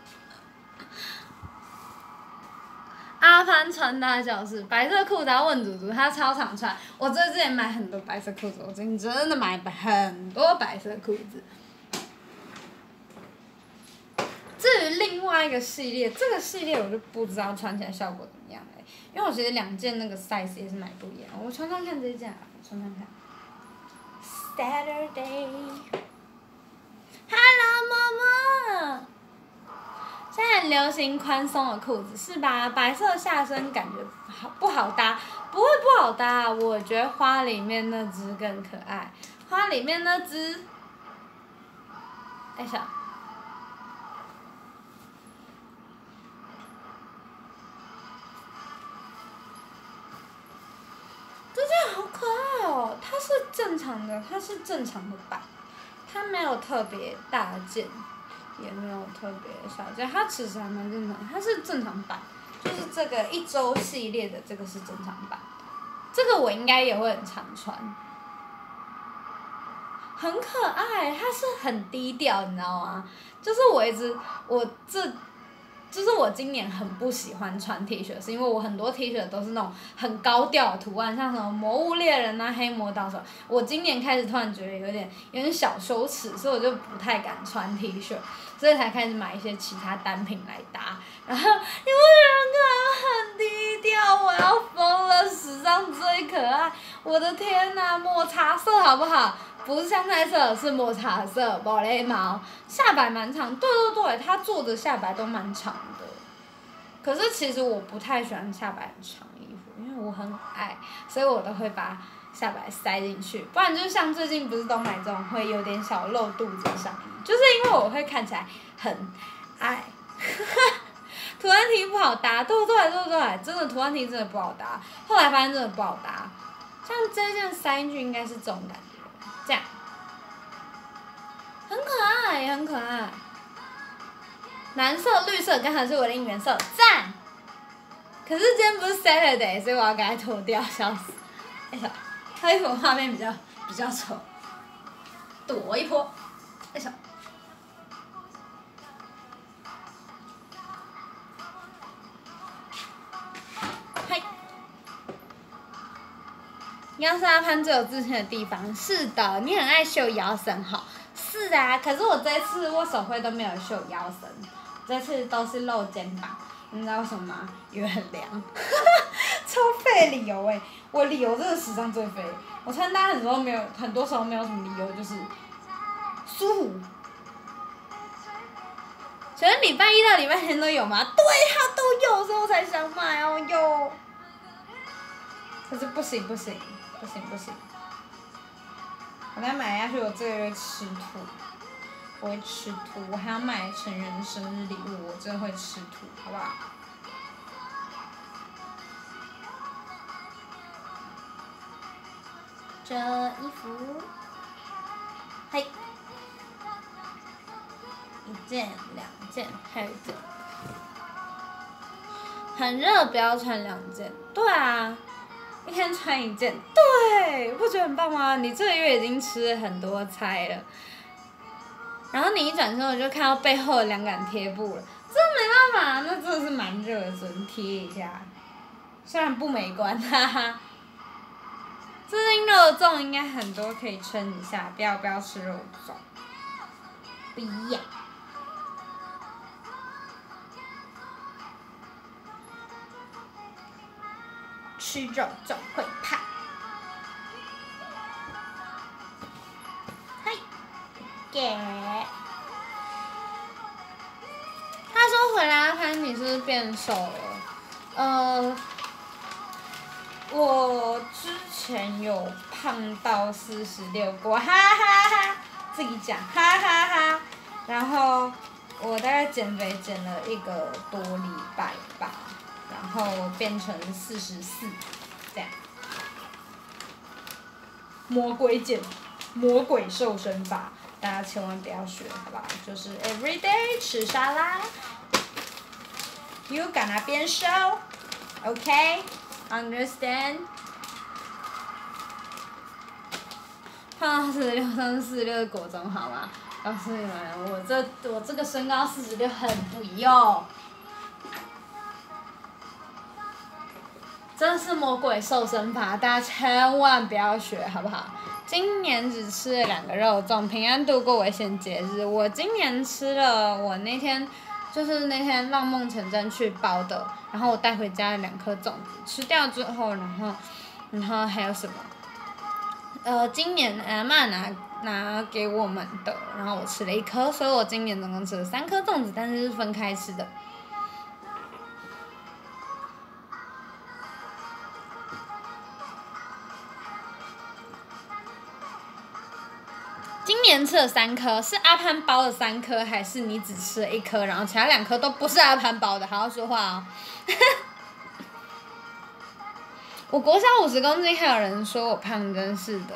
[SPEAKER 1] 阿潘穿搭教室，白色裤子要问祖祖，他超常穿。我最近也买很多白色裤子，我最近真的买很多白色裤子。至于另外一个系列，这个系列我就不知道穿起来效果怎么样哎、欸，因为我觉得两件那个 size 也是买不一样。我穿穿看这件啊，我穿穿看。Saturday。Hello， 妈妈。现在很流行宽松的裤子，是吧？白色下身感觉好不好搭？不会不好搭、啊，我觉得花里面那只更可爱。花里面那只，哎小，这件好可爱哦！它是正常的，它是正常的版，它没有特别大件。也没有特别小件，它其实还蛮正常，它是正常版，就是这个一周系列的这个是正常版，这个我应该也会很常穿，很可爱，它是很低调，你知道吗？就是我一直我这。就是我今年很不喜欢穿 T 恤，是因为我很多 T 恤都是那种很高调的图案，像什么魔物猎人啊、黑魔导手。我今年开始突然觉得有点有点小羞耻，所以我就不太敢穿 T 恤，所以才开始买一些其他单品来搭。然后你不觉得很低调？我要疯了，史上最可爱！我的天哪、啊，抹茶色好不好？不是香菜色，是抹茶色，宝蕾毛，下摆蛮长，对对对，它做的下摆都蛮长的。可是其实我不太喜欢下摆很长的衣服，因为我很矮，所以我都会把下摆塞进去。不然就像最近不是都买这种会有点小露肚子的上衣，就是因为我会看起来很爱。图案题不好搭，对不对？对不对？真的图案题真的不好搭，后来发现真的不好搭。像这件塞进去应该是这种感觉，这样，很可爱，也很可爱。蓝色、绿色刚好是我的应援色，赞。可是今天不是 Saturday， 所以我要给它脱掉，笑死。哎呀，它衣服画面比较比较丑，躲一波，哎呀。腰身阿潘最有自信的地方，是的，你很爱秀腰身哈。是啊，可是我这次握手会都没有秀腰身，这次都是露肩膀。你知道为什么吗？因为很凉，超废理由哎、欸！我理由真的史上最废。我穿搭很多没有，很多时候没有什么理由，就是舒服。请问礼拜一到礼拜天都有吗？对，它都有，所以我才想买哦哟。可是不行不行。不行不行，我再买下去，我这个月吃土，我会吃土，我还要买成人生日礼物，我真的会吃土，好不好？这衣服，嘿，一件、两件，还有一件，很热，不要穿两件。对啊。一天穿一件，对，不觉得很棒吗？你这个月已经吃了很多菜了，然后你一转身我就看到背后的两杆贴布了，这没办法，那真的是蛮热的，只能贴一下，虽然不美观，哈哈。最近肉粽应该很多可以撑一下，不要不要吃肉粽，不要。吃肉粽会胖。嘿，给。他说回来阿潘，你是不是变瘦了？呃，我之前有胖到四十六过，哈哈哈，自己讲，哈哈哈。然后我大概减肥减了一个多礼拜吧。然后我变成四十四，这样。魔鬼减，魔鬼瘦身法，大家千万不要学，好不好？就是 every day 吃沙拉 ，you gonna 变瘦 ，OK？ Understand？ 胖到四十六，上四十六的国中，好吗？告诉你们，我这我这个身高四十六很不用。真的是魔鬼瘦身法，大家千万不要学，好不好？今年只吃了两个肉粽，平安度过危险节日。我今年吃了，我那天就是那天浪梦成真去包的，然后我带回家了两颗粽子，吃掉之后，然后，然后还有什么？呃，今年阿嬷拿拿给我们的，然后我吃了一颗，所以我今年总共吃了三颗粽子，但是是分开吃的。今年吃了三颗，是阿潘包的三颗，还是你只吃了一颗，然后其他两颗都不是阿潘包的？好好说话哦。我国小五十公斤，还有人说我胖，真是的。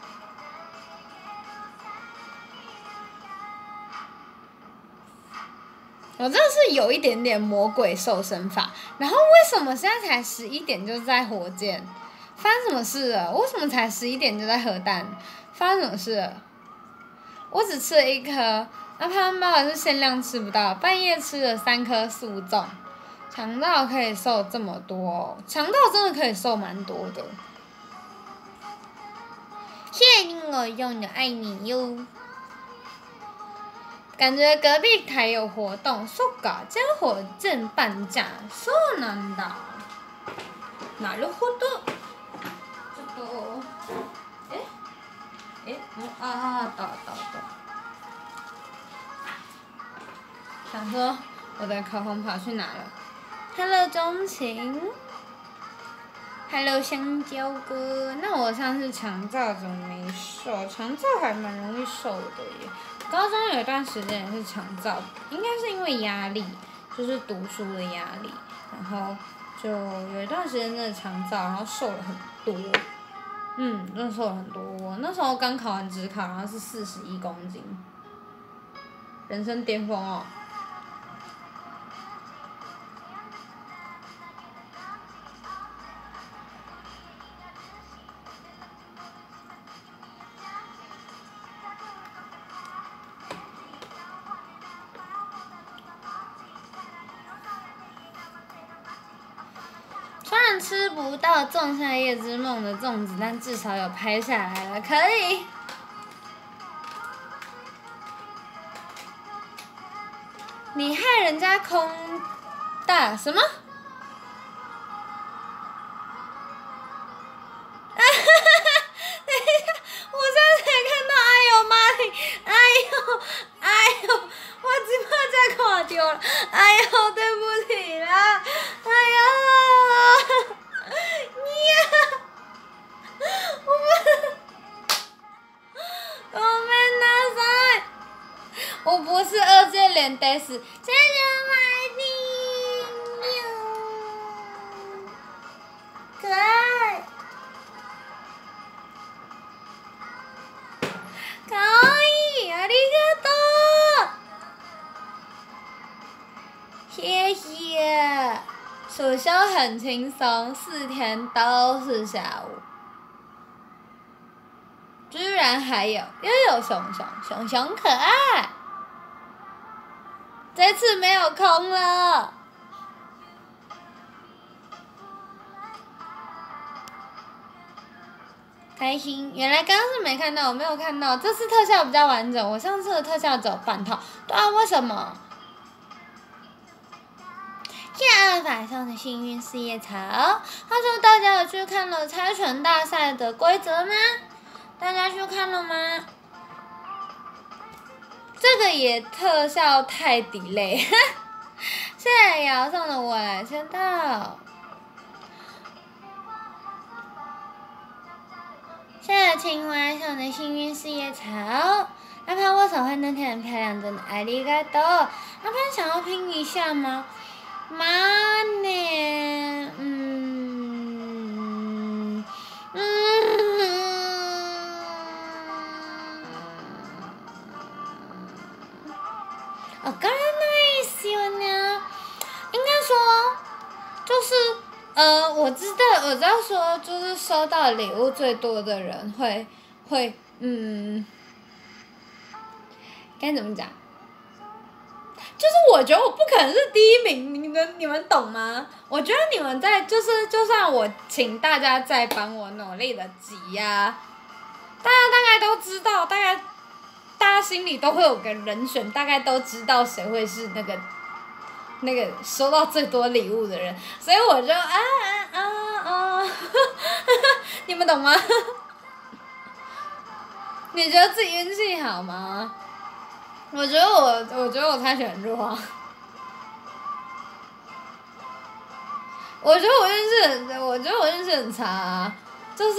[SPEAKER 1] 我真的是有一点点魔鬼瘦身法，然后为什么现在才十一点就在火箭？发生什么事了？为什么才十一点就在核弹？发生什么事了？我只吃了一颗，阿潘包还是限量吃不到，半夜吃了三颗速粽，肠道可以瘦这么多、哦，肠道真的可以瘦蛮多的。谢谢你我用的，爱你哟。感觉隔壁台有活动，そうか、今天火箭半价，そうなんだ。なるほど。ちょっと、え？え？啊啊，到到到。想说我的口红跑去哪了 ？Hello 钟情 ，Hello 香蕉哥，那我上次肠照怎么没瘦？肠照还蛮容易瘦的耶。 高中有一段时间也是常躁，应该是因为压力，就是读书的压力，然后就有一段时间真的常躁，然后瘦了很多。嗯，真的瘦了很多。我那时候刚考完职考，然后是四十一公斤，人生巅峰哦。虽然吃不到《仲夏夜之梦》的粽子，但至少有拍下来了，可以。你害人家空大什么？哎呦，对不起啦！哎呀，你呀，我们，ごめんなさい，我不是二界脸得死，谢谢买的，可爱，可愛い，ありがとう。谢谢，暑休很轻松，四天都是下午。居然还有又有熊熊，熊熊可爱。这次没有空了。开心，原来刚刚是没看到，我没有看到，这次特效比较完整，我上次的特效只有半套。对啊，为什么？谢阿法上的幸运四叶草，他说大家有去看了猜拳大赛的规则吗？大家去看了吗？这个也特效太 delay， 谢谢瑶送的我来签到。谢谢青蛙送的幸运四叶草，阿潘握手会那天很漂亮，真的ありがとう。阿潘想要拼一下吗？妈呢？嗯嗯。わからないですよね。应该说，就是呃，我知道，我知道说，就是收到礼物最多的人会会嗯，该怎么讲？就是我觉得我不可能是第一名，你们你们懂吗？我觉得你们在就是就算我请大家再帮我努力的挤呀，大家大概都知道，大概大家心里都会有个人选，大概都知道谁会是那个那个收到最多礼物的人，所以我就啊啊啊啊，你们懂吗？你觉得自己运气好吗？我觉得我，我觉得我猜拳很弱啊。我觉得我运气很，我觉得我运气很差啊，就是，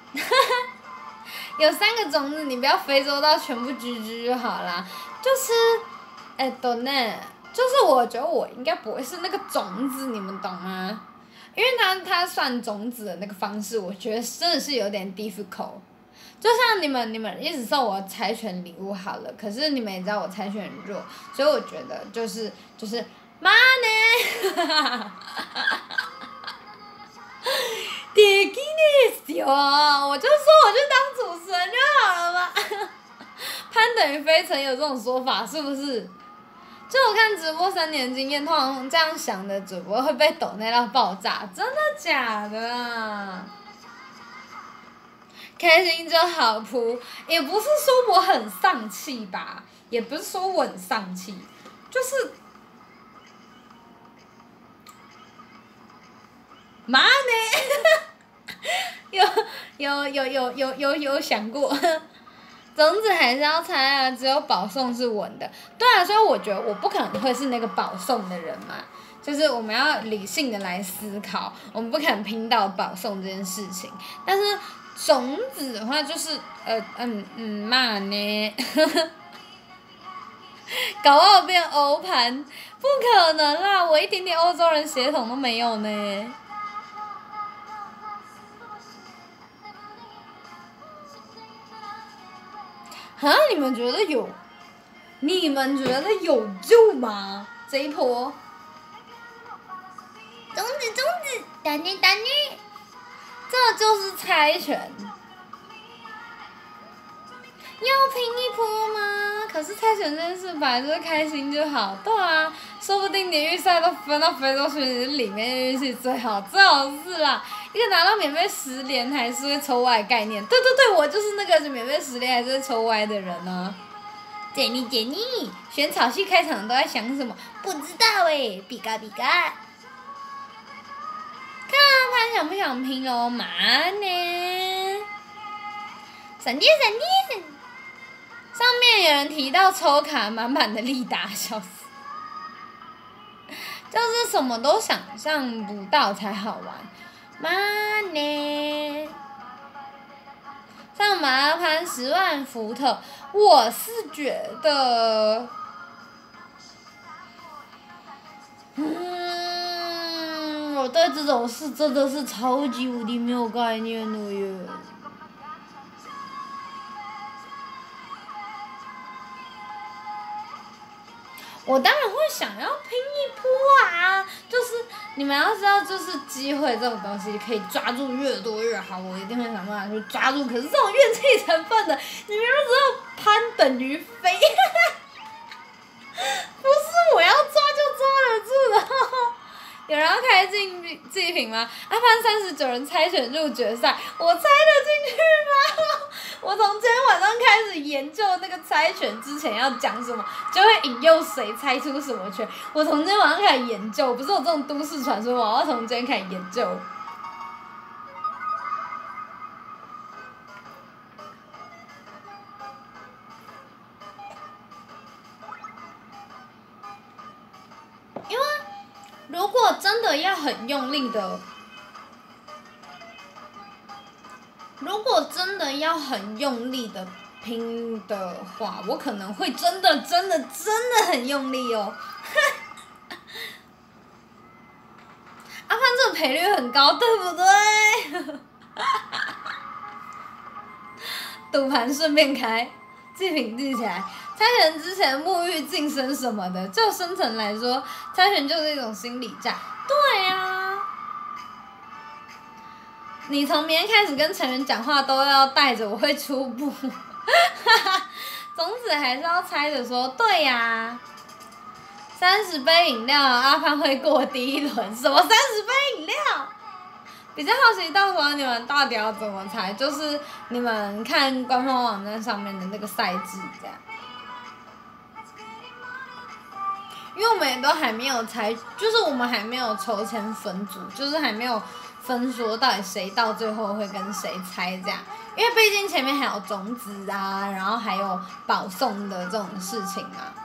[SPEAKER 1] 有三个种子，你不要非洲到全部居居就好啦。就是，哎，懂呢，就是我觉得我应该不会是那个种子，你们懂吗？因为他他算种子的那个方式，我觉得真的是有点 difficult。就像你们你们一直送我猜拳礼物好了，可是你们也知道我猜拳很弱，所以我觉得就是就是妈呢，哈哈哈哈できねえよ，我就说我去当主持人就好了嘛，攀等于飞层有这种说法是不是？就我看直播三年经验，通常这样想的主播会被抖内到爆炸，真的假的啊？开心就好扑，也不是说我很丧气吧，也不是说我很丧气，就是妈呢，有有有有有有有想过，种子还是要猜啊，只有保送是稳的，对啊，所以我觉得我不可能会是那个保送的人嘛，就是我们要理性的来思考，我们不可能拼到保送这件事情，但是。种子的话就是呃嗯嗯嘛呢， 搞不好变欧盘，不可能啦！我一点点欧洲人血统都没有呢。啊！你们觉得有？你们觉得有救吗？这一波？中指中指，打你打你，这就是猜拳。要拼一波吗？可是猜拳这件事本来就是开心就好，对啊，说不定连预赛都分到非洲区里面，运气最好，最好是啦。一个拿到免费十连还是会抽歪的概念，对对对，我就是那个免费十连还是会抽歪的人呢、啊。杰尼杰尼，选草系开场都在想什么？不知道哎，比嘎比嘎。看他想不想拼喽？嘛呢？闪电闪电！上面有人提到抽卡满满的利达，笑死！就是什么都想象不到才好玩。嘛呢？上马盘十万伏特，我是觉得，嗯，我对这种事真的是超级无敌没有概念的耶。我当然会想要拼一波啊！就是你们要知道，就是机会这种东西可以抓住越多越好，我一定会想办法去抓住。可是这种运气成分的，你们都知道攀等于飞，不是我要抓就抓得住的。有人要开竞技品吗？阿潘三十九人猜拳入决赛，我猜得进去吗？我从今天晚上开始研究那个猜拳之前要讲什么，就会引诱谁猜出什么拳。我从今天晚上开始研究，不是有这种都市传说，我要从今天开始研究。因为如果真的要很用力的。如果真的要很用力的拼的话，我可能会真的真的真的很用力哦。阿潘这个赔率很高，对不对？赌盘顺便开，祭品记起来。猜拳之前沐浴净身什么的，就深层来说，猜拳就是一种心理战。对啊。你从明天开始跟成员讲话都要带着我会出步，总之还是要猜着说对呀、啊。三十杯饮料，阿潘会过第一轮，什么三十杯饮料？比较好奇，到时候你们到底要怎么猜？就是你们看官方网站上面的那个赛制这样。因为我们也都还没有猜，就是我们还没有抽签分组，就是还没有。分说到底谁到最后会跟谁猜这样，因为毕竟前面还有种子啊，然后还有保送的这种事情嘛，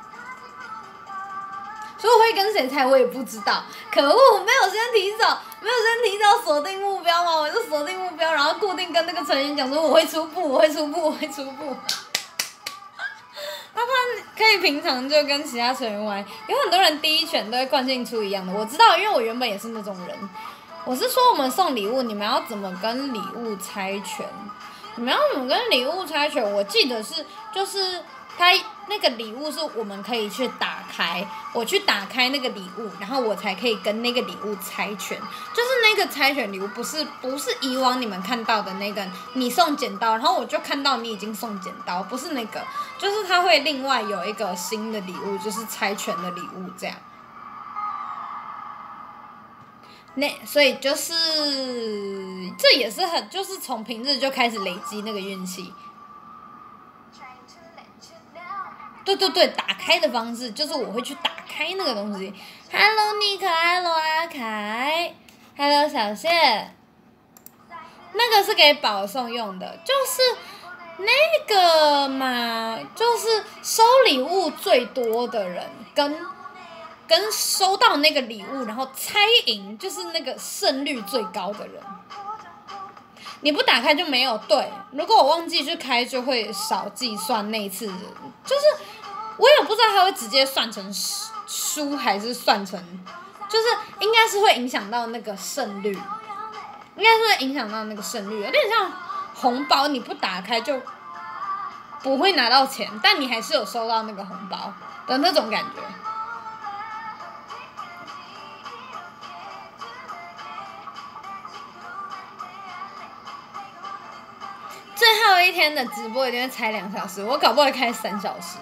[SPEAKER 1] 所以我会跟谁猜我也不知道。可恶，没有先提早，没有先提早锁定目标嘛，我就锁定目标，然后固定跟那个成员讲说我会出步，我会出步，我会出步。阿潘可以平常就跟其他成员玩，有很多人第一拳都会惯性出一样的，我知道，因为我原本也是那种人。我是说，我们送礼物，你们要怎么跟礼物猜拳？你们要怎么跟礼物猜拳？我记得是，就是它那个礼物是我们可以去打开，我去打开那个礼物，然后我才可以跟那个礼物猜拳。就是那个猜拳礼物，不是不是以往你们看到的那个，你送剪刀，然后我就看到你已经送剪刀，不是那个，就是它会另外有一个新的礼物，就是猜拳的礼物这样。那所以就是这也是很就是从平日就开始累积那个运气。对对对，打开的方式就是我会去打开那个东西。Hello 尼克 ，Hello 阿凯 ，Hello 小谢。那个是给保送用的，就是那个嘛，就是收礼物最多的人跟。跟收到那个礼物，然后猜赢，就是那个胜率最高的人。你不打开就没有对，如果我忘记去开，就会少计算那一次。就是我也不知道它会直接算成输还是算成，就是应该是会影响到那个胜率，应该是会影响到那个胜率，有点像红包，你不打开就不会拿到钱，但你还是有收到那个红包的那种感觉。最后一天的直播一定会拆两小时，我搞不好会开三小时。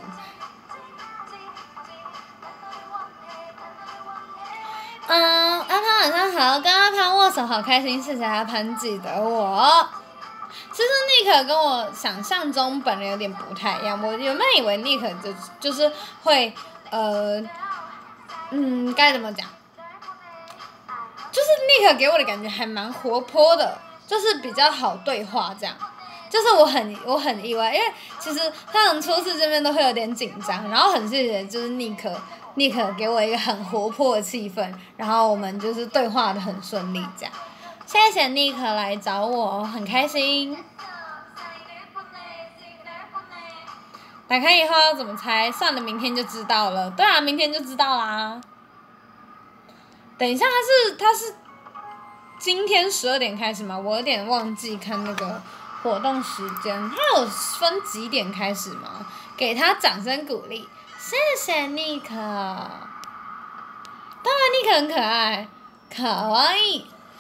[SPEAKER 1] 嗯，阿潘晚上好，跟阿潘握手好开心，谢谢阿潘记得我。其实 Nick 跟我想象中本人有点不太一样，我原本以为 Nick 就就是会呃，嗯，该怎么讲？就是 Nick 给我的感觉还蛮活泼的，就是比较好对话这样。就是我很我很意外，因为其实他们初次见面都会有点紧张，然后很谢谢就是 Nick Nick 给我一个很活泼的气氛，然后我们就是对话的很顺利这样。谢谢 Nick 来找我，很开心。打开以后要怎么猜？算了，明天就知道了。对啊，明天就知道啦。等一下，他是他是今天十二点开始吗？我有点忘记看那个活动时间，他有分几点开始吗？给他掌声鼓励，谢谢 Nick。当然 Nick 很可爱，卡哇伊。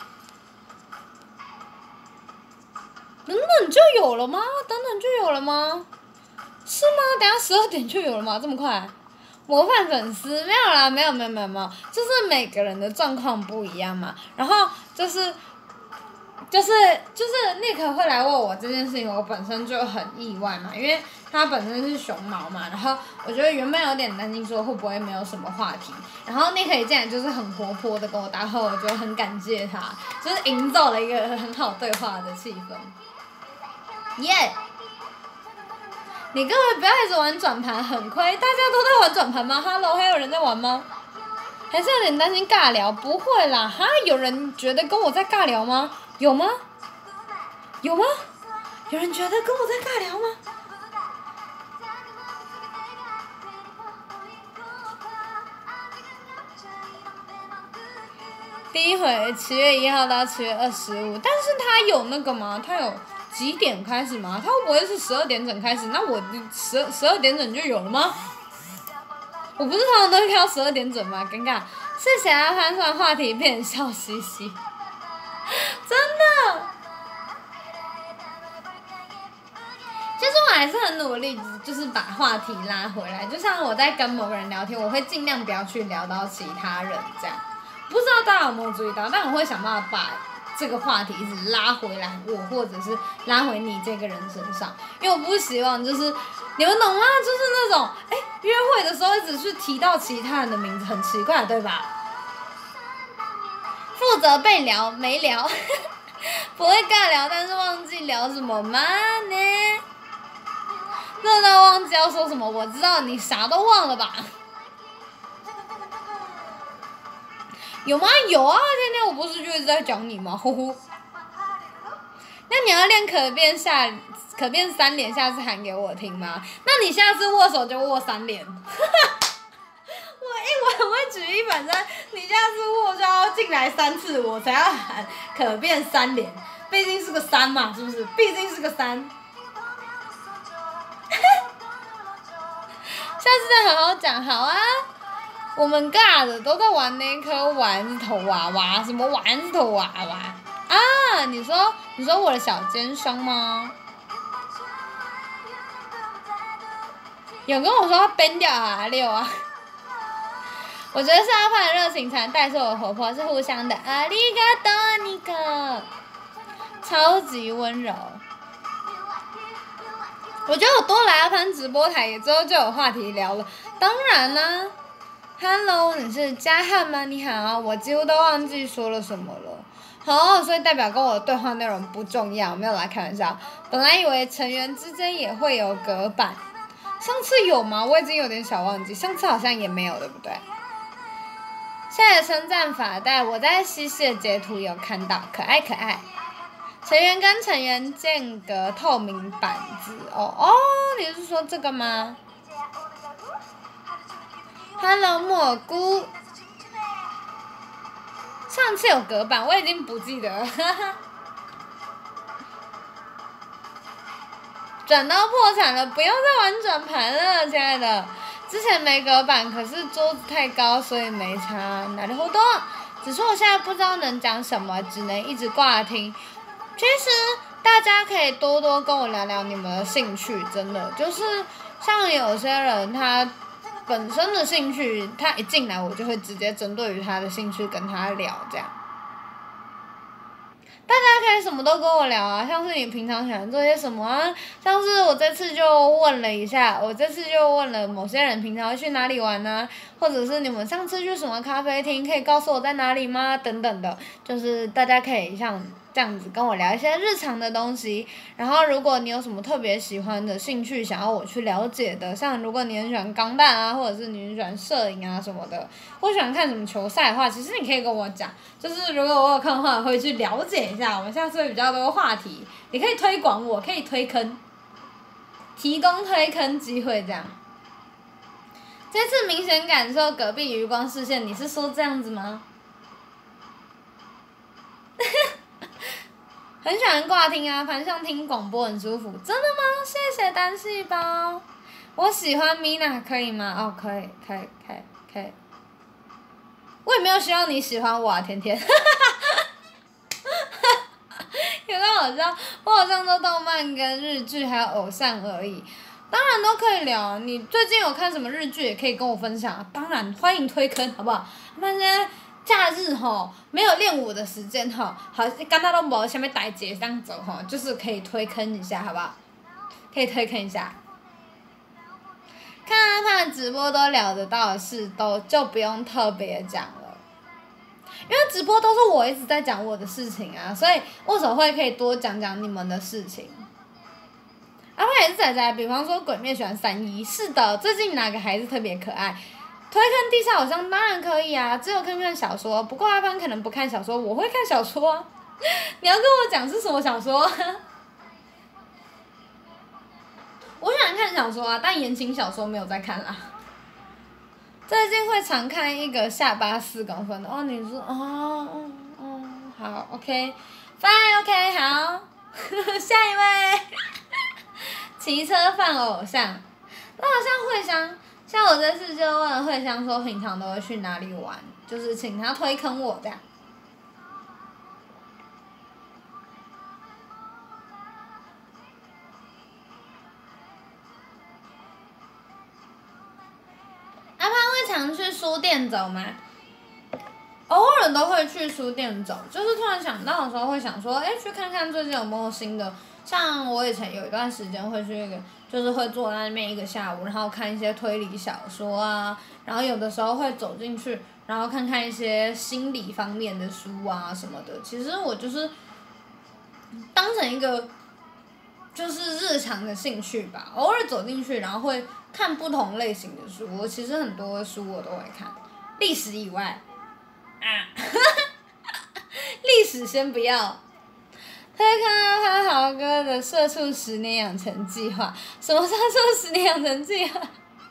[SPEAKER 1] 等等就有了吗？等等就有了吗？是吗？等下十二点就有了吗？这么快？模范粉丝没有啦，没有没有没有没有，就是每个人的状况不一样嘛。然后就是，就是就是 Nick 会来问我这件事情，我本身就很意外嘛，因为他本身是熊猫嘛。然后我觉得原本有点担心说会不会没有什么话题，然后 Nick 一进来就是很活泼的跟我搭话，我觉得很感谢他，就是营造了一个很好对话的气氛。耶、yeah ！你各位不要一直玩转盘，很亏。大家都在玩转盘吗 ？Hello， 还有人在玩吗？还是有点担心尬聊？不会啦，哈，有人觉得跟我在尬聊吗？有吗？有吗？有人觉得跟我在尬聊吗？第一回七月一号到七月二十五，但是他有那个吗？他有几点开始吗？他会不会是十二点整开始？那我十十二点整就有了吗？我不是通常都会看到十二点整吗？尴尬。谢谢阿潘，突然话题变笑嘻嘻，真的。其实我还是很努力，就是把话题拉回来。就像我在跟某个人聊天，我会尽量不要去聊到其他人这样。不知道大家有没有注意到，但我会想办法把这个话题一直拉回来我，或者是拉回你这个人身上，因为我不希望就是你们懂吗？就是那种哎、欸，约会的时候一直去提到其他人的名字，很奇怪，对吧？负责被聊没聊，不会尬聊，但是忘记聊什么吗呢？热到忘记要说什么，我知道你啥都忘了吧？有吗？有啊，天天我不是就一直在讲你吗？呼呼。那你要练可变下可变三连，下次喊给我听吗？那你下次握手就握三连。我英文会举一反三，你下次握就要进来三次，我才要喊可变三连，毕竟是个三嘛，是不是？毕竟是个三。下次再好好讲，好啊。我们尬的都在玩那颗丸子头娃娃，什么丸子头娃娃啊？你说你说我的小奸商吗？有跟我说要编掉啊六啊。我觉得是阿潘的热情才带出我的活泼，是互相的。阿里嘎多尼克，超级温柔。我觉得我多来阿潘直播台之后就有话题聊了，当然啦。Hello， 你是嘉汉吗？你好，我几乎都忘记说了什么了。好，所以代表跟我的对话内容不重要，没有来开玩笑。本来以为成员之间也会有隔板，上次有吗？我已经有点小忘记，上次好像也没有，对不对？谢谢称赞法带，我在西西的截图有看到，可爱可爱。成员跟成员间隔透明板子，哦哦，你是说这个吗？ Hello 蘑菇，上次有隔板，我已经不记得了。转到破产了，不要再玩转盘了，亲爱的。之前没隔板，可是桌子太高，所以没差。哪里互动？只是我现在不知道能讲什么，只能一直挂听。其实大家可以多多跟我聊聊你们的兴趣，真的就是像有些人他本身的兴趣，他一进来我就会直接针对于他的兴趣跟他聊这样。大家可以什么都跟我聊啊，像是你平常喜欢做些什么啊，像是我这次就问了一下，我这次就问了某些人平常会去哪里玩啊，或者是你们上次去什么咖啡厅，可以告诉我在哪里吗？等等的，就是大家可以像这样子跟我聊一些日常的东西，然后如果你有什么特别喜欢的兴趣想要我去了解的，像如果你很喜欢钢弹啊，或者是你很喜欢摄影啊什么的，或喜欢看什么球赛的话，其实你可以跟我讲，就是如果我有看的话，我会去了解一下，我们下次会比较多话题，你可以推广我，可以推坑，提供推坑机会这样。这次明显感受隔壁余光视线，你是说这样子吗？很喜欢挂听啊，反正听广播很舒服，真的吗？谢谢单细胞，我喜欢 Mina 可以吗？哦，可以，可以，可以，可以。我也没有希望你喜欢我啊，甜甜。有个好笑，我好像都动漫跟日剧还有偶像而已，当然都可以聊。你最近有看什么日剧也可以跟我分享，当然欢迎推坑，好不好？反正假日吼没有练舞的时间吼，好，刚刚都无啥物代志这样做吼，就是可以推坑一下，好不好？可以推坑一下。看阿胖直播都聊得到的事，都就不用特别讲了，因为直播都是我一直在讲我的事情啊，所以握手会可以多讲讲你们的事情。阿胖也是仔仔，比方说鬼灭喜欢三一，是的，最近哪个孩子特别可爱？推坑地下偶像当然可以啊，只有看看小说，不过阿胖可能不看小说，我会看小说啊。你要跟我讲是什么小说？我喜欢看小说啊，但言情小说没有在看啦。最近会常看一个下巴四公分的哦，你说哦哦哦，好 ，OK， fine OK 好，下一位，骑车放偶像，那好像慧香，像我这次就问慧香说平常都会去哪里玩，就是请他推坑我这样。阿胖会常去书店走吗？偶尔都会去书店走，就是突然想到的时候会想说，哎、欸，去看看最近有没有新的。像我以前有一段时间会去一个，就是会坐在那边一个下午，然后看一些推理小说啊，然后有的时候会走进去，然后看看一些心理方面的书啊什么的。其实我就是当成一个就是日常的兴趣吧，偶尔走进去，然后会看不同类型的书。我其实很多书我都会看，历史以外。啊，历史先不要。推看到他豪哥的《社畜十年养成计划》，什么《社畜十年养成计划》？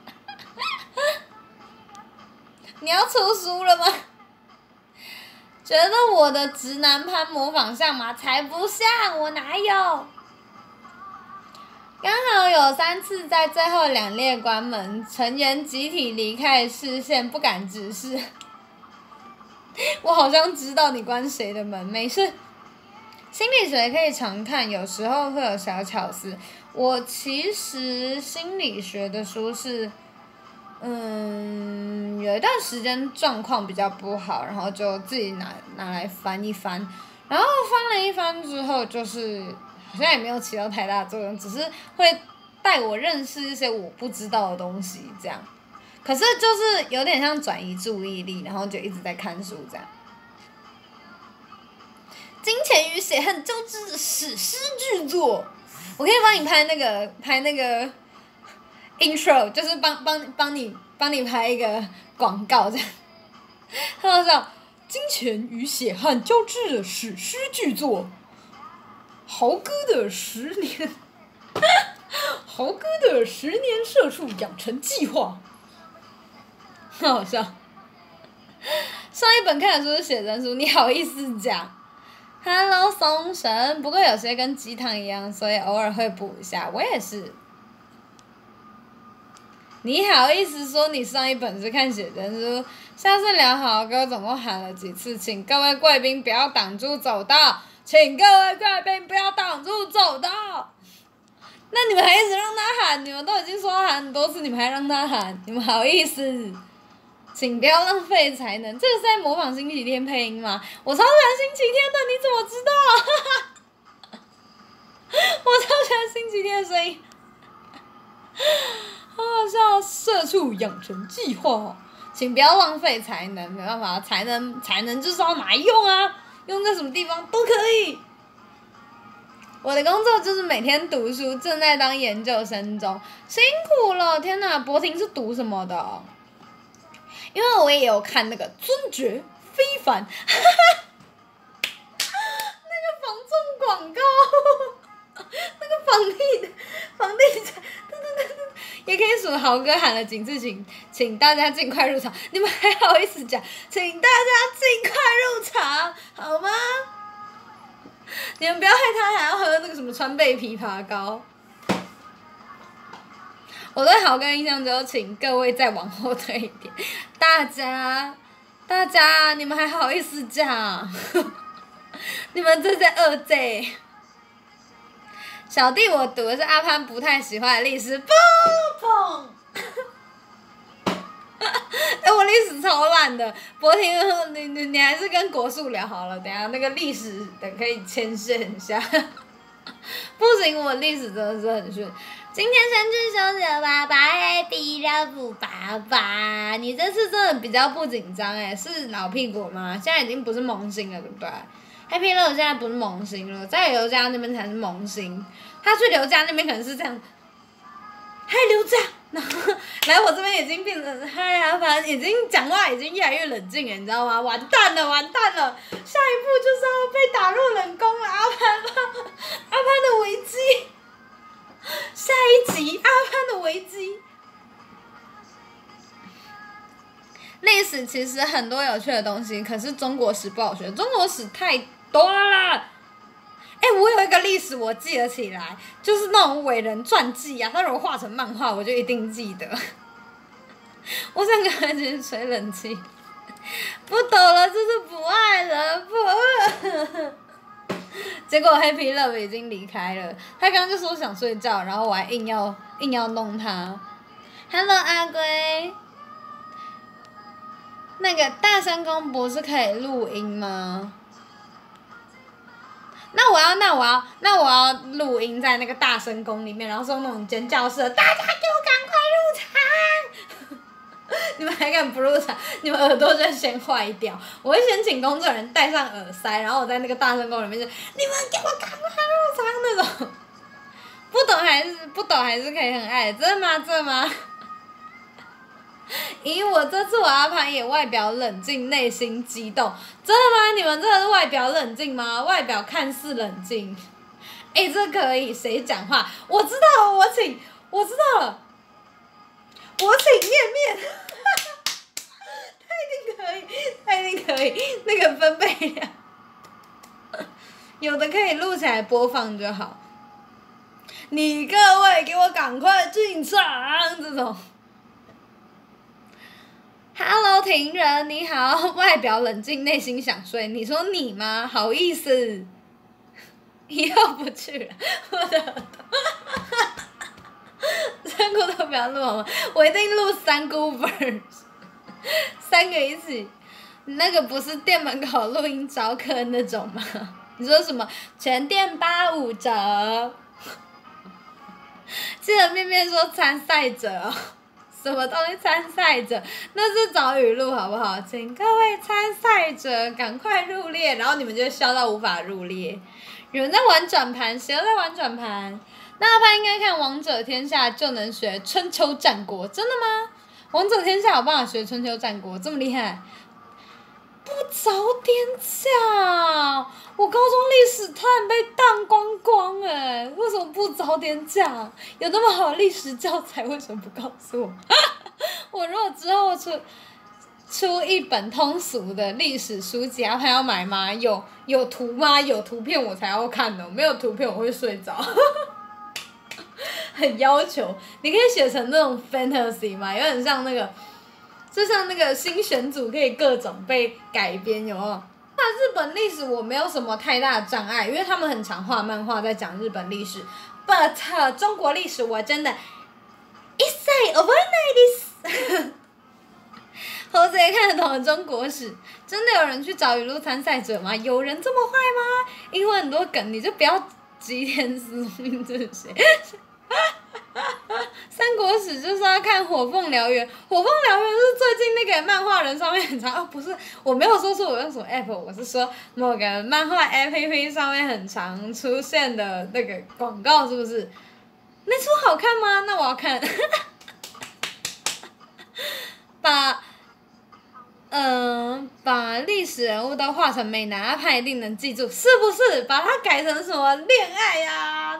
[SPEAKER 1] 你要出书了吗？觉得我的直男攀模仿像吗？才不像，我哪有？刚好有三次在最后两列关门，成员集体离开视线，不敢直视。我好像知道你关谁的门，没事。心理学可以常看，有时候会有小巧思。我其实心理学的书是，嗯，有一段时间状况比较不好，然后就自己拿拿来翻一翻，然后翻了一翻之后，就是好像也没有起到太大作用，只是会带我认识一些我不知道的东西，这样。可是就是有点像转移注意力，然后就一直在看书这样。金钱与血汗交织的史诗巨作，我可以帮你拍那个拍那个 intro， 就是帮帮帮你帮你拍一个广告这样。他说金钱与血汗交织的史诗巨作，豪哥的十年，豪哥的十年社畜养成计划。 很好笑。上一本看的书是写真书，你好意思讲 ？Hello， 松神，不过有些跟鸡汤一样，所以偶尔会补一下。我也是。你好意思说你上一本是看写真书？下次聊好歌总共喊了几次，请各位贵宾不要挡住走道，请各位贵宾不要挡住走道。那你们还一直让他喊，你们都已经说他喊很多次，你们还让他喊，你们好意思？请不要浪费才能。这个是在模仿星期天配音吗？我超喜欢星期天的，你怎么知道？我超喜欢星期天的声音，好好笑！社畜养成计划，请不要浪费才能，没办法，才能才能就是要拿来用啊，用在什么地方都可以。我的工作就是每天读书，正在当研究生中，辛苦了！天哪，博婷是读什么的？因为我也有看那个《尊爵非凡》，那个房仲广告，那个房地房地产，对对对对，也可以数豪哥喊了几次，请请大家尽快入场，你们还好意思讲，请大家尽快入场，好吗？你们不要害他还要喝那个什么川贝枇杷膏。我对豪哥印象只有，请各位再往后退一点。大家，大家，你们还好意思讲？你们这在二 J。小弟我读的是阿潘不太喜欢的历史，砰砰。哎、欸，我历史超烂的，博婷，你你你还是跟国术聊好了，等一下那个历史的可以牵线一下。不行，我历史真的是很逊。今天先去休息了，爸爸 ，Happy Love 爸爸，你这次真的比较不紧张哎，是老屁股吗？现在已经不是萌新了，对不对 ？Happy Love 现在不是萌新了，在刘家那边才是萌新。他去刘家那边可能是这样，嗨刘家，然后来我这边已经变成嗨阿凡，已经讲话已经越来越冷静了，你知道吗？完蛋了，完蛋了，下一步就是要被打入冷宫了，阿凡阿凡的危机。下一集阿潘的危机。历史其实很多有趣的东西，可是中国史不好学，中国史太多了。哎、欸，我有一个历史我记得起来，就是那种伟人传记啊，他如果画成漫画，我就一定记得。我想跟他一起吹冷气，不抖了，就是不爱了，不饿。结果 Happy Love 已经离开了，他刚刚就说想睡觉，然后我还硬要硬要弄他。Hello 阿龟，那个大声公不是可以录音吗？那我要那我要那我要录音在那个大声公里面，然后说那种尖叫式的，大家给我赶快入场！你们还敢不入场？你们耳朵就先坏掉。我会先请工作人员戴上耳塞，然后我在那个大声公里面就，你们给我赶快入场那种。不懂还是不懂还是可以很爱，真的吗？真的吗？咦，我这次我阿潘也外表冷静，内心激动，真的吗？你们真的是外表冷静吗？外表看似冷静，哎、欸，这可以，谁讲话？我知道了，我请，我知道了，我请页面，他一定可以，他一定可以，那个分贝量，有的可以录起来播放就好。你各位给我赶快进场，这种。Hello， 情人你好，外表冷静，内心想睡。你说你吗？好意思，以后不去了，我的耳朵，三姑都不要录好吗？我一定录三姑 verse， 三个一起。那个不是店门口录音招客那种吗？你说什么全店八五折？记得面面说参赛者哦。什么东西参赛者？那是找语录好不好？请各位参赛者赶快入列，然后你们就笑到无法入列。有人在玩转盘，谁又在玩转盘？那阿潘应该看《王者天下》就能学春秋战国，真的吗？《王者天下》有办法学春秋战国，这么厉害？不早点讲，我高中历史差点被当光光哎、欸！为什么不早点讲？有那么好的历史教材，为什么不告诉我？ 我如果之后出出一本通俗的历史书籍，他要买吗？有有图吗？有图片我才要看哦，没有图片我会睡着。很要求，你可以写成那种 fantasy 嘛，有点像那个，就像那个新选组可以各种被改编，有没有？那日本历史我没有什么太大的障碍，因为他们很常画漫画在讲日本历史。But、uh, 中国历史我真的一切覚えないです。猴子也看得懂的中国史，真的有人去找语录参赛者吗？有人这么坏吗？因为很多梗你就不要吉田思命这些。三国史就是要看火凤燎原，火凤燎原是最近那个漫画人上面很常哦，不是，我没有说是我用什么 app， 我是说某个漫画 app 上面很常出现的那个广告，是不是？那出好看吗？那我要看。把，嗯、呃，把历史人物都画成美男，阿潘一定能记住，是不是？把它改成什么恋爱呀、啊？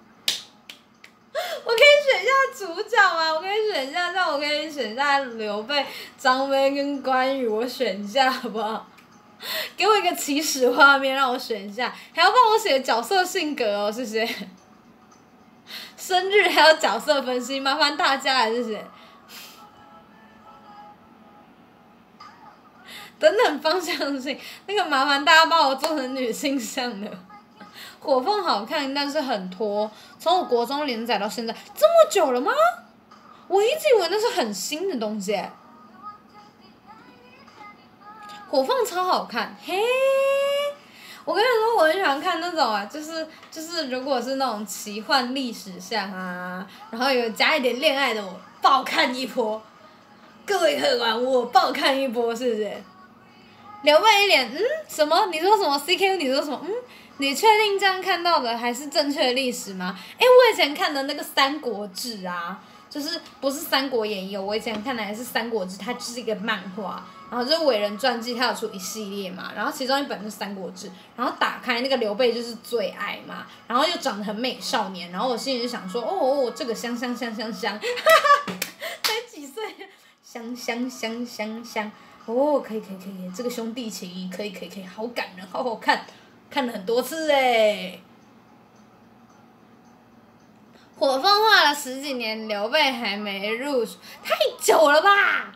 [SPEAKER 1] 我可以选一下主角吗？我可以选一下，这样我可以选一下刘备、张飞跟关羽，我选一下好不好？给我一个起始画面让我选一下，还要帮我写角色性格哦，谢谢。生日还有角色分析，麻烦大家了，谢谢。等等方向性，那个麻烦大家帮我做成女性向的。火凤好看，但是很拖，从我国中连载到现在，这么久了吗？我一直以为那是很新的东西。火凤超好看，嘿！我跟你说，我很喜欢看那种啊，就是就是如果是那种奇幻历史向啊，然后有加一点恋爱的，我爆看一波。各位客官，我爆看一波，是不是？刘备一脸嗯什么？你说什么 C K？ 你说什么嗯？你确定这样看到的还是正确的历史吗？哎，我以前看的那个《三国志》啊，就是不是《三国演义》哦，我以前看的还是《三国志》，它就是一个漫画，然后就是伟人传记，它有出一系列嘛，然后其中一本就是《三国志》，然后打开那个刘备就是最爱嘛，然后又长得很美少年，然后我心里就想说，哦哦，这个香香香香香，哈哈，才几岁，香香香香香。哦，可以可以可以，这个兄弟情谊可以可以可以，好感人，好好看，看了很多次哎。火凤画了十几年，刘备还没入，太久了吧？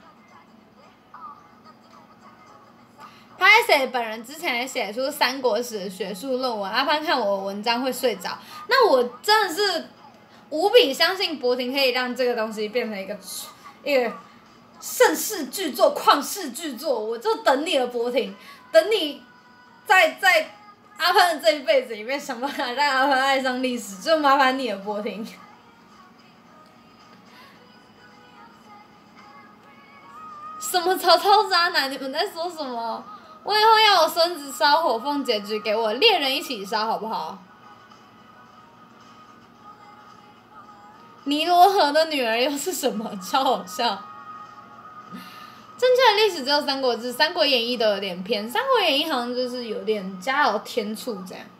[SPEAKER 1] 拍谁本人之前也写出三国史的学术论文，阿潘看我的文章会睡着，那我真的是无比相信博婷可以让这个东西变成一个一个。盛世巨作、旷世巨作，我就等你了，博婷，等你在在阿潘的这一辈子里面想办法让阿潘爱上历史，就麻烦你了，博婷。什么曹操渣男？你们在说什么？我以后要我孙子烧火凤结局给我，猎人一起烧好不好？尼罗河的女儿又是什么？超好笑。正确的历史只有《三国志》，《三国演义》都有点偏，《三国演义》好像就是有点加油添醋这样。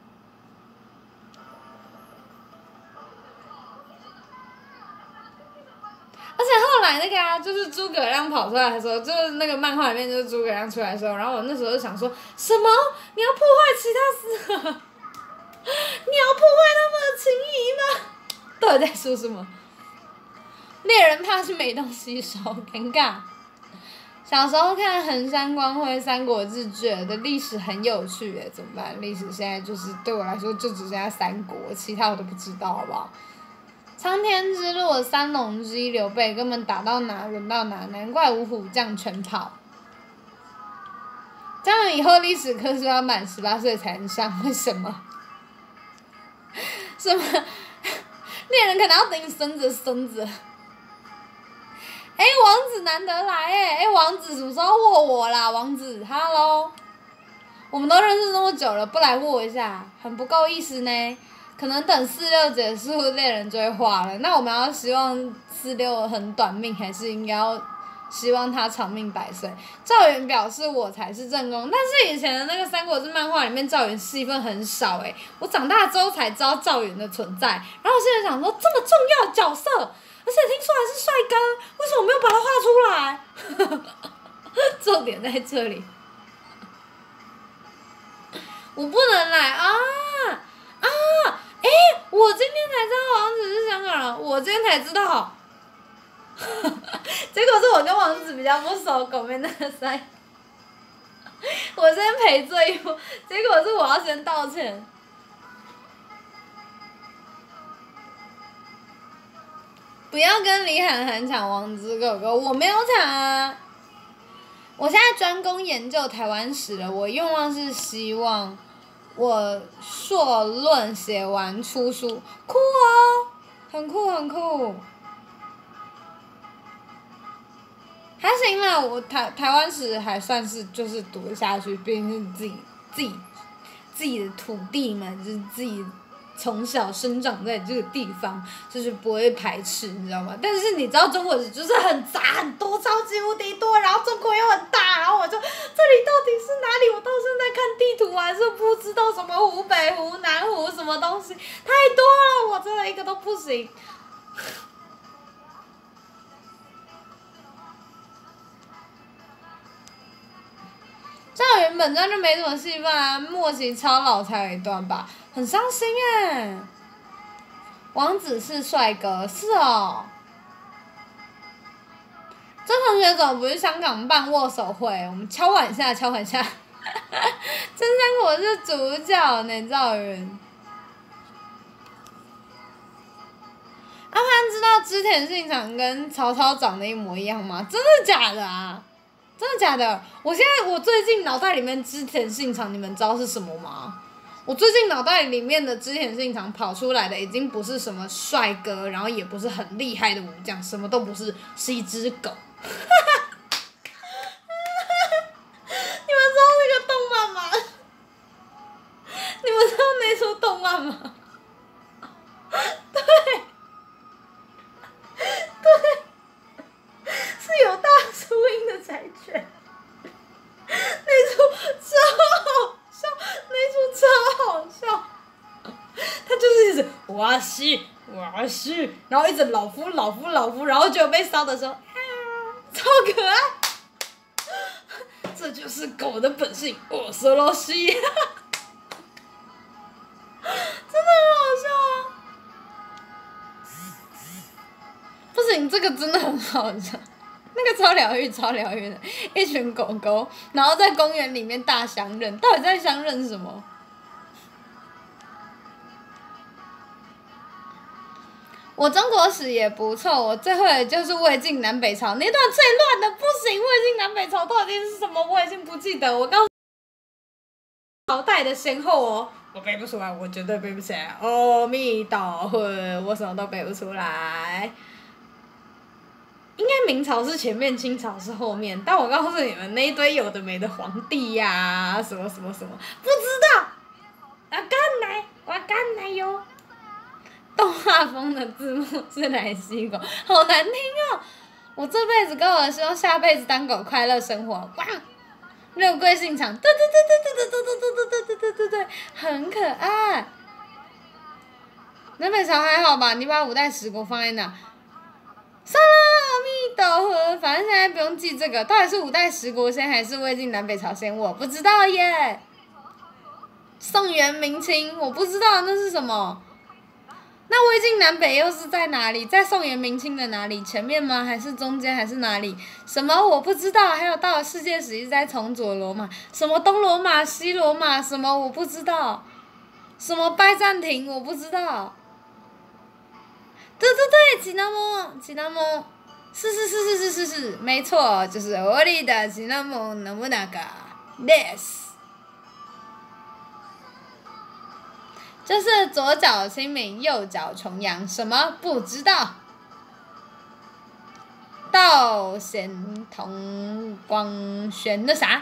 [SPEAKER 1] 而且后来那个啊，就是诸葛亮跑出来的时候，就是那个漫画里面就是诸葛亮出来的时候，然后我那时候就想说，什么？你要破坏其他事？你要破坏他们的情谊吗？到底在说什么？猎人怕是没东西烧，尴尬。小时候看横山光辉《三国志》，觉得历史很有趣耶，怎么办？历史现在就是对我来说就只剩下三国，其他我都不知道，好不好？苍天之路三龙之一刘备根本打到哪轮到哪，难怪五虎将全跑。这样以后历史课是要满十八岁才能上，为什么？什么？猎人可能要等你孙子的孙子。哎、欸，王子难得来哎！哎、欸，王子什么时候握我啦？王子 ，Hello， 我们都认识那么久了，不来握一下，很不够意思呢。可能等四六结束，猎人就会化了。那我们要希望四六很短命，还是应该要希望他长命百岁？赵云表示我才是正宫，但是以前的那个《三国志》漫画里面赵云戏份很少哎，我长大之后才知道赵云的存在，然后我现在想说这么重要的角色。啊， 而且听说还是帅哥，为什么没有把他画出来？重点在这里，我不能来啊啊！哎、欸，我今天才知道王子是香港人，我今天才知道。结果是我跟王子比较不熟，狗面那个塞，我先赔罪，结果是我要先道歉。不要跟李涵涵抢王子狗狗，我没有抢啊！我现在专攻研究台湾史了，我愿望是希望我硕论写完出书，酷哦，很酷很酷。还行啦，我台台湾史还算是就是读得下去，毕竟是自己自己自己的土地嘛，就是自己从小生长在这个地方，就是不会排斥，你知道吗？但是你知道中国史就是很杂很多，超级无敌多，然后中国又很大，然后我就这里到底是哪里？我到现在看地图还是不知道什么湖北湖、南湖什么东西，太多了，我真的一个都不行。这样原本这样就没什么戏份啊，末期超老才有一段吧，很伤心耶。王子是帅哥，是哦。这同学怎么不去香港办握手会？我们敲碗一下，敲碗一下。真三国是主角呢，赵云。阿潘知道织田信长跟曹操长得一模一样吗？真的假的啊？真的假的？我现在我最近脑袋里面织田信长，你们知道是什么吗？我最近脑袋里面的织田信长跑出来的已经不是什么帅哥，然后也不是很厉害的武将，什么都不是，是一只狗。你们知道那个动漫吗？你们知道那出动漫吗？对，对，是有大叔音的柴犬。那出超好笑，那出超好笑。他就是一直哇西哇西，然后一直老夫老夫老夫，然后结果被烧的时候，啊，超可爱。这就是狗的本性，我说罗西。真的很好笑啊！不行，这个真的很好笑。那个超疗愈，超疗愈的，一群狗狗，然后在公园里面大相认，到底在相认什么？我中国史也不错，我最会的就是魏晋南北朝那段最乱的不行，魏晋南北朝到底是什么？我已经不记得。我告诉朝代的先后哦，我背不出来，我绝对背不起来。阿弥陀佛，我什么都背不出来。应该明朝是前面，清朝是后面，但我告诉你们，那一堆有的没的皇帝呀、啊，什么什么什么，不知道。我干奶，我干奶哟。动画风的字幕是来西狗，好难听哦！我这辈子跟我说下辈子当狗快乐生活，哇！肉桂信长，对对对对对对对对对对对对对对，很可爱。南北朝还好吧？你把五代十国放在哪？算了，阿弥陀佛，反正现在不用记这个，到底是五代十国先还是魏晋南北朝先？我不知道耶。宋元明清，我不知道那是什么。那魏晋南北又是在哪里？在宋元明清的哪里？前面吗？还是中间？还是哪里？什么我不知道？还有到了世界史一直在重左罗马，什么东罗马、西罗马，什么我不知道，什么拜占庭我不知道。对对对，吉纳莫，吉纳莫，是是是是是是是，没错，就是我里的吉纳莫能不那个 this。就是左脚清明，右脚重阳，什么不知道？道显同光玄的啥？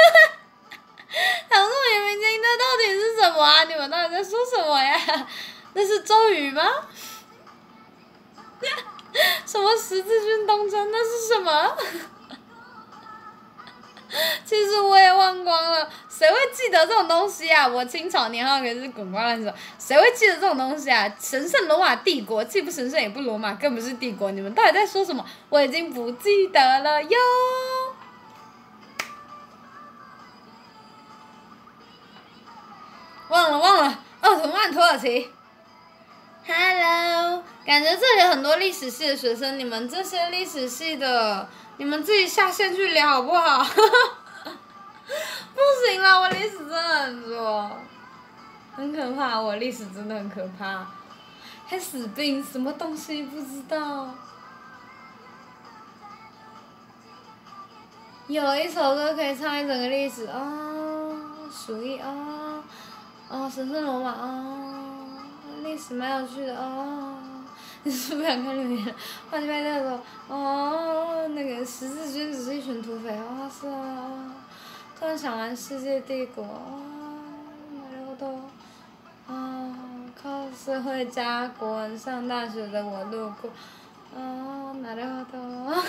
[SPEAKER 1] 唐宋元明清，那到底是什么啊？你们到底在说什么呀？那是周瑜吗？什么十字军东征？那是什么？其实我也忘光了。 谁会记得这种东西啊？我清朝年号可是滚瓜烂熟，谁会记得这种东西啊？神圣罗马帝国既不神圣也不罗马，更不是帝国，你们到底在说什么？我已经不记得了哟。忘了忘了，奥特曼土耳其。Hello， 感觉这里很多历史系的学生，你们这些历史系的，你们自己下线去聊好不好？不行啦，我历史真的很弱，很可怕，我历史真的很可怕。还死病，什么东西不知道。有一首歌可以唱一整个历史哦，鼠疫哦，哦，神圣罗马哦，历史蛮有趣的哦。你是不想看留言？换拍那种哦，那个十字军只是一群土匪哦，是啊。突然想完世界帝国哦，なるほど。啊，靠社会加国文上大学的我路过，哦，なるほど。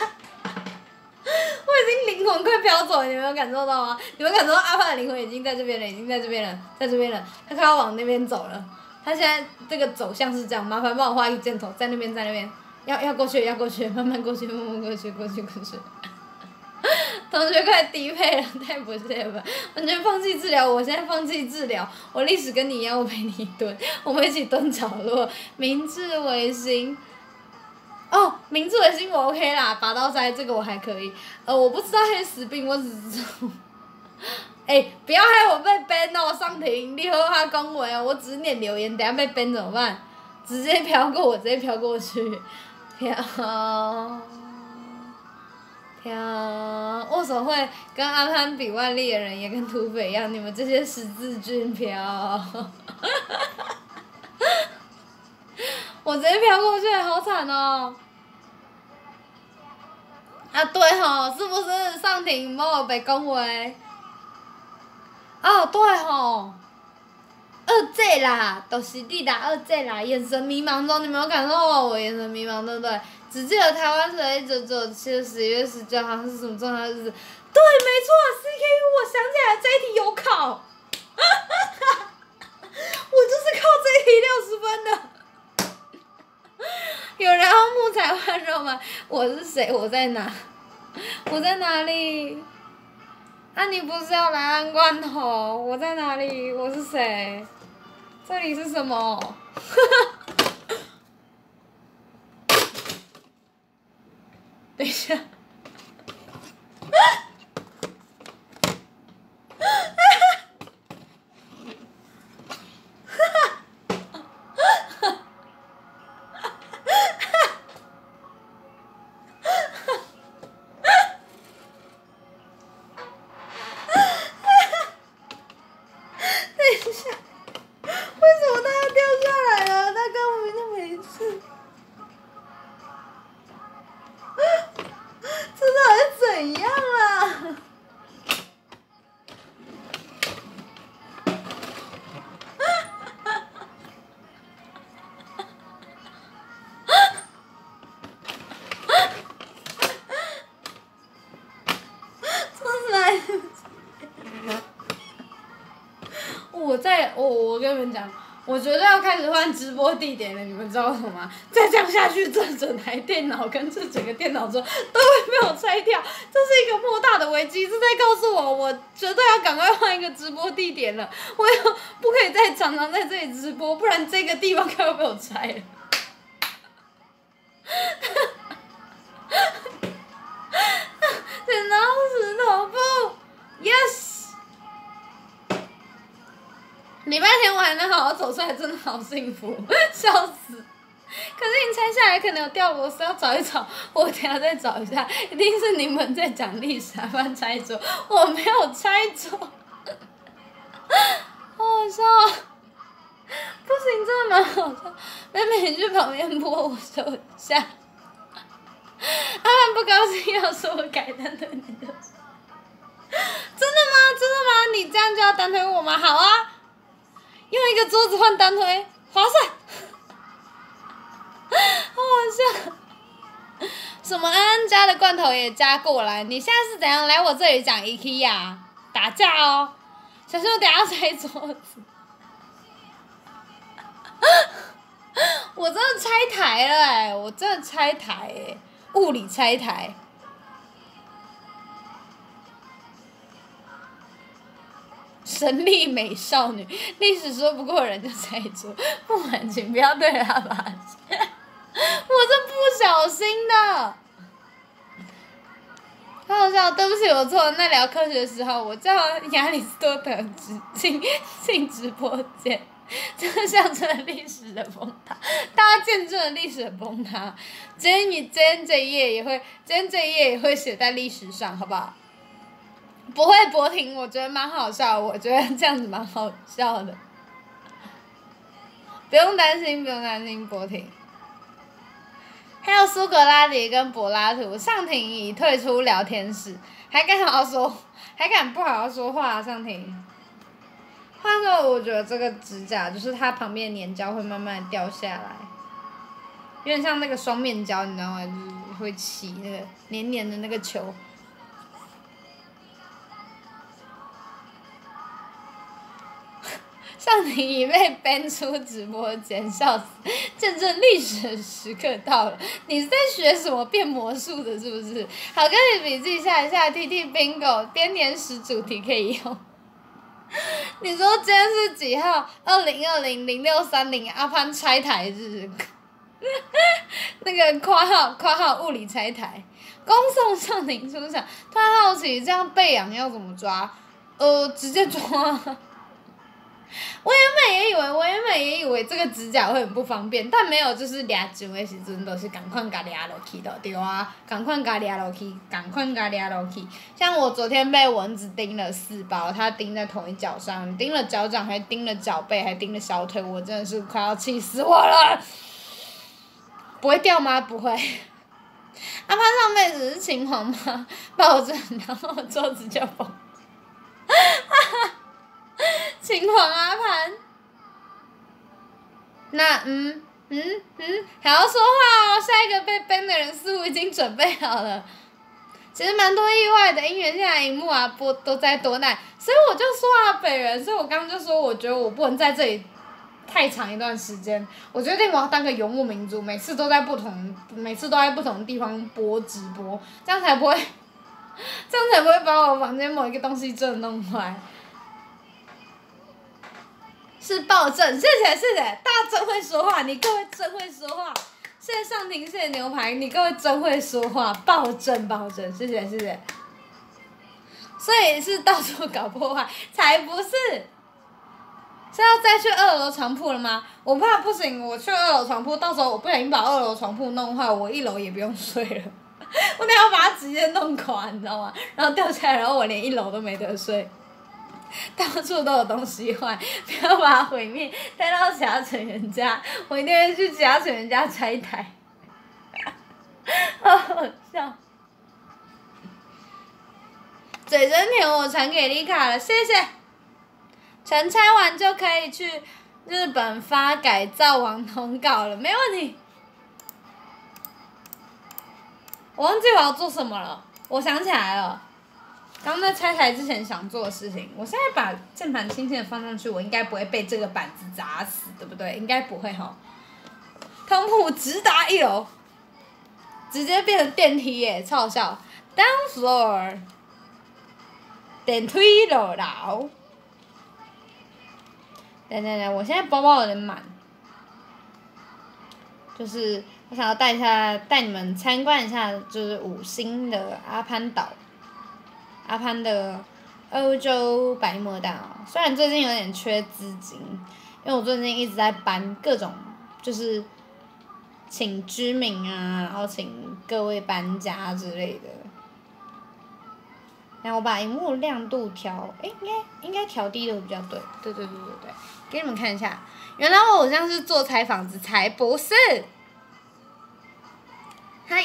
[SPEAKER 1] 我已经灵魂快飘走了，你们有感受到吗？你们感受到阿帕的灵魂已经在这边了，已经在这边了，在这边了，他快要往那边走了。他现在这个走向是这样，麻烦帮我画一个箭头，在那边，在那边，要要过去，要过去，慢慢过去，慢慢过去，过去，过去。同学快低配了，太不屑了吧！完全放弃治疗，我现在放弃治疗。我历史跟你一样，我陪你蹲，我们一起蹲角落。明治维新，哦，明治维新我 OK 啦，拔刀斋这个我还可以。呃，我不知道黑死病，我只知道。哎、欸，不要害我被 ban 哦，上庭，你好好讲话哦，我只是念留言，等下被 ban 怎么办？直接飘过我，直接飘过去，飘。飘，握手会跟阿潘比万历的人也跟土匪一样，你们这些十字军飘，我直接飘过去，好惨哦！啊对吼，是不是上庭没有被恭维？哦对吼，二姐啦，都、就是你啦，二姐啦，眼神迷茫中，你没有感受到我眼神迷茫，对不对？只记得台湾是一九九七的十一月十九号是什么重要日子？对，没错 ，C K U， 我想起来这一题有考，我就是靠这一题六十分的。有人要木材换肉吗？我是谁？我在哪？我在哪里？啊，你不是要来安罐头？我在哪里？我是谁？这里是什么？等一下。我在我我跟你们讲，我绝对要开始换直播地点了，你们知道什么吗？再这样下去，这整台电脑跟这整个电脑桌都会被我拆掉，这是一个莫大的危机，是在告诉我，我绝对要赶快换一个直播地点了，我要不可以再常常在这里直播，不然这个地方快要被我拆了。剪刀石头布 ，yes。礼拜天我还能好好走出来，真的好幸福，笑死！可是你拆下来可能有掉螺丝，要找一找，我等下再找一下，一定是你们在讲历史，不然拆桌，我没有拆桌，好好笑，不行，真的蛮好笑。妹妹你去旁边播，我收一下。阿曼不高兴，要说我改单推你的，真的吗？真的吗？你这样就要单推我吗？好啊。用一个桌子换单推，划算，好好笑。什么安安家的罐头也加过来？你现在是怎样来我这里讲 IKEA 打架哦？ 小心我等下要拆桌子。我真的拆台了哎、欸！我真的拆台哎、欸，物理拆台。神力美少女，历史说不过人就拆桌，不满请不要对他发泄。我这不小心的。好好笑，对不起，我错了。那聊科学的时候，我叫亚里士多德直进进直播间，这象征了历史的崩塌，大家见证了历史的崩塌。今天你今天这一页也会，今天这一页也会写在历史上，好不好？不会博婷，我觉得蛮好笑的，我觉得这样子蛮好笑的。不用担心，不用担心，博婷。还有苏格拉底跟柏拉图，上庭已退出聊天室，还敢好好说，还敢不好好说话、啊？上庭。话说，我觉得这个指甲就是它旁边的粘胶会慢慢掉下来，有点像那个双面胶，你知道吗？就是会起那个黏黏的那个球。上庭已被 ban 出直播间，笑死！见证历史的时刻到了。你是在学什么变魔术的，是不是？好，跟你笔记下一下 T T bingo 编年史主题可以用。你说今天是几号？二零二零零六三零阿潘拆台日。那个括号括号物理拆台，恭送上庭出场。突然好奇，这样背痒要怎么抓？呃，直接抓。我原本也以为，我原本也以为这个指甲会很不方便，但没有，就是抓上的时阵都是赶快甲抓落去的，对啊，赶快甲抓落去，赶快甲抓落去。像我昨天被蚊子叮了四包，它叮在同一脚上，叮了脚掌，还叮了脚背，还叮了小腿，我真的是快要气死我了。不会掉吗？不会。阿潘上辈子是秦皇吗？抱着，然后桌子就崩。哈哈。秦皇阿潘，那嗯嗯嗯，还要说话哦。下一个被 ban 的人似乎已经准备好了。其实蛮多意外的，因为现在荧幕啊播都在多耐，所以我就说啊，北人，所以我刚刚就说，我觉得我不能在这里太长一段时间。我决定我要当个游牧民族，每次都在不同，每次都在不同的地方播直播，这样才不会，这样才不会把我房间某一个东西真的弄坏。是暴政，谢谢谢谢，大家真会说话，你各位真会说话，谢谢上庭，谢谢牛排，你各位真会说话，暴政暴政，谢谢谢谢。所以是到处搞破坏，才不是。是要再去二楼床铺了吗？我怕不行，我去二楼床铺，到时候我不小心把二楼床铺弄坏，我一楼也不用睡了。我等下把它直接弄垮，你知道吗？然后掉下来，然后我连一楼都没得睡。到处都有东西坏，不要把它毁灭，带到其他成员家，我一定会去其他成员家拆台，好好笑。嘴真甜，我传给丽卡了，谢谢。全拆完就可以去日本发改造网通告了，没问题。我忘记我要做什么了，我想起来了。刚在拆台之前想做的事情，我现在把键盘轻轻的放上去，我应该不会被这个板子砸死，对不对？应该不会齁。通铺直达一楼，直接变成电梯耶，超好笑。Down floor， 电梯落楼。等等等，我现在包包有点满，就是我想要带一下，带你们参观一下，就是五星的阿潘岛。阿潘的欧洲百慕大岛，虽然最近有点缺资金，因为我最近一直在搬各种，就是请居民啊，然后请各位搬家之类的。然后我把萤幕亮度调，诶，应该应该调低的比较对，对对对对对，给你们看一下，原来我好像是做采访子，才不是。嗨，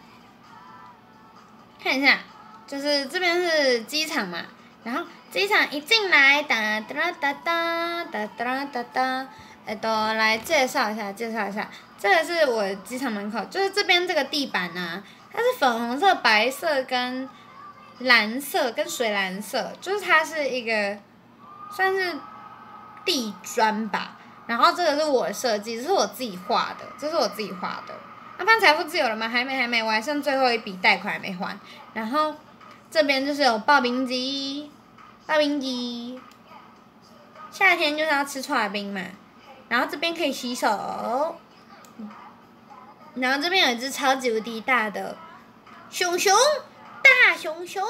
[SPEAKER 1] 看一下。就是这边是机场嘛，然后机场一进来，哒哒哒哒哒哒哒哒，哎，都来介绍一下，介绍一下，这个是我机场门口，就是这边这个地板啊，它是粉红色、白色跟蓝色跟水蓝色，就是它是一个算是地砖吧。然后这个是我的设计，这是我自己画的，这是我自己画的。阿潘财富自由了吗？还没，还没，我还剩最后一笔贷款还没还。然后这边就是有刨冰机，刨冰机。夏天就是要吃刨冰嘛。然后这边可以洗手。然后这边有一只超级无敌大的熊熊，大熊熊。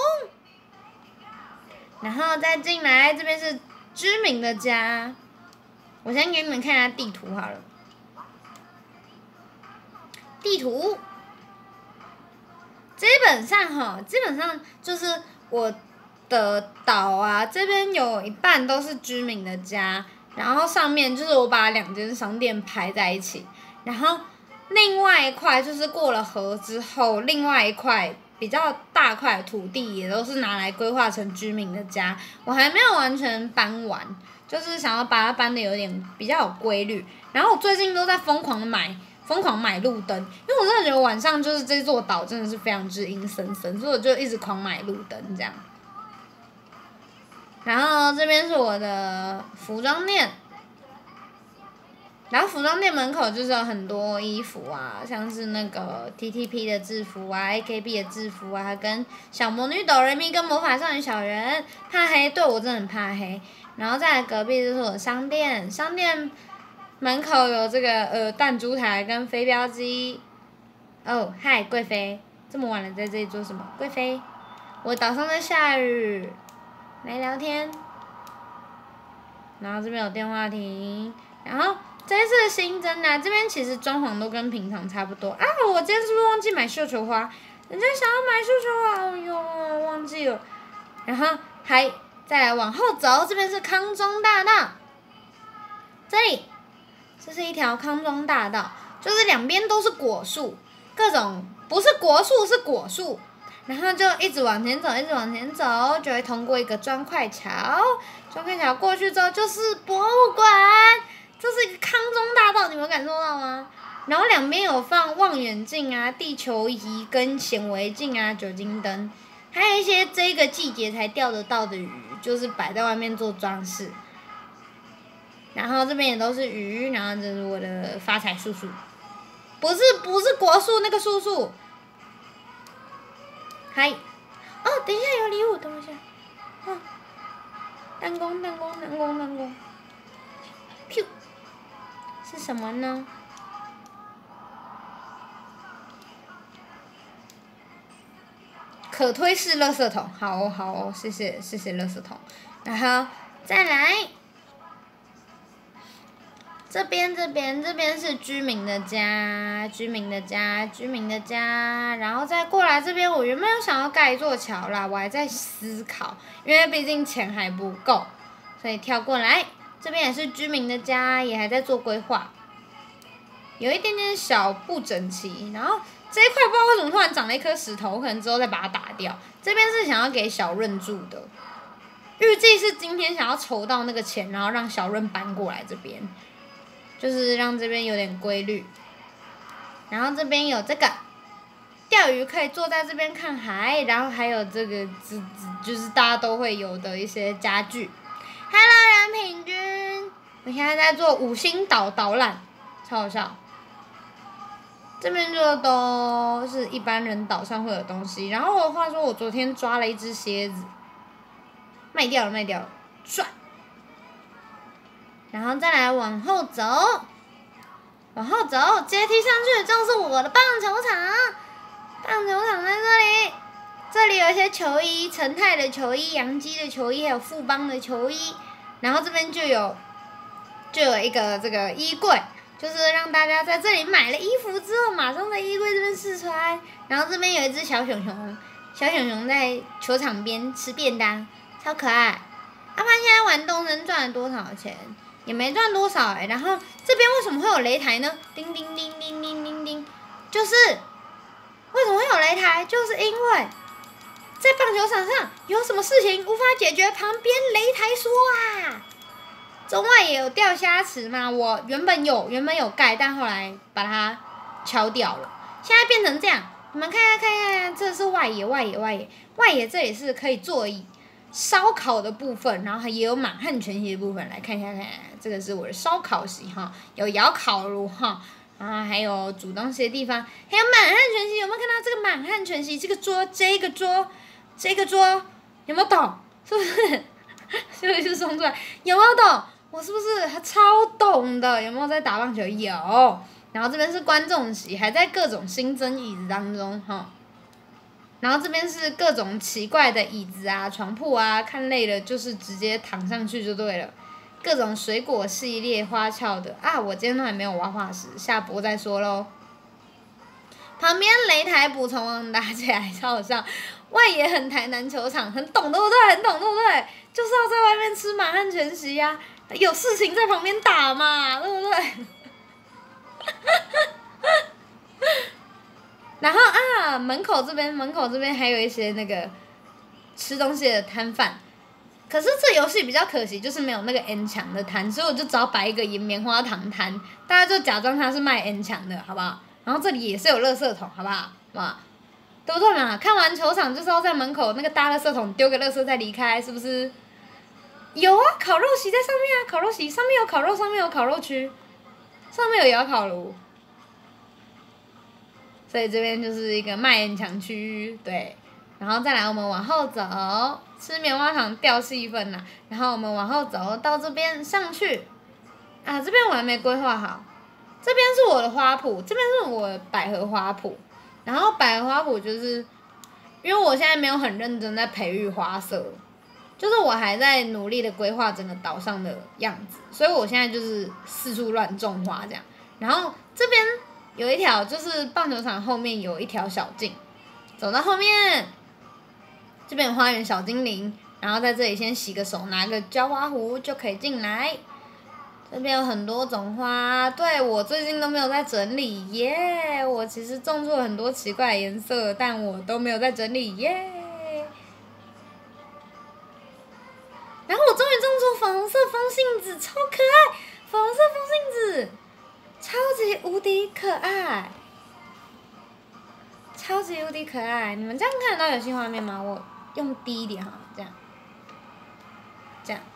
[SPEAKER 1] 然后再进来，这边是知名的家。我先给你们看一下地图好了。地图，基本上哈，基本上就是我的岛啊，这边有一半都是知名的家，然后上面就是我把两间商店排在一起，然后另外一块就是过了河之后，另外一块比较大块的土地也都是拿来规划成居民的家，我还没有完全搬完，就是想要把它搬的有点比较有规律。然后我最近都在疯狂的买，疯狂买路灯，因为我真的觉得晚上就是这座岛真的是非常之阴森森，所以我就一直狂买路灯这样。然后这边是我的服装店。然后服装店门口就是有很多衣服啊，像是那个 T T P 的制服啊 ，A K B 的制服啊，跟小魔女哆瑞咪跟魔法少女小圆，怕黑，对我真的很怕黑。然后再来隔壁就是我的商店，商店门口有这个呃弹珠台跟飞镖机。哦，嗨，贵妃，这么晚了在这里做什么？贵妃，我岛上在下雨，来聊天。然后这边有电话亭，然后。这一次的新增啊，这边其实装潢都跟平常差不多啊。我今天是不是忘记买绣球花？人家想要买绣球花，哎呦，忘记了。然后还再来往后走，这边是康庄大道。这里，这是一条康庄大道，就是两边都是果树，各种不是果树是果树，然后就一直往前走，一直往前走，就会通过一个砖块桥。砖块桥过去之后就是博物馆。这是一个康庄大道，你们有感受到吗？然后两边有放望远镜啊、地球仪跟显微镜啊、酒精灯，还有一些这个季节才钓得到的鱼，就是摆在外面做装饰。然后这边也都是鱼，然后这是我的发财叔叔，不是不是果树那个叔叔。嗨，哦，等一下有礼物，等我一下。哦，弹弓弹弓弹弓弹弓，咻。是什么呢？可推式垃圾桶，好哦好哦，谢谢谢谢垃圾桶。然后再来，这边这边这边是居民的家，居民的家，居民的家，然后再过来这边，我原本有想要盖一座桥啦，我还在思考，因为毕竟钱还不够，所以跳过来。这边也是居民的家，也还在做规划，有一点点小不整齐。然后这一块不知道为什么突然长了一颗石头，我可能之后再把它打掉。这边是想要给小润住的，预计是今天想要筹到那个钱，然后让小润搬过来这边，就是让这边有点规律。然后这边有这个钓鱼可以坐在这边看海，然后还有这个就是大家都会有的一些家具。Hello， 任品君，我现在在做五星岛导览，超好笑。这边就都是一般人岛上会有东西。然后我话说，我昨天抓了一只蝎子，卖掉了，卖掉了，赚。然后再来往后走，往后走，阶梯上去就是我的棒球场。棒球场在这里。这里有一些球衣，成泰的球衣、洋基的球衣，还有富邦的球衣。然后这边就有，就有一个这个衣柜，就是让大家在这里买了衣服之后，马上在衣柜这边试穿。然后这边有一只小熊熊，小熊熊在球场边吃便当，超可爱。阿潘现在玩动森赚了多少钱？也没赚多少哎、欸。然后这边为什么会有擂台呢？叮叮叮叮叮叮叮，就是为什么会有擂台？就是因为。在棒球场上有什么事情无法解决，旁边擂台说啊。中外也有钓虾池嘛，我原本有原本有盖，但后来把它敲掉了，现在变成这样。你们看看看看，这是外野外野外野外野，这里是可以座椅，
[SPEAKER 2] 烧烤的部分，然后也有满汉全席的部分，来看一下看，这个是我的烧烤席哈，有窑烤炉哈，然后还有煮东西的地方，还有满汉全席，有没有看到这个满汉全席？这个桌，这个桌，这个桌，有没有懂？是不是？是不是送出来？有没有懂？我是不是还超懂的？有没有在打棒球？有。然后这边是观众席，还在各种新增椅子当中哈。然后这边是各种奇怪的椅子啊、床铺啊，看累了就是直接躺上去就对了。各种水果系列花俏的啊，我今天都还没有挖化石，下播再说喽。旁边擂台补充网打起来超好笑，外野很台南球场，很懂对不对？很懂对不对？就是要在外面吃满汉全席呀、啊，有事情在旁边打嘛，对不对？然后啊，门口这边门口这边还有一些那个吃东西的摊贩，可是这游戏比较可惜，就是没有那个 N 墙的摊，所以我就只好摆一个棉花糖摊，大家就假装它是卖 N 墙的，好不好？然后这里也是有垃圾桶，好不好？嘛，对不对嘛？看完球场就是要在门口那个大垃圾桶丢个垃圾再离开，是不是？有啊，烤肉席在上面啊，烤肉席上面有烤肉，上面有烤肉区，上面有窑烤炉。所以这边就是一个卖烟墙区域，对，然后再来我们往后走，吃棉花糖掉气氛啦，然后我们往后走到这边上去，啊，这边我还没规划好，这边是我的花圃，这边是我的百合花圃，然后百合花圃就是，因为我现在没有很认真在培育花色，就是我还在努力的规划整个岛上的样子，所以我现在就是四处乱种花这样，然后这边。有一条就是棒球场后面有一条小径，走到后面，这边有花园小精灵，然后在这里先洗个手，拿个浇花壶就可以进来。这边有很多种花，对，我最近都没有在整理耶， yeah, 我其实种出了很多奇怪的颜色，但我都没有在整理耶。Yeah. 然后我终于种出粉红色风信子，超可爱，粉红色风信子。超级无敌可爱，超级无敌可爱！你们这样看得到游戏画面吗？我用低一点哈，这样，这样，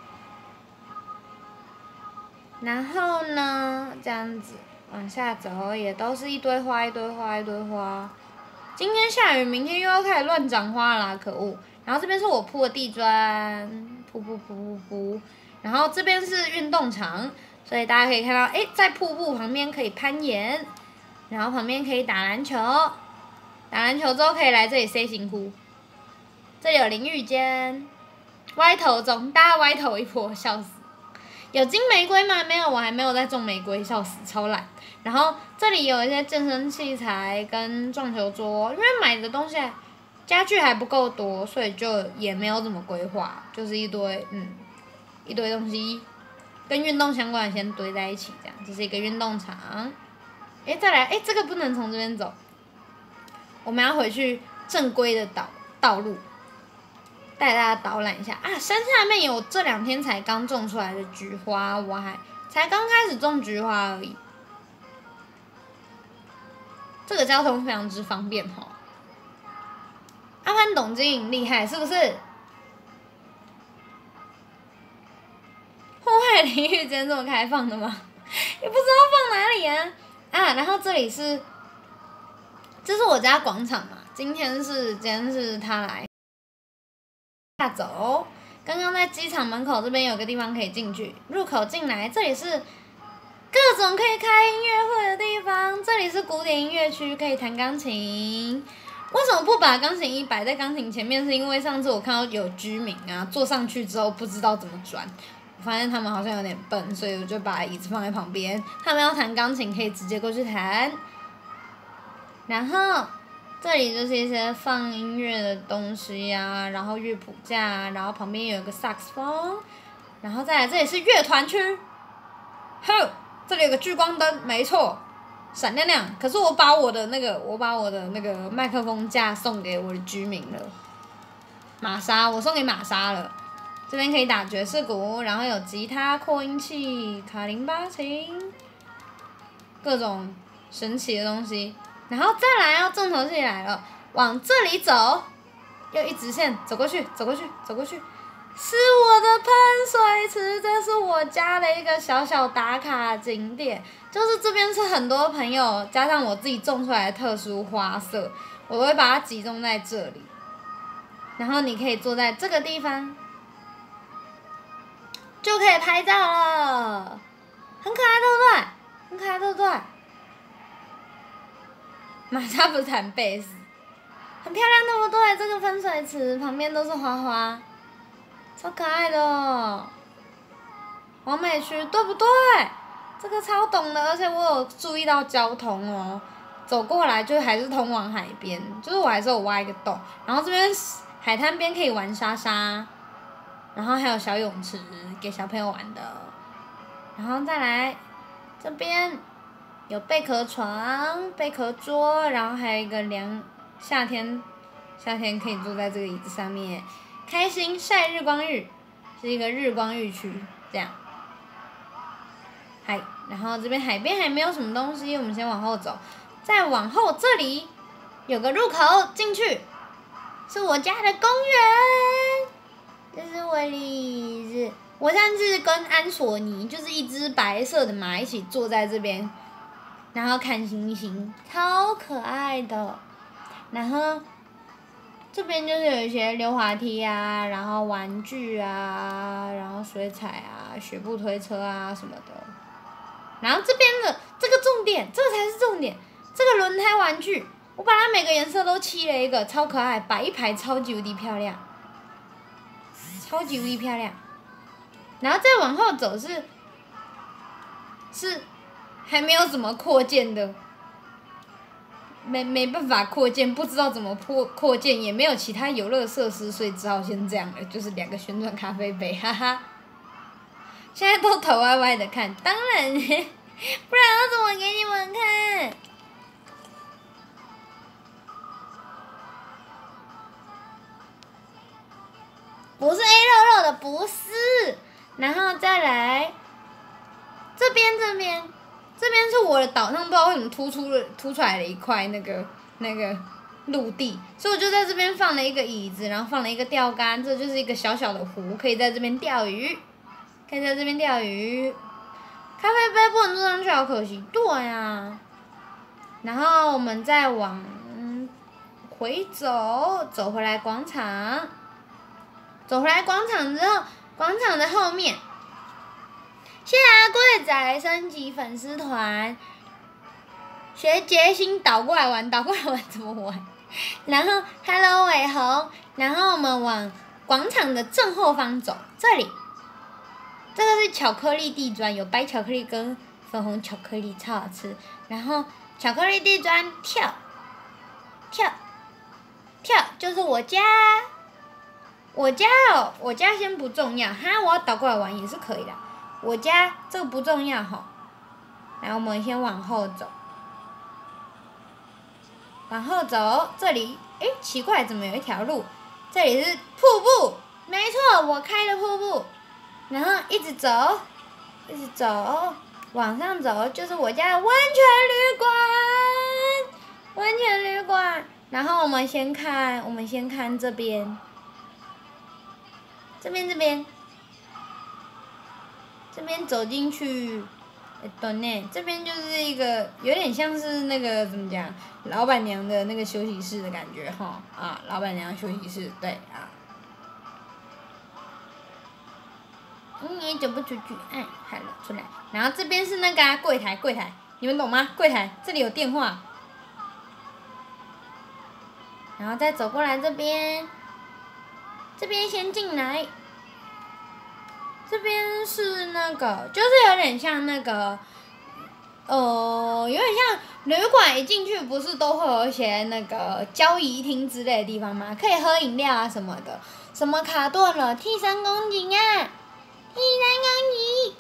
[SPEAKER 2] 然后呢，这样子往下走，也都是一堆花，一堆花，一堆花。今天下雨，明天又要开始乱长花啦，可恶！然后这边是我铺的地砖，铺铺铺铺铺，然后这边是运动场。所以大家可以看到，哎，在瀑布旁边可以攀岩，然后旁边可以打篮球，打篮球之后可以来这里塞辛苦。这里有淋浴间，歪头中，大家歪头一波，笑死。有金玫瑰吗？没有，我还没有在种玫瑰，笑死，超懒。然后这里有一些健身器材跟撞球桌，因为买的东西家具还不够多，所以就也没有怎么规划，就是一堆嗯一堆东西。跟运动相关的先堆在一起，这样，这是一个运动场。哎，再来，哎，这个不能从这边走，我们要回去正规的道道路，带大家导览一下啊。山下面有这两天才刚种出来的菊花，我还才刚开始种菊花而已。这个交通非常之方便哈。阿潘懂经营厉害是不是？户外淋浴间这么开放的吗？也不知道放哪里啊啊！然后这里是，这是我家广场嘛。今天是今天是他来下走。刚刚在机场门口这边有个地方可以进去，入口进来，这里是各种可以开音乐会的地方。这里是古典音乐区，可以弹钢琴。为什么不把钢琴椅摆在钢琴前面？是因为上次我看到有居民啊，坐上去之后不知道怎么转。我发现他们好像有点笨，所以我就把椅子放在旁边。他们要弹钢琴，可以直接过去弹。然后这里就是一些放音乐的东西啊，然后乐谱架啊，然后旁边有一个萨克斯风，然后再来这里是乐团区。吼，这里有个聚光灯，没错，闪亮亮。可是我把我的那个，我把我的那个麦克风架送给我的居民了。玛莎，我送给玛莎了。这边可以打爵士鼓，然后有吉他、扩音器、卡林巴琴，各种神奇的东西。然后再来要重头戏来了，往这里走，又一直线走过去，走过去，走过去， 是我的喷水池，这是我家的一个小小打卡景点。就是这边是很多朋友加上我自己种出来的特殊花色，我都会把它集中在这里。然后你可以坐在这个地方，就可以拍照了，很可爱，对不对？很可爱，对不对？玛莎不是弹贝斯，很漂亮，对不对？这个喷水池旁边都是花花。超可爱的哦，完美区对不对？这个超懂的，而且我有注意到交通哦，走过来就还是通往海边，就是我还是有挖一个洞，然后这边海滩边可以玩沙沙，然后还有小泳池给小朋友玩的，然后再来这边有贝壳床、贝壳桌，然后还有一个凉，夏天夏天可以坐在这个椅子上面。开心晒日光浴，是一个日光浴区，这样。嗨，然后这边海边还没有什么东西，我们先往后走，再往后这里有个入口进去，是我家的公园，这是我栗子。我上次跟安索尼就是一只白色的马一起坐在这边，然后看星星，超可爱的。然后。这边就是有一些溜滑梯啊，然后玩具啊，然后水彩啊、雪步推车啊什么的。然后这边的这个重点，这个才是重点，这个轮胎玩具，我把它每个颜色都漆了一个，超可爱，摆一排超级无敌漂亮，超级无敌漂亮。然后再往后走是，是还没有怎么扩建的。没没办法扩建，不知道怎么扩扩建，也没有其他游乐设施，所以只好先这样了，就是两个旋转咖啡杯，哈哈。现在都头歪歪的看，当然，不然要怎么给你们看？不是 A 肉肉的，不是。然后再来，这边这边。这边是我的岛上，不知道为什么突出了突出来了一块那个那个陆地，所以我就在这边放了一个椅子，然后放了一个钓竿，这就是一个小小的湖，可以在这边钓鱼，可以在这边钓鱼。咖啡杯不能坐上去，好可惜。对呀、啊。然后我们再往回走，走回来广场，走回来广场之后，广场的后面。谢阿贵仔升级粉丝团，学杰星倒过来玩，倒过来玩怎么玩？然后 Hello 伟宏，然后我们往广场的正后方走，这里，这个是巧克力地砖，有白巧克力跟粉红巧克力，超好吃。然后巧克力地砖跳，跳，跳，就是我家，我家哦，我家先不重要，哈，我要倒过来玩也是可以的。我家这个不重要吼，来我们先往后走，往后走，这里，诶，奇怪，怎么有一条路？这里是瀑布，没错，我开的瀑布，然后一直走，一直走，往上走就是我家的温泉旅馆，温泉旅馆。然后我们先看，我们先看这边，这边这边。这边走进去，哎，等呢，这边就是一个有点像是那个怎么讲，老板娘的那个休息室的感觉哈啊，老板娘休息室对啊。嗯，你走不出去，哎，好了，出来。然后这边是那个、啊、柜台，柜台，你们懂吗？柜台这里有电话。然后再走过来这边，这边先进来。这边是那个，就是有点像那个，呃，有点像旅馆一进去不是都会有一些那个交易厅之类的地方吗？可以喝饮料啊什么的，什么卡顿了，T 三公斤啊 ，T 三公斤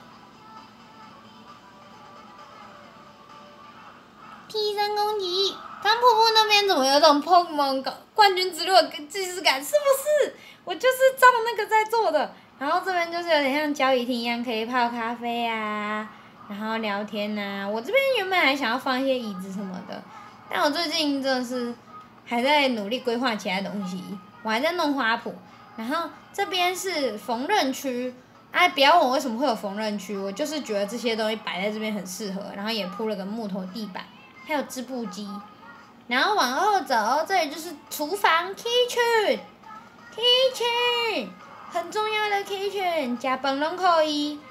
[SPEAKER 2] ，T 三公斤，刚瀑布那边怎么有种 Pokemon 冠军之路的既视感？是不是？我就是照那个在做的。然后这边就是有点像交易厅一样，可以泡咖啡啊，然后聊天啊。我这边原本还想要放一些椅子什么的，但我最近真的是还在努力规划其他东西，我还在弄花圃。 然后这边是缝纫区，哎、啊，不要问我为什么会有缝纫区，我就是觉得这些东西摆在这边很适合，然后也铺了个木头地板，还有织布机。然后往后走，这里就是厨房 kitchen，kitchen 很重要的 kitchen， 加饭拢可以。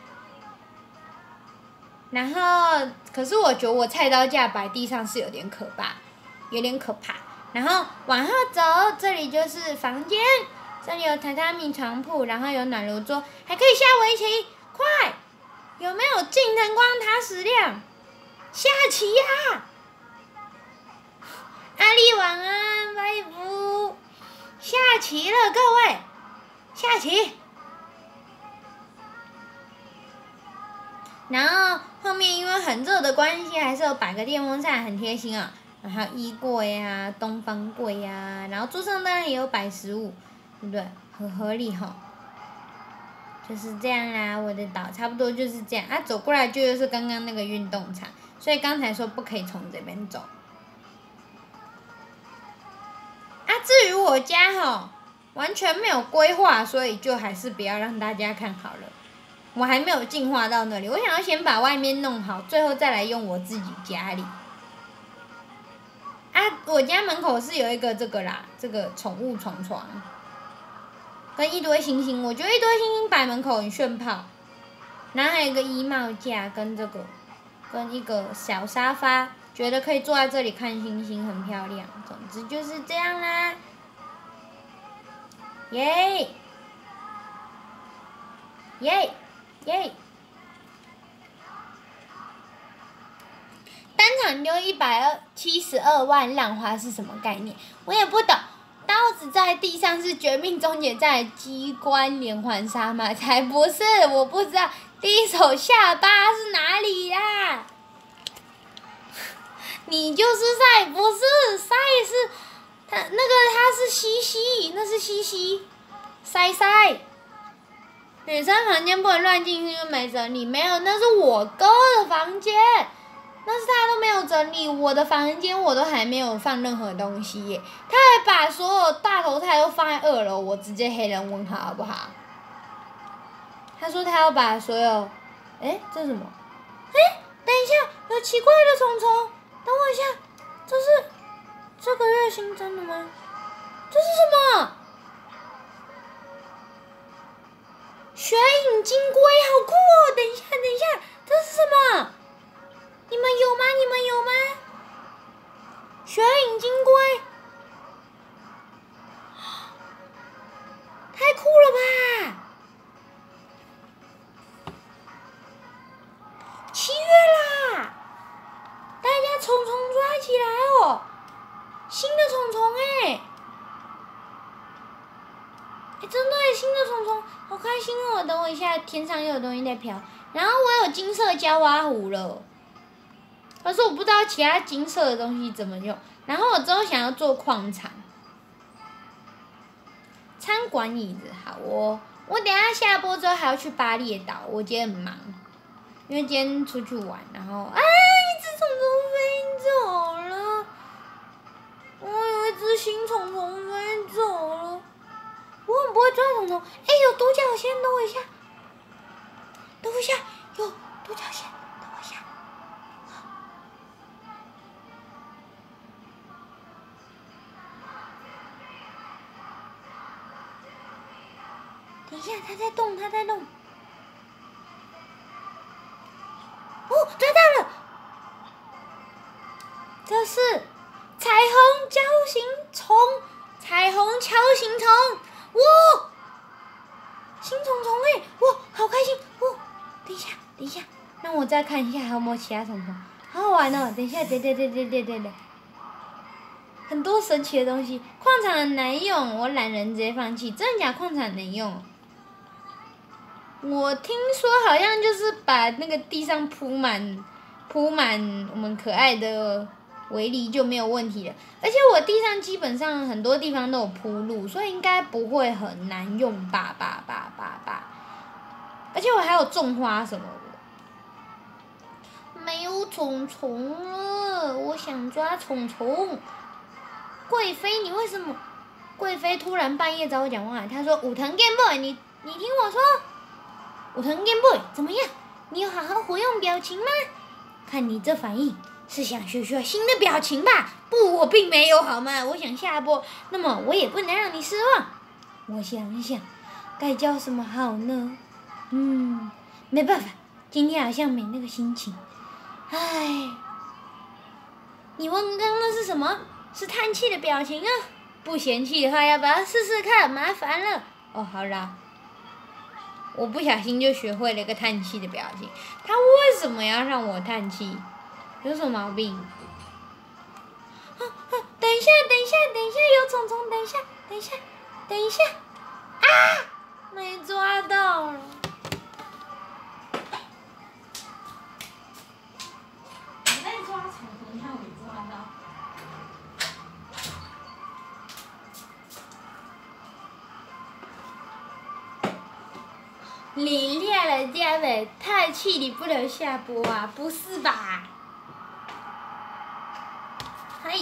[SPEAKER 2] 然后，可是我觉得我菜刀架摆地上是有点可怕，有点可怕。然后往后走，这里就是房间，这里有榻榻米床铺，然后有暖炉桌，还可以下围棋，快！有没有近藤光塔矢亮？下棋呀、啊！阿丽晚安，拜拜。下棋了，各位，下棋。然后后面因为很热的关系，还是有摆个电风扇，很贴心啊。然后衣柜呀、东方柜呀，然后桌上当然也有摆食物，对不对？很合理哈。就是这样啦，我的岛差不多就是这样啊。走过来就又是刚刚那个运动场，所以刚才说不可以从这边走。啊，至于我家哈，完全没有规划，所以就还是不要让大家看好了。我还没有进化到那里，我想要先把外面弄好，最后再来用我自己家里。啊，我家门口是有一个这个啦，这个宠物床床，跟一堆星星，我觉得一堆星星摆门口很炫炮。然后还有一个衣帽架，跟这个，跟一个小沙发，觉得可以坐在这里看星星，很漂亮。总之就是这样啦，耶，耶。耶！单场丢一百七十二万浪花是什么概念？我也不懂。刀子在地上是绝命终结在机关连环杀吗？才不是！我不知道第一手下巴是哪里呀？你就是赛，不是赛是，他那个他是西西，那是西西，赛赛。女生房间不能乱进去，就没整理。没有，那是我哥的房间，那是他都没有整理。我的房间我都还没有放任何东西耶，他还把所有大头菜都放在二楼，我直接黑人问号好不好？他说他要把所有，哎，这是什么？哎，等一下，有奇怪的虫虫，等我一下，这是这个月新增的吗？这是什么？雪影金龟好酷哦！等一下，等一下，这是什么？你们有吗？你们有吗？雪影金龟，太酷了吧！七月啦，大家虫虫抓起来哦！新的虫虫哎！哎，真的耶，新的虫虫，好开心哦！等我一下，天上又有东西在飘。然后我有金色焦挖壶了，可是我不知道其他金色的东西怎么用。然后我之后想要做矿场，餐馆椅子好哦。我等一下下播之后还要去巴列岛，我今天很忙，因为今天出去玩，然后啊，一只虫虫飞走了，我有一只新虫虫飞走了。我很不会抓虫虫，哎，有独角仙，等我一下，等我一下，有独角仙，等我一下。等一下，它在动，它在动。哦，抓到了！这是彩虹锹形虫，彩虹锹形虫。哇！新虫虫哎，哇，好开心！哇，等一下，等一下，让我再看一下还有没有其他虫虫，好好玩哦！等一下，对对对对对对对，很多神奇的东西。矿场很难用，我懒人直接放弃。真的假？矿场能用？我听说好像就是把那个地上铺满，铺满我们可爱的围篱就没有问题了。而且我地上基本上很多地方都有铺路，所以应该不会很难用吧吧吧吧吧。而且我还有种花什么的。没有虫虫了，我想抓虫虫。贵妃，你为什么？ 贵妃突然半夜找我讲话，她说：“武藤健 boy， 你你听我说，武藤健 boy 怎么样？你有好好活用表情吗？看你这反应，是想学学新的表情吧？不，我并没有，好吗？我想下播，那么我也不能让你失望。我想想，该叫什么好呢？嗯，没办法，今天好像没那个心情。唉，你问刚刚是什么？是叹气的表情啊？不嫌弃的话，要不要试试看？麻烦了。哦，好啦。”我不小心就学会了一个叹气的表情，他为什么要让我叹气？有什么毛病？啊啊！等一下，等一下，等一下，有虫虫！等一下，等一下，等一下！啊！没抓到了。
[SPEAKER 1] 你在抓虫虫，看我没抓到。
[SPEAKER 2] 你练了这么叹气，你不能下播啊？不是吧？嘿，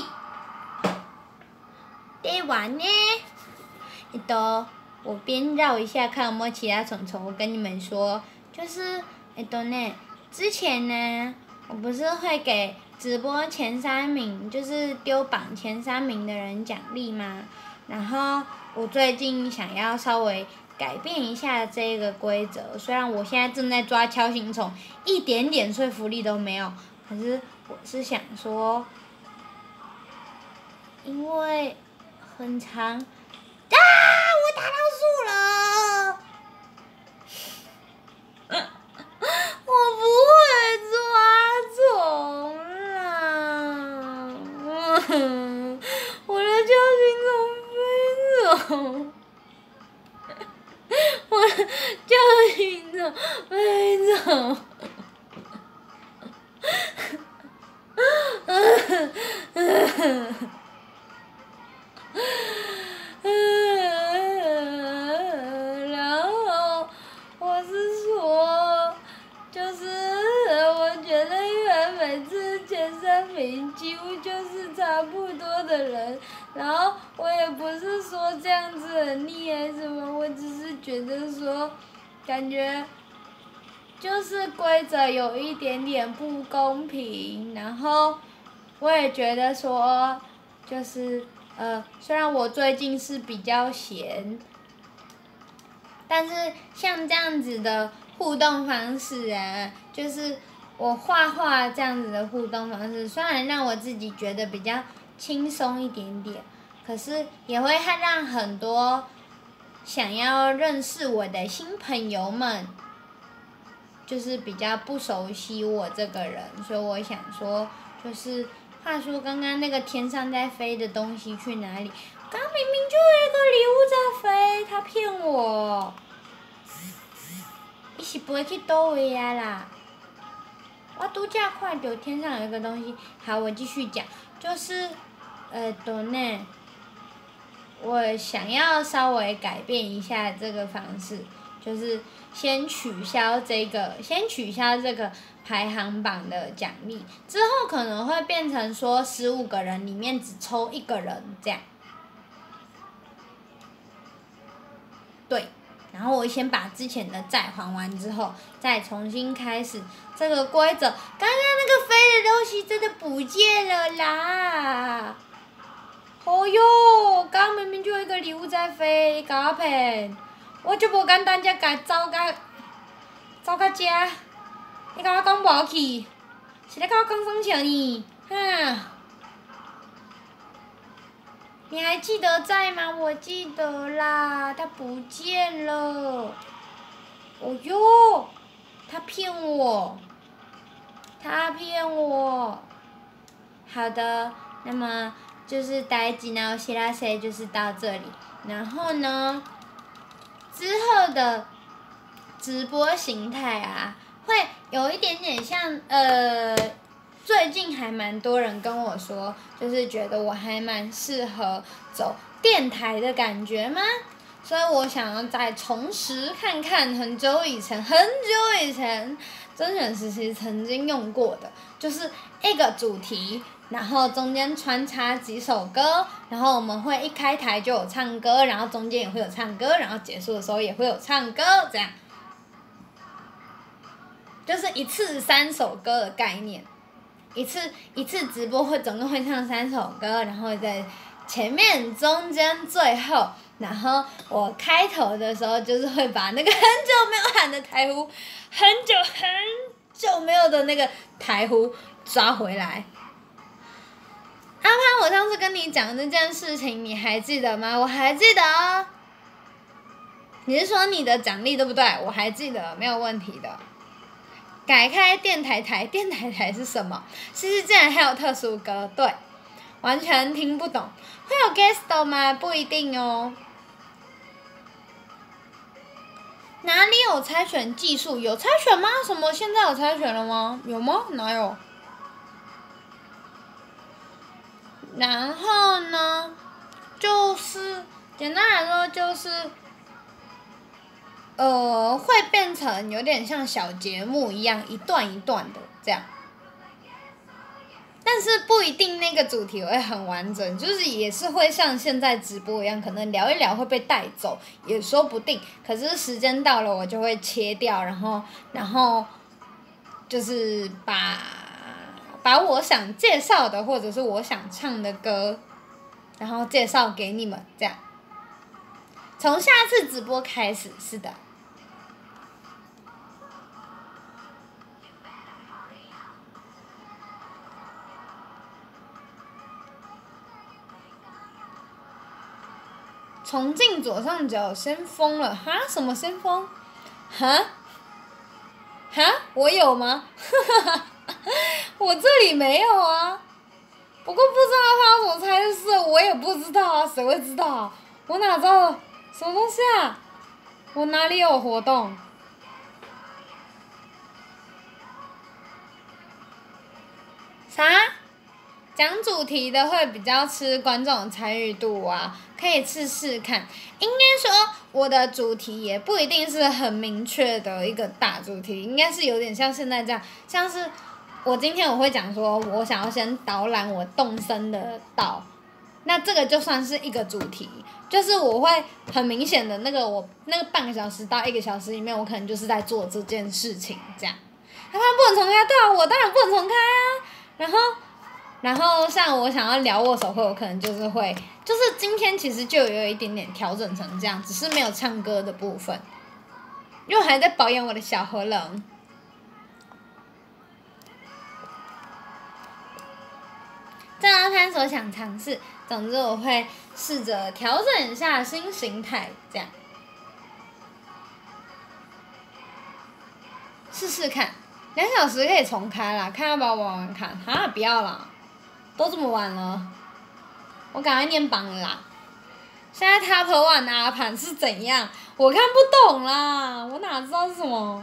[SPEAKER 2] 对完呢？哎都，我边绕一下看有没有其他虫虫。我跟你们说，就是哎都呢，之前呢，我不是会给直播前三名，就是丢榜前三名的人奖励吗？然后我最近想要稍微改变一下这个规则，虽然我现在正在抓锹形虫，一点点说服力都没有，可是我是想说，因为很长，啊！我打到树了，我不会抓虫啦，我的锹形虫飞走。我锹形虫飞走，然后我是说，就是我觉得因为每次前三名几乎就是差不多的人，然后我也不是说这样子很厉害什么，我只是觉得说，感觉就是规则有一点点不公平，然后我也觉得说，就是呃，虽然我最近是比较闲，但是像这样子的互动方式啊，就是我画画这样子的互动方式，虽然让我自己觉得比较轻松一点点，可是也会让很多想要认识我的新朋友们，就是比较不熟悉我这个人，所以我想说，就是话说刚刚那个天上在飞的东西去哪里？刚明明就有一个礼物在飞，他骗我。伊是飞去倒位啊啦？我拄则看到天上有一个东西。好，我继续讲，就是呃，多呢，我想要稍微改变一下这个方式，就是先取消这个，先取消这个排行榜的奖励，之后可能会变成说十五个人里面只抽一个人这样。对，然后我先把之前的债还完之后，再重新开始这个规则。刚刚那个飞的东西真的不见了啦！哦哟，刚明明就有一个礼物在飞，搞我骗！我就无简单才甲走甲走到遮，你甲我讲无去，是咧甲我讲啥笑呢？哈！你还记得在吗？我记得啦，它不见了。哦哟，他骗我，他骗我。好的，那么就是大吉呢，我希拉塞就是到这里。然后呢，之后的直播形态啊，会有一点点像呃。最近还蛮多人跟我说，就是觉得我还蛮适合走电台的感觉吗？所以我想要再重拾看看很久以前、很久以前甄选时期曾经用过的，就是一个主题，然后中间穿插几首歌，然后我们会一开台就有唱歌，然后中间也会有唱歌，然后结束的时候也会有唱歌，这样，就是一次三首歌的概念。一次一次直播会总共会唱三首歌，然后在前面、中间、最后，然后我开头的时候就是会把那个很久没有喊的台呼，很久很久没有的那个台呼抓回来。阿潘，我上次跟你讲那件事情，你还记得吗？我还记得哦。你是说你的奖励对不对？我还记得，没有问题的。改开电台台，电台台是什么？其实竟然还有特殊歌，对，完全听不懂。会有 guest 吗？不一定哦。哪里有猜拳技术？有猜拳吗？什么？现在有猜拳了吗？有吗？哪有？然后呢，就是简单来说就是。呃，会变成有点像小节目一样，一段一段的这样。但是不一定那个主题会很完整，就是也是会像现在直播一样，可能聊一聊会被带走，也说不定。可是时间到了，我就会切掉，然后然后就是把把我想介绍的或者是我想唱的歌，然后介绍给你们这样。从下次直播开始，是的。重进左上角先锋了哈？什么先锋？哈？哈？我有吗？我这里没有啊。不过不知道他怎么猜的是，我也不知道啊，谁会知道啊？我哪知道什么东西啊？我哪里有活动？啥？讲主题的会比较吃观众的参与度啊，可以试试看。应该说我的主题也不一定是很明确的一个大主题，应该是有点像现在这样，像是我今天我会讲说，我想要先导览我动森的岛，那这个就算是一个主题，就是我会很明显的那个我那个半个小时到一个小时里面，我可能就是在做这件事情这样。他们不能重开，对啊，我当然不能重开啊，然后。然后像我想要聊握手会，我可能就是会，就是今天其实就有一点点调整成这样，只是没有唱歌的部分，因为我还在保养我的小喉咙。这样探索想尝试，总之我会试着调整一下新形态，这样试试看，两小时可以重开啦，看要不要玩玩看，哈不要啦。都这么晚了，我赶快念榜了啦！现在 Top One 的阿盘是怎样？我看不懂啦，我哪知道是什么？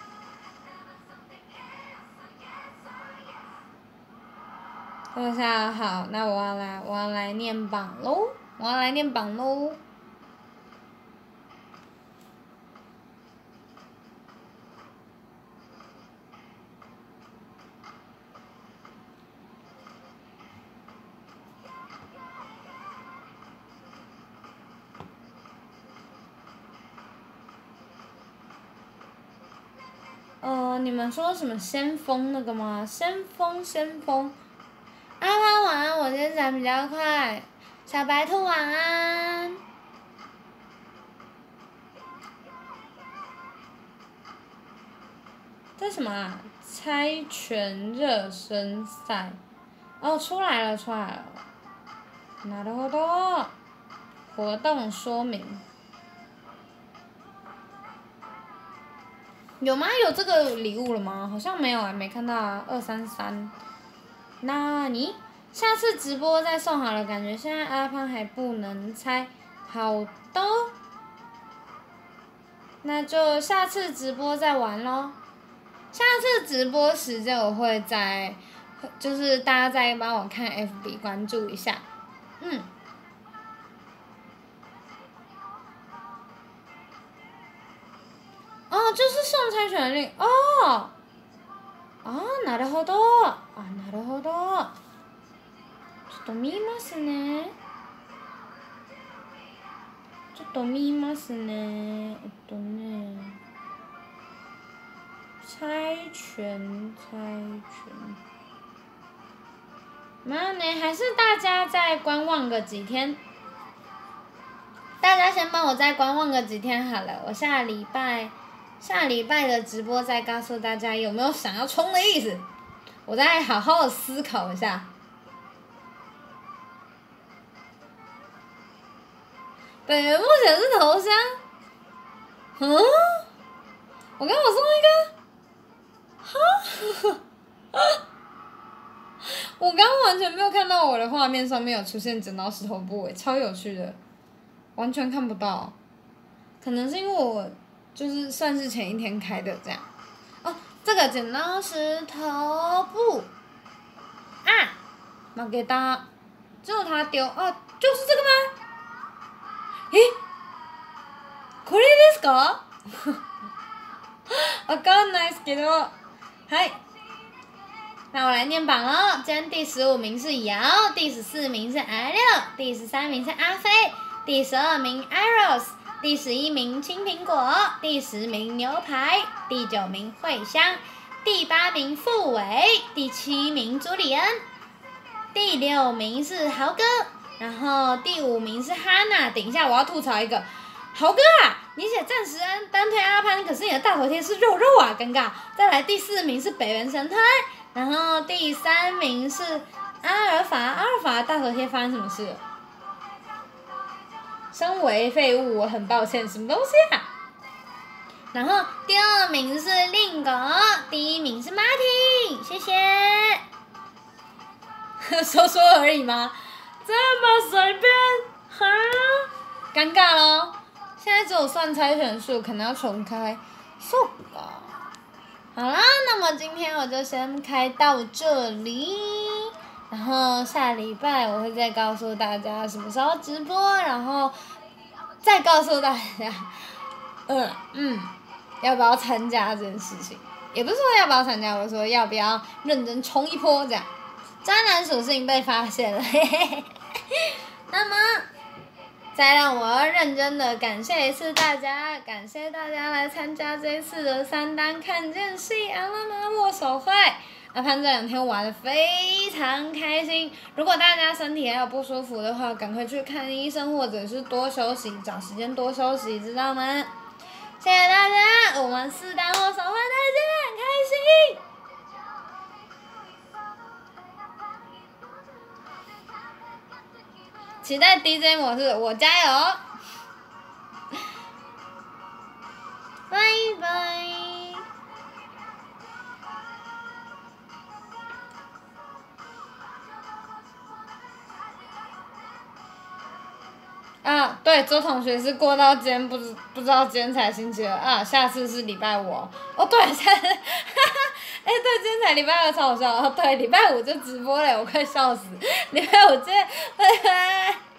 [SPEAKER 2] 等一下，好，那我要来，我要来念榜喽！我要来念榜喽！呃，你们说什么先锋那个吗？先锋，先锋。阿潘晚安，我今天讲比较快。小白兔晚安。这什么啊？猜拳热身赛。哦，出来了，出来了。なるほど。活动说明。有吗？有这个礼物了吗？好像没有哎、欸，没看到啊。二三三，那你下次直播再送好了，感觉现在阿胖还不能猜。好的，那就下次直播再玩咯。下次直播时间我会在，就是大家再帮我看 F B 关注一下，嗯。哦，就是送猜拳令哦， あー、なるほど。あ、なるほど。ちょっと見ますね。ちょっと見ますね。えっとね。猜拳，猜拳。那呢，还是大家再观望个几天。大家先帮我再观望个几天好了，我下礼拜下礼拜的直播再告诉大家有没有想要冲的意思，我再好好的思考一下。本人目前是头像，嗯，我刚我送一个，哈，我刚完全没有看到我的画面上面有出现剪刀石头布诶，超有趣的。完全看不到，可能是因为我就是算是前一天开的这样。哦，这个剪刀石头布，啊，負けた，只有他丢哦，就是这个吗？诶，これですか？わかんないですけど，はい。那我来念榜喽，今天第十五名是瑶，第十四名是 I 六，第十三名是阿飞。第十二名 Eros， 第十一名青苹果，第十名牛排，第九名茴香，第八名傅伟，第七名朱里恩，第六名是豪哥，然后第五名是哈娜。等一下，我要吐槽一个，豪哥啊，你写暂时安单推阿潘，可是你的大头贴是肉肉啊，尴尬。再来第四名是北原神推，然后第三名是阿尔法，阿尔法的大头贴发生什么事了？身为废物，我很抱歉，什么东西啊？然后第二名是令狗，第一名是 Martin， 谢谢。说说而已吗？这么随便？哈？尴尬咯。现在只有算猜拳数，可能要重开。so 好啦，那么今天我就先开到这里。然后下礼拜我会再告诉大家什么时候直播，然后再告诉大家，嗯嗯，要不要参加这件事情？也不是说要不要参加，我说要不要认真冲一波这样。渣男属性被发现了，嘿嘿嘿。那么，再让我认真的感谢一次大家，感谢大家来参加这次的三单看见戏阿拉玛握手会。阿潘这两天玩得非常开心，如果大家身体还有不舒服的话，赶快去看医生，或者是多休息，找时间多休息，知道吗？谢谢大家，我们四单握手会再见，开心！期待 D J 模式，我加油！拜拜。啊，对，周同学是过到今天不知不知道今天才星期二啊，下次是礼拜五哦。哦对，下次，哈哈，哎对，今天才礼拜二，超好笑。哦对，礼拜五就直播嘞，我快笑死。礼拜五见，拜拜。